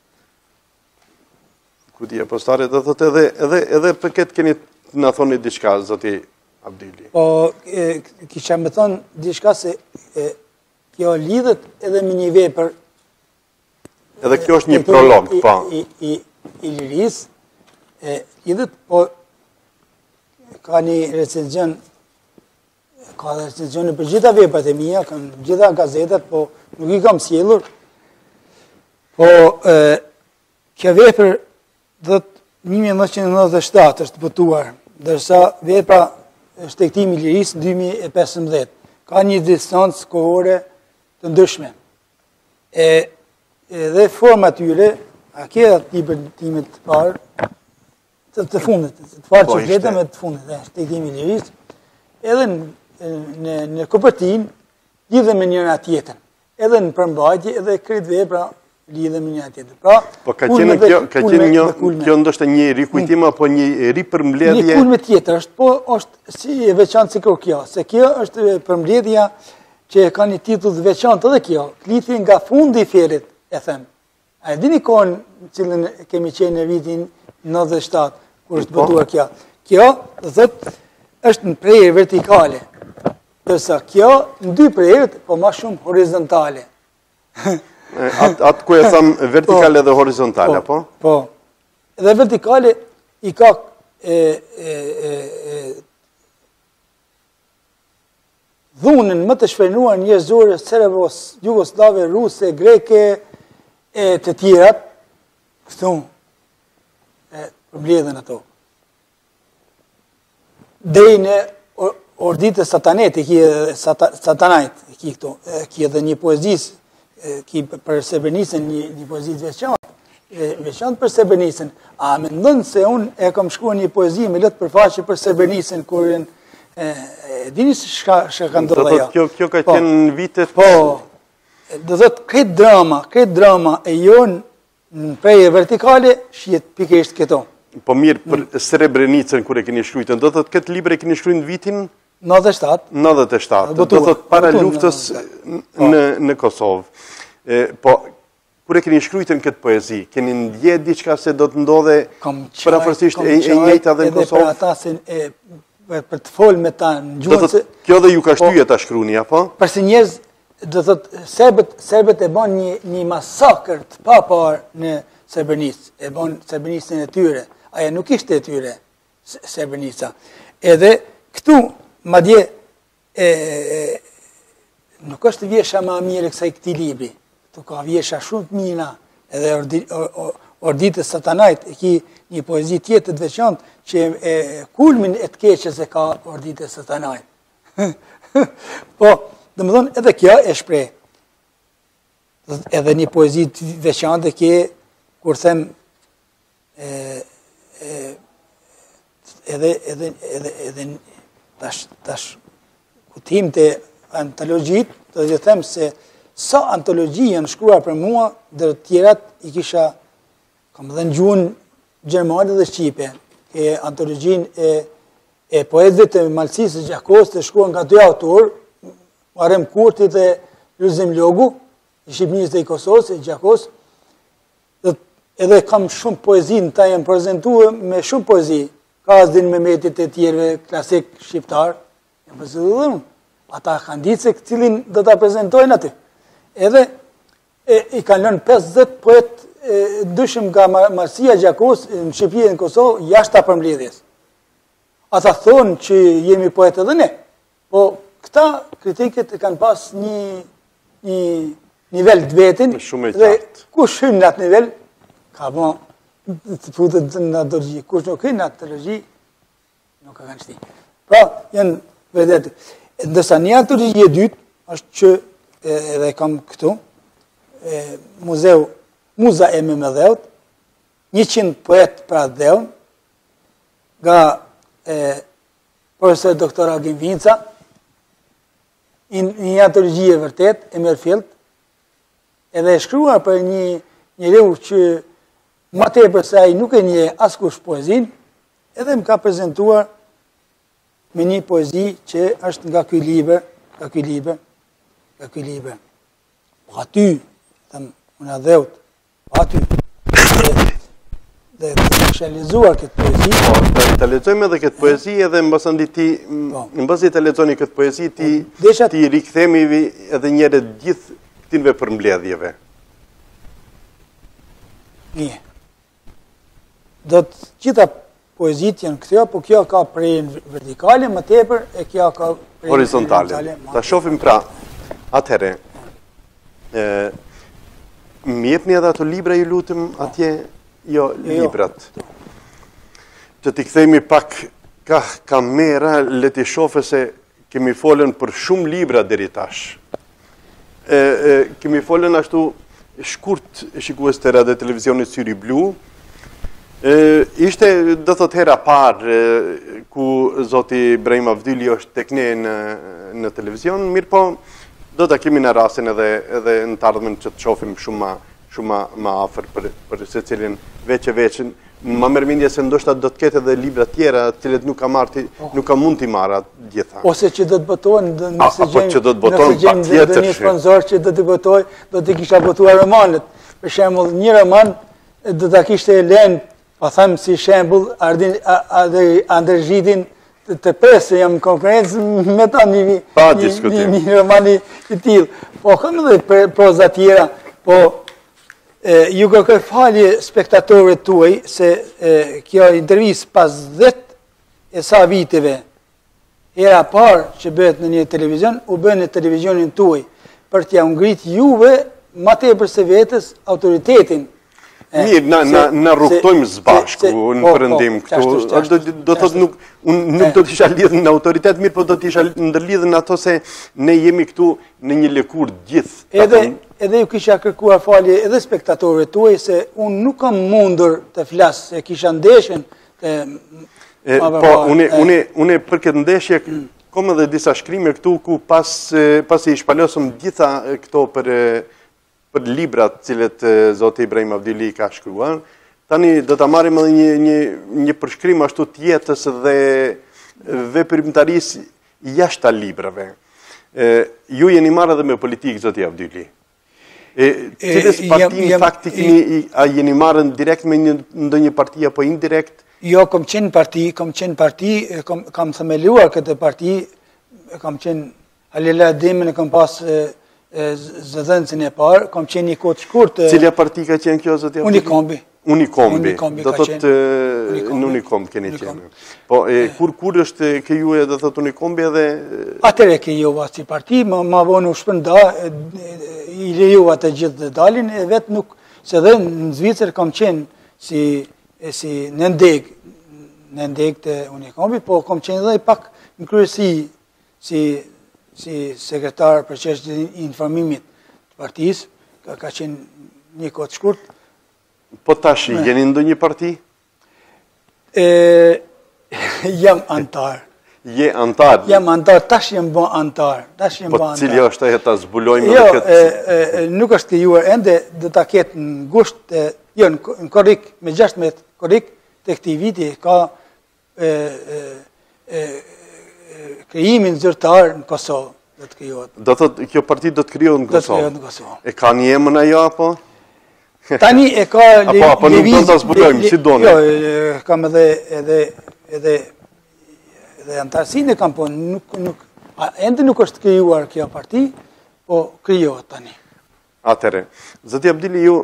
Kutia postare, do thotë edhe për këtë keni në thoni diçka, zoti Abdili. Po, kisha me thonë diçka se kjo lidhet edhe me një vepër. Edhe kjo është një prolog, po. I liris, lidhet, po, ka një recenzion, ka dhe recenzione për gjitha veprat e mija, kanë gjitha gazetat, po nuk I kam sjellur. Po, kjo vepër dhe 1997 është botuar, dërsa vepra shtektimi I liris 2015. Ka një distancë kohore të ndryshme. Dhe forma tyre, a ke atë libër timet të parë, të fundit, të parë që fletëm e të fundit, shtektimi I liris, edhe në kopërtin, lidhe me njëra tjetën. Edhe në përmbajtje, edhe kretë vepra, lidhe me njëra tjetër. Po ka qenë kjo ndoshta një rikujtim apo një ripërmbledhje? Një kulme tjetër është, po është si e veçantë si kjo, se kjo është përmbledhja që e ka një titull të veçantë edhe kjo, klithi nga fundi i ferit, e them. A e dini kohën cilën kemi qenë në vitin 97, kur është botuar kjo. Kjo, dhe thot, është në prerje vertikale, dërsa kjo në dy prerjet, po ma shumë horizontale. Atë ku e thamë vertikale dhe horizontale, po? Po. Edhe vertikale i ka dhunën më të shfrenuar njerëzore serbo-jugoslave, ruse, greke, e të tjerat, këtu, përbledhen ato. Dej në orditë satanet, satanajt, ki edhe një poezis, ki për Srebrenicën një poezit veçantë për Srebrenicën, a me ndonë se unë e kam shkruar një poezi me lëtë përfaqe për Srebrenicën, kur dini se shka ka ndodha jo. Kjo ka qenë në vitet... Po, dhe dhëtë këtë drama e jonë në prejë vertikale, shjet pikesht këto. Po mirë, për Srebrenicën, kur e keni shkrujtën, do thëtë këtë libre e keni shkrujnë në vitin? 97. 97, do thëtë para luftës në Kosovë. Po, kur e keni shkrujtën këtë poezi, keni ndje diçka se do të ndodhe parafërsisht e njëjta dhe në Kosovë? Edhe për ata se për të folë me ta në gjuhën se... Kjo dhe ju ka shtyje ta shkruni, apo? Përse njerëz, do thëtë, serbet e ban një masakër të papar në Srebrenicë, e ban Srebrenicën e tyre, aja nuk ishte e tyre, Srebrenica. Edhe këtu, madje, nuk është vjesha ma mire kësaj këti libri, këtu ka vjesha shumë të mina, edhe orditës satanajt, e ki një poezi tjetë të veçantë, që kulmin e të keqës e ka orditës satanajt. Po, dhe më thonë, edhe kjo e shprej. Edhe një poezi të veçantë e kje, kur them, edhe tash kutim të antologjit, të dhe them se sa antologji janë shkruar për mua, dhe tjerat i kisha, kam dhe në gjuhën Gjermane dhe Shqipe, e antologjin e poetëve të Malësisë Gjakos të shkruar nga dy autor, Muharrem Kurti dhe Lulzim Logu, i Shqipënisë dhe i Kosovës, e Gjakos, edhe kam shumë poezi, në ta jem prezentuar me shumë poezi, ka Azdin Mehmetit e tjerve klasik shqiptar, jem prezentuar, ata kanë ditë se cilin do ta prezentojnë aty. Edhe i kanë lënë 50 poet dyshim nga Marsia Gjakos në Shqipëri dhe në Kosovë, jashtë ta përmbledhjes. Ata thonë që jemi poet edhe ne, po këta kritikët e kanë pas një nivel të vetin, dhe kush hyn në atë nivel, ka bo të futët në antologji, kush nuk hyn në antologji, nuk ka kanë shti. Pra, janë vedetë. Ndërsa një antologji e dytë, është që edhe kam këtu, Muza e Memedheut, 100 poet pra dheun, nga profesor doktor Agim Vinca, një antologji e vërtet, e mërfilt, edhe e shkruar për një reu që ma tepër se ai nuk e një askush poezin, edhe më ka prezentuar me një poezi që është nga ky libër, Po aty, unë adheut, po aty, dhe të shalizuar këtë poezi. Po, të lexojmë edhe këtë poezi edhe në basi të lexoni këtë poezi, ti rikthemi edhe njëre gjithë këtinve përmbledhjeve. Nije. Do të gjitha poezit janë këtjo, po kjo ka prejnë vertikale, më tepër, e kjo ka prejnë horizontale. Ta shofim pra, atëhere, më jepni edhe ato libra ju lutem atje, jo librat. Që t'i kthejmi pak ka kamera, le t'i shofe se kemi folën për shumë libra deri tash. Kemi folën ashtu shkurt shikues të radio televizionit Syri Blu. Ishte do thot hera parë ku zoti Ibrahim Avdili është tek ne në televizion, mirë po do ta kemi në rastin edhe në të ardhmen që të shohim shumë shumë ma afer për se cilin veç e veçin. Ma mërmendje se ndoshta do të ketë edhe libra tjera, të cilët nuk ka mund t'i marra gjitha. Ose që do të botojnë, nëse gjemë një sponsor që do të botoj, do të kisha botuar romanet. Për shembull, një roman do ta kishte lënë, po them si shembull, Andrzhitin të presë, jam në konferencë me ta një romani i tillë. Po kam edhe proza tjera, po ju kërkoj falje spektatorëve tuaj se kjo intervistë pas 10 e sa viteve era parë që bëhet në një televizion, u bën në televizionin tuaj për t'ja ngrit juve ma tepër se vetës autoritetin. Mirë, na rrugtojmë zbashku në përëndim këtu. Do të thotë nuk do t'isha lidhën në autoritet mirë, po do t'isha ndërlidhën ato se ne jemi këtu në një lëkur gjithë. Edhe ju kisha kërkuar falje edhe spektatorëve tuaj se unë nuk kam mundur të flas, se kisha ndeshjen të... Po, une për këtë ndeshje, kom edhe disa shkrime këtu ku pas i shpalosëm gjitha këto për librat cilët Zoti Ibrahim Avdili ka shkruar, tani do të marim edhe një përshkrim ashtu tjetës dhe veprimtarisë jashtë librave. Ju jeni marrë edhe me politikë, Zoti Avdili. Cilës parti faktikni a jeni marrën direkt me ndonjë parti apo indirekt? Jo, kam qenë parti, kam themeluar këtë parti, kam qenë Halila Demin, kam pas zëdhënësin e parë, kam qenë një kohë të shkurt. Cilja parti ka qenë kjo, Zoti Avdili? Unikombi. Do të thotë në Unikombi keni qenë. Po, kur është ke ju e do të thotë Unikombi edhe... Atëre ke ju si parti, ma vonë u shpënda, i lejuva të gjithë dhe dalin, e vetë nuk, se dhe në Zvicër kam qenë si në ndeg të Unikombi, po kam qenë dhe pak në kryesi si sekretar për çështjet e informimit të partisë, ka qenë një kohë të shkurt. Po tash jeni në ndonjë parti? Jam antar. Je antar? Jam antar, tash jem bë antar. Po cili është e ta zbulojmë në këtë? Jo, nuk është krijuar ende, do ta ketë në gusht, jo, në korrik, me 16 korrik të këtij viti ka krijimin zyrtar në Kosovë, do të krijohet. Do thotë kjo parti do të krijohet në Kosovë? Do të krijohet në Kosovë. E ka një emër ajo apo? Tani e ka apo nuk do ta zbulojmë, si doni? Jo, kam edhe antarësinë kam, po ende nuk është krijuar kjo parti, po krijohet tani. Atëre, Zoti Avdili, ju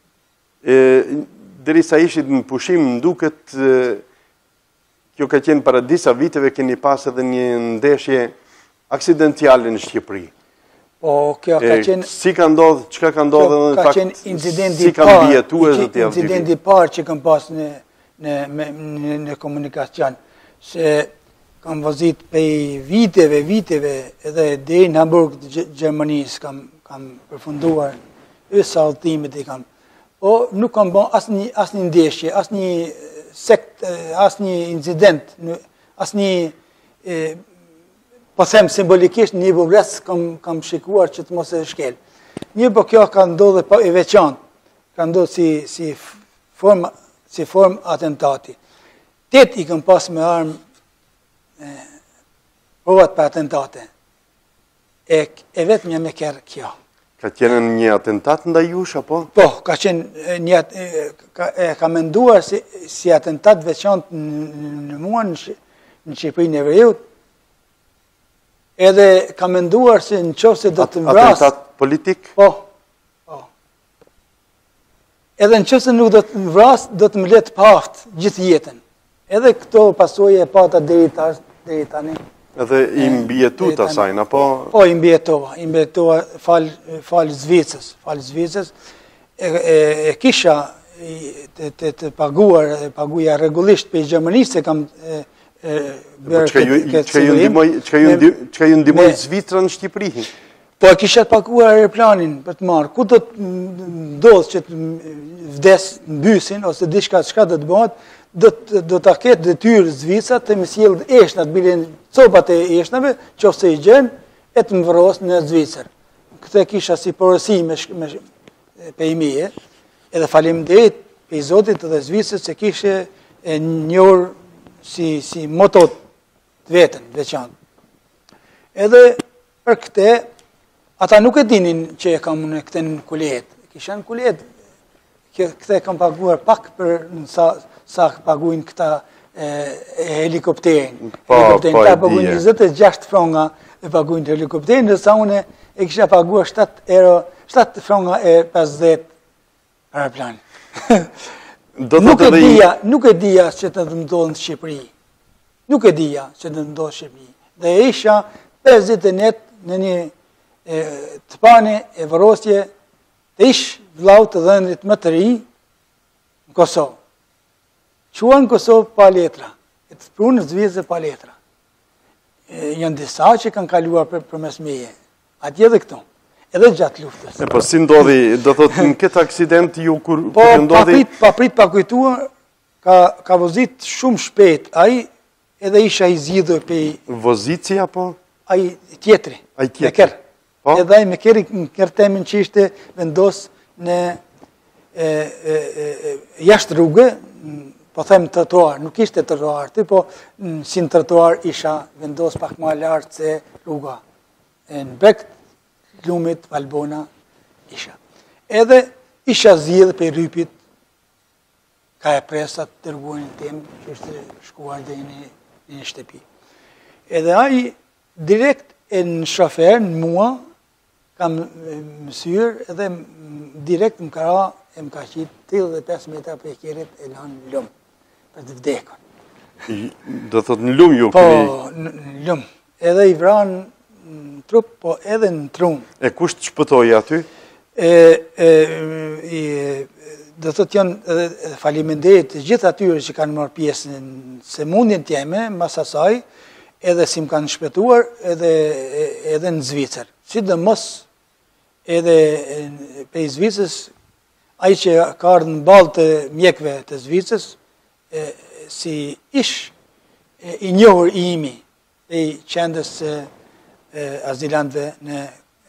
derisa ishit në pushim, nduket kjo ka qenë para disa viteve, keni pas edhe një ndeshje aksidentiale në Shqipëri. Po, kjo ka qenë... Si ka ndodhë, qëka ka ndodhë edhe në fakt, si ka mbjetuar, Zoti Avdili? Incidenti parë që kam pas në komunikacion, se kam vazit pej viteve, edhe dhe në Hamburg të Gjermanisë kam përfunduar, sa udhëtimet i kam. Po, nuk kam bon asë një ndeshje, asë një sekt, asë një incident, asë një... Po them simbolikisht një vëvles kam shikuar që të mos e shkel. Një po kjo ka ndodhe e veçantë, ka ndodhe si form atentati. 8 i kam pas me armë provat për atentate. E vetë një me kërë kjo. Ka qenë një atentat nda jush, apo? Po, ka qenë një, ka menduar si atentat veçantë në mua në Shqipërinë e Veriut, edhe ka menduar se në qofë se do të mbras... Atentat politik? Po. Edhe në qofë se nuk do të mbras, do të më letë paft gjithë jetën. Edhe këto pasojë e pata deri tani. Edhe i mbjetu të asajnë, apo? Po, i mbjetova falë Zvicës. E kisha të paguja regullisht për Gjermanisë, se kam... Qëka ju ndimoj Zvitra në Shqipëri? Po, e kisha të paguar aeroplanin për të marrë. Ku do të ndodhë që të vdes në bysin, ose diçka qka do të bëhat, do të ketë detyrë Zvitra të më sjellë eshnat, bilen copat e eshnave, qofse i gjenë, e të më vërosë në Zvicër. Këtë kisha si porësi pe meje, edhe faleminderit pe Zotit dhe Zvicrës se kishe njohur si moto të vetën, veçantë. Edhe për këte, ata nuk e dinin që e kam në këte në kulet. Kisha në kulet, këte kam paguar pak për sa paguin këta helikopterin. Ta paguin 26 franga e paguin helikopterin, nësa une e kisha paguar 7 franga e 50 aeroplan. Nuk e dija që të ndodhë në Shqipëri. Nuk e dija që të ndodhë në Shqipëri. Dhe isha 50 net në një të pane e vërosje të ish vlau të dhëndrit më të ri në Kosovë. Qua në Kosovë pa letra, e të prunë në Zvicër pa letra. Janë disa që kanë kaluar për mes meje, atje dhe këto, edhe gjatë luftës. Po si ndodhi, do thotë në këtë aksident ju kur ndodhi? Pa prit pa kujtua, ka vozit shumë shpejt, ai edhe isha i zgjidhur pe Vozici apo? Ai tjetri. Ai tjetri. Edhe ai me kërtemin që ishte vendos në jashtë rrugë, po them trotuar, nuk ishte trotuar, po si në trotuar isha vendos pak më lartë se rruga. Në breg lumit Valbona isha. Edhe isha zgjidhur pe rrypit ka e presat dërguarin tim që ishte shkuar dhe në shtëpi. Edhe ai direkt në shofer, në mua, kam mësyrë edhe direkt më kara e më ka qitë 85 metra për e kjerit e lanë në lumë, për të vdekon. Do thot në lumë ju? Po, në lumë. Edhe i vranë në trup, po edhe në trumë. E kush të shpëtoj aty? Do thot janë faleminderit të gjithë atyre që kanë marrë pjesë në se mundin tjeme, mas asaj, edhe si më kanë shpëtuar edhe në Zvicër. Sidomos edhe pe Zvicrës, ai që ka ardhur në balë të mjekve të Zvicrës, si ish i njohur i imi, pe qendrës azilantëve në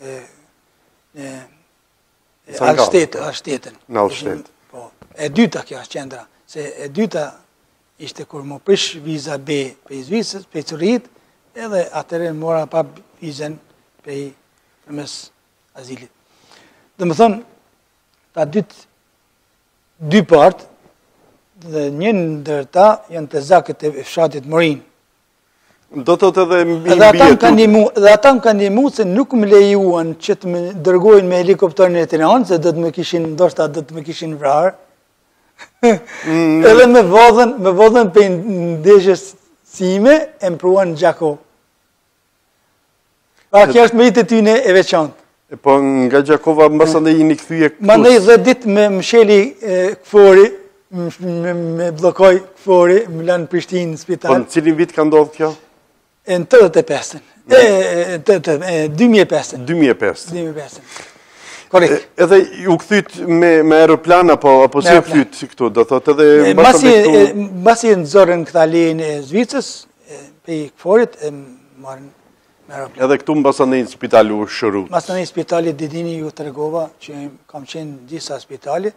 Alshtetën. Në Alshtet. E dyta kjo është qendra, se e dyta ishte kur më prish viza B pe Zvicrës, pe Curit, edhe atëre mora pa vizën pe mes azilit. Dhe më thonë, ta dy partë, dhe një ndër ta janë të zakët e fshatit Morin. Do të edhe Dhe ata më kanë ndihmu se nuk më lejuan që të më dërgojnë me helikopterin e Tiranës, se ndoshta do të më kishin vrarë. Edhe me vodhen për ndeshjes sime, e më pruan në Gjakov. Pa kjo është me i të tyne e veçantë. Po nga Gjakova mbas andaj jeni kthye këtu. Mandej 10 ditë me msheli këfori, me bllokoi këfori, më lanë në Prishtinë në spital. Po në cilin vit ka ndodhur kjo? Në 85. 2005. 2005. Korrekt. Edhe u kthyt me aeroplan apo si u kthyt këtu, do thotë edhe mbasi nxorën këta lejën e Zvicrës, pe këforit e marrën me aeroplan. Edhe këtu mbas andaj në spital u shërut. Mbas andaj spitali Dedini ju tregova që kam qenë në disa spitale,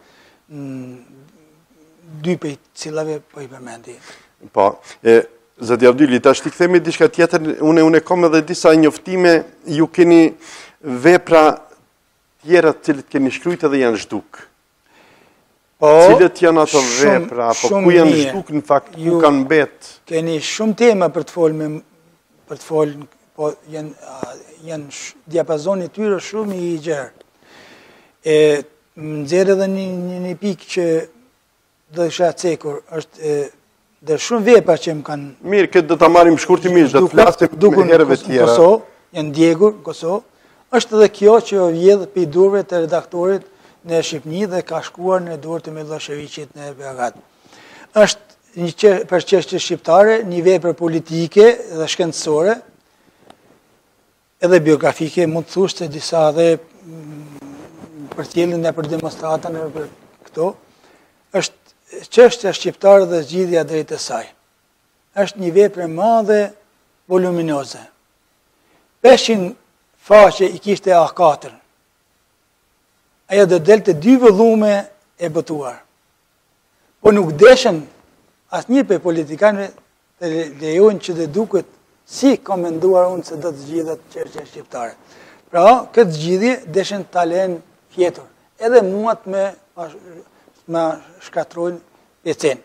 dy prej cilave po i përmendi. Po, Zoti Abdyli, tash ti kthemi diçka tjetër, unë kam edhe disa njoftime, ju keni vepra tjera të cilët keni shkruajt edhe janë zhduk. Po, cilët janë ato vepra, apo ku janë zhduk në fakt, ku kanë mbet? Keni shumë tema për të folë, po janë diapazoni tyre shumë i gjerë. Më nxjerr edhe një pikë që do isha cekur, është dhe shumë vepra që më kanë... Mirë, këtë do të marrim shkurtimisht, do të flasim me herëve tjera. Kosovë, janë djegur në Kosovë, është edhe kjo që vjedh për i durve të redaktorit në Shqipni dhe ka shkuar në durë të Miloševićit në Beograd. Është për çështje shqiptare, një vepër politike dhe shkencësore, edhe biografike, mund të thush se disa dhe për tjellin e për demonstratën e për këto, është çështja shqiptare dhe zgjidhja drejt e saj. Është një vepër e madhe voluminoze. 500 faqe i kishte A4. ajo do delte 2 vëllume e botuar. Po nuk deshen asnjë për politikanëve të lejojnë që të duket si ka menduar unë se do të zgjidhet çështja shqiptare. Pra, këtë zgjidhje deshen ta lënë fjetur. Edhe muat me shkatrojnë pecen.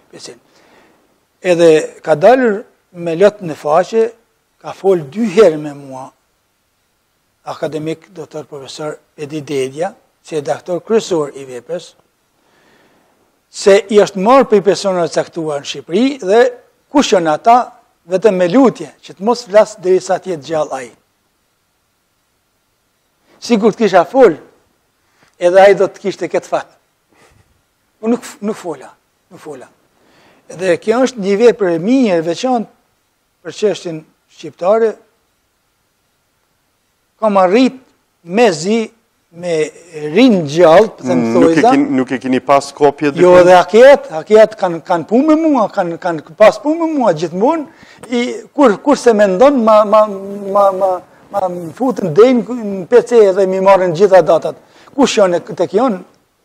Edhe ka dalur me lot në faqe, ka folë 2 herë me mua, akademik doktor profesor Edi Dedja, që e redaktor kryesor i veprës, se i është marrë për i personat caktuar në Shqipëri dhe kush janë ata vetëm me lutje që të mos flasë derisa të jetë gjallë ai. Sigur të kisha folë, edhe ai do të kishte këtë fat. Po nuk fola. Edhe kjo është një vepër e mirë e veçantë për çështjen shqiptare. Kam arrit mezi me rinë gjallë, për të më thojza. Nuk e keni pas kopje? Jo, dhe hakiat kanë punë me mua, kanë pas punë me mua gjithmonë, kur se mendon ma më futën dejnë në PC dhe mi marrin gjitha datat. Kush janë të kjonë?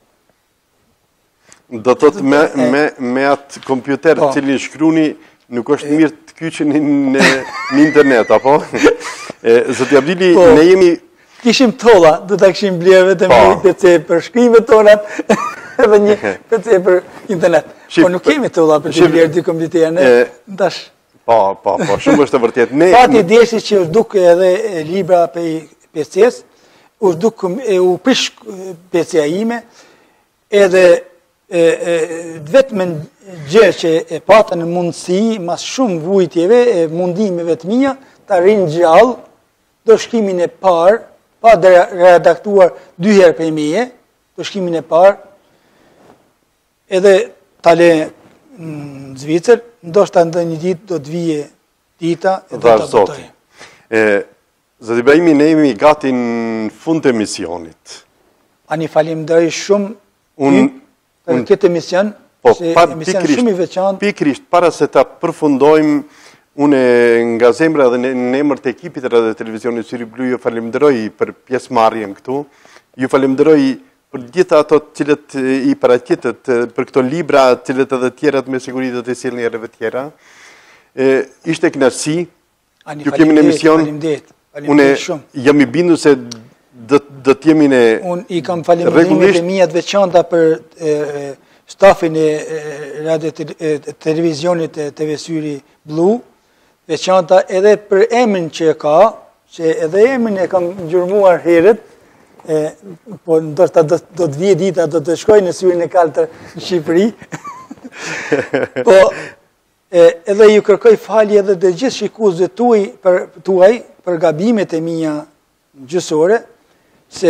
Do të me atë kompjuter cilin shkruni, nuk është mirë të kyqeni në internet, apo? Zoti Abdili, ne jemi... Kishim tolla, do të kishim blerë vetëm një PC për shkrimet tonat, edhe një PC për internet. Po nuk kemi tolla për të blerë 2 kompjuter, ne ndash. Po, shumë është të vërtet. Fati deshi që është duk edhe libra për PC-s, u prish PC-a ime, edhe vetëm gjë që e pata në mundësi, mas shumë vujtjeve, e mundimeve të mia, të rinë gjallë, do shkimin e parë, pa dhe redaktuar 2 herë për meje, do shkimin e parë, edhe tale në Zvicër, ndoshta ndë një ditë do të vije dita e do të botoj. Zoti Ibrahimi, ne jemi gati në fund të emisionit. Ani falimderoj shumë për këtë emision, se emision shumë i veçantë. Pikrisht, para se ta përfundojmë, unë nga zemra dhe në emër të ekipit të Radio Televizionit Syri Blu, ju falimderoj për pjesëmarrjen këtu, ju falimderoj për gjitha ato cilët i paraqitët, për këto libra, cilët edhe tjerat me siguri do të sjellni herëve tjera. Ishte kënaqësi. Ju kemi në emision. Unë jam i bindur se do të jemi në unë i kam falimderimet e mia të veçanta për stafin e Radio Televizionit TV Syri Blu, veçanta edhe për emrin që ka, që edhe emrin e kam gjurmuar herët, po ndoshta do të vije dita, do të shkoj në Syrin e Kaltër në Shqipëri. Po, edhe ju kërkoj falje edhe dhe gjithë shikuesve tuaj për gabimet e mia gjysore, se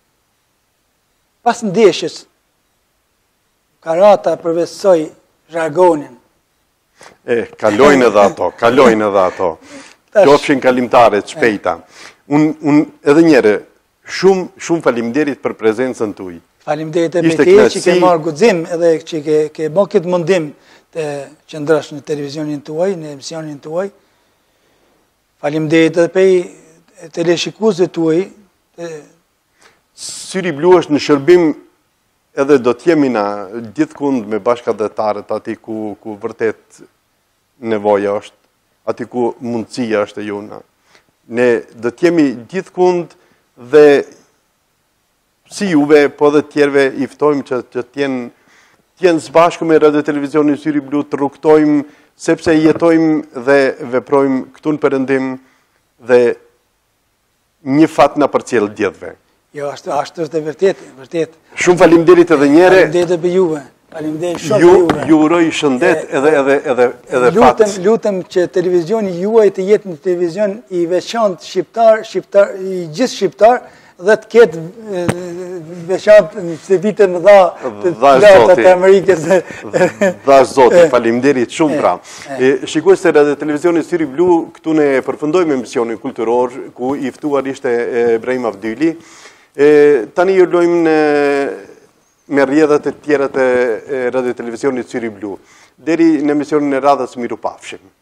pas ndeshjes Karata përvesoj jargonin. Kalojnë edhe ato. Qofshin kalimtare të shpejta. Unë edhe njëre, shumë faleminderit për prezencën tuaj. Faleminderit e me te që ke marrë guxim edhe që ke bërë këtë mundim të qëndrosh në televizionin tuaj, në emisionin tuaj. Faleminderit edhe për teleshikuesve tuaj. Syri Blu është në shërbim edhe do t'jemi na gjithkund me bashkëdhetarët, ati ku vërtet nevoja është, ati ku mundësia është e jona. Ne do t'jemi gjithkund dhe si juve, po dhe tjerve i ftojmë që t'jenë së bashku me Radio Televizionin Syri Blu, të rrugtojmë, sepse jetojmë dhe veprojmë këtu në Perëndim dhe një fat na përcjell gjithëve. Jo, ashtu është e vërtet. Shumë faleminderit edhe njëre. Faleminderit edhe për juve. Faleminderit shumë për juve. Ju uroj shëndet edhe fat. Lutem që televizioni juaj të jetë një televizion i veçantë shqiptar, i gjithë shqiptar, dhe të ketë veçantë se vite më dha të Amerikës. Dha Zoti, faleminderit shumë pra. Shikues të Radio Televizionit Syri Blu, këtu ne përfundojmë emisionin kulturor, ku i ftuar ishte Ibrahim Avdyli. Tani ju lojmë me rrjedhët e tjera të Radio Televizionit Syri Blu. Deri në emisionin e radhës, miru pafshim.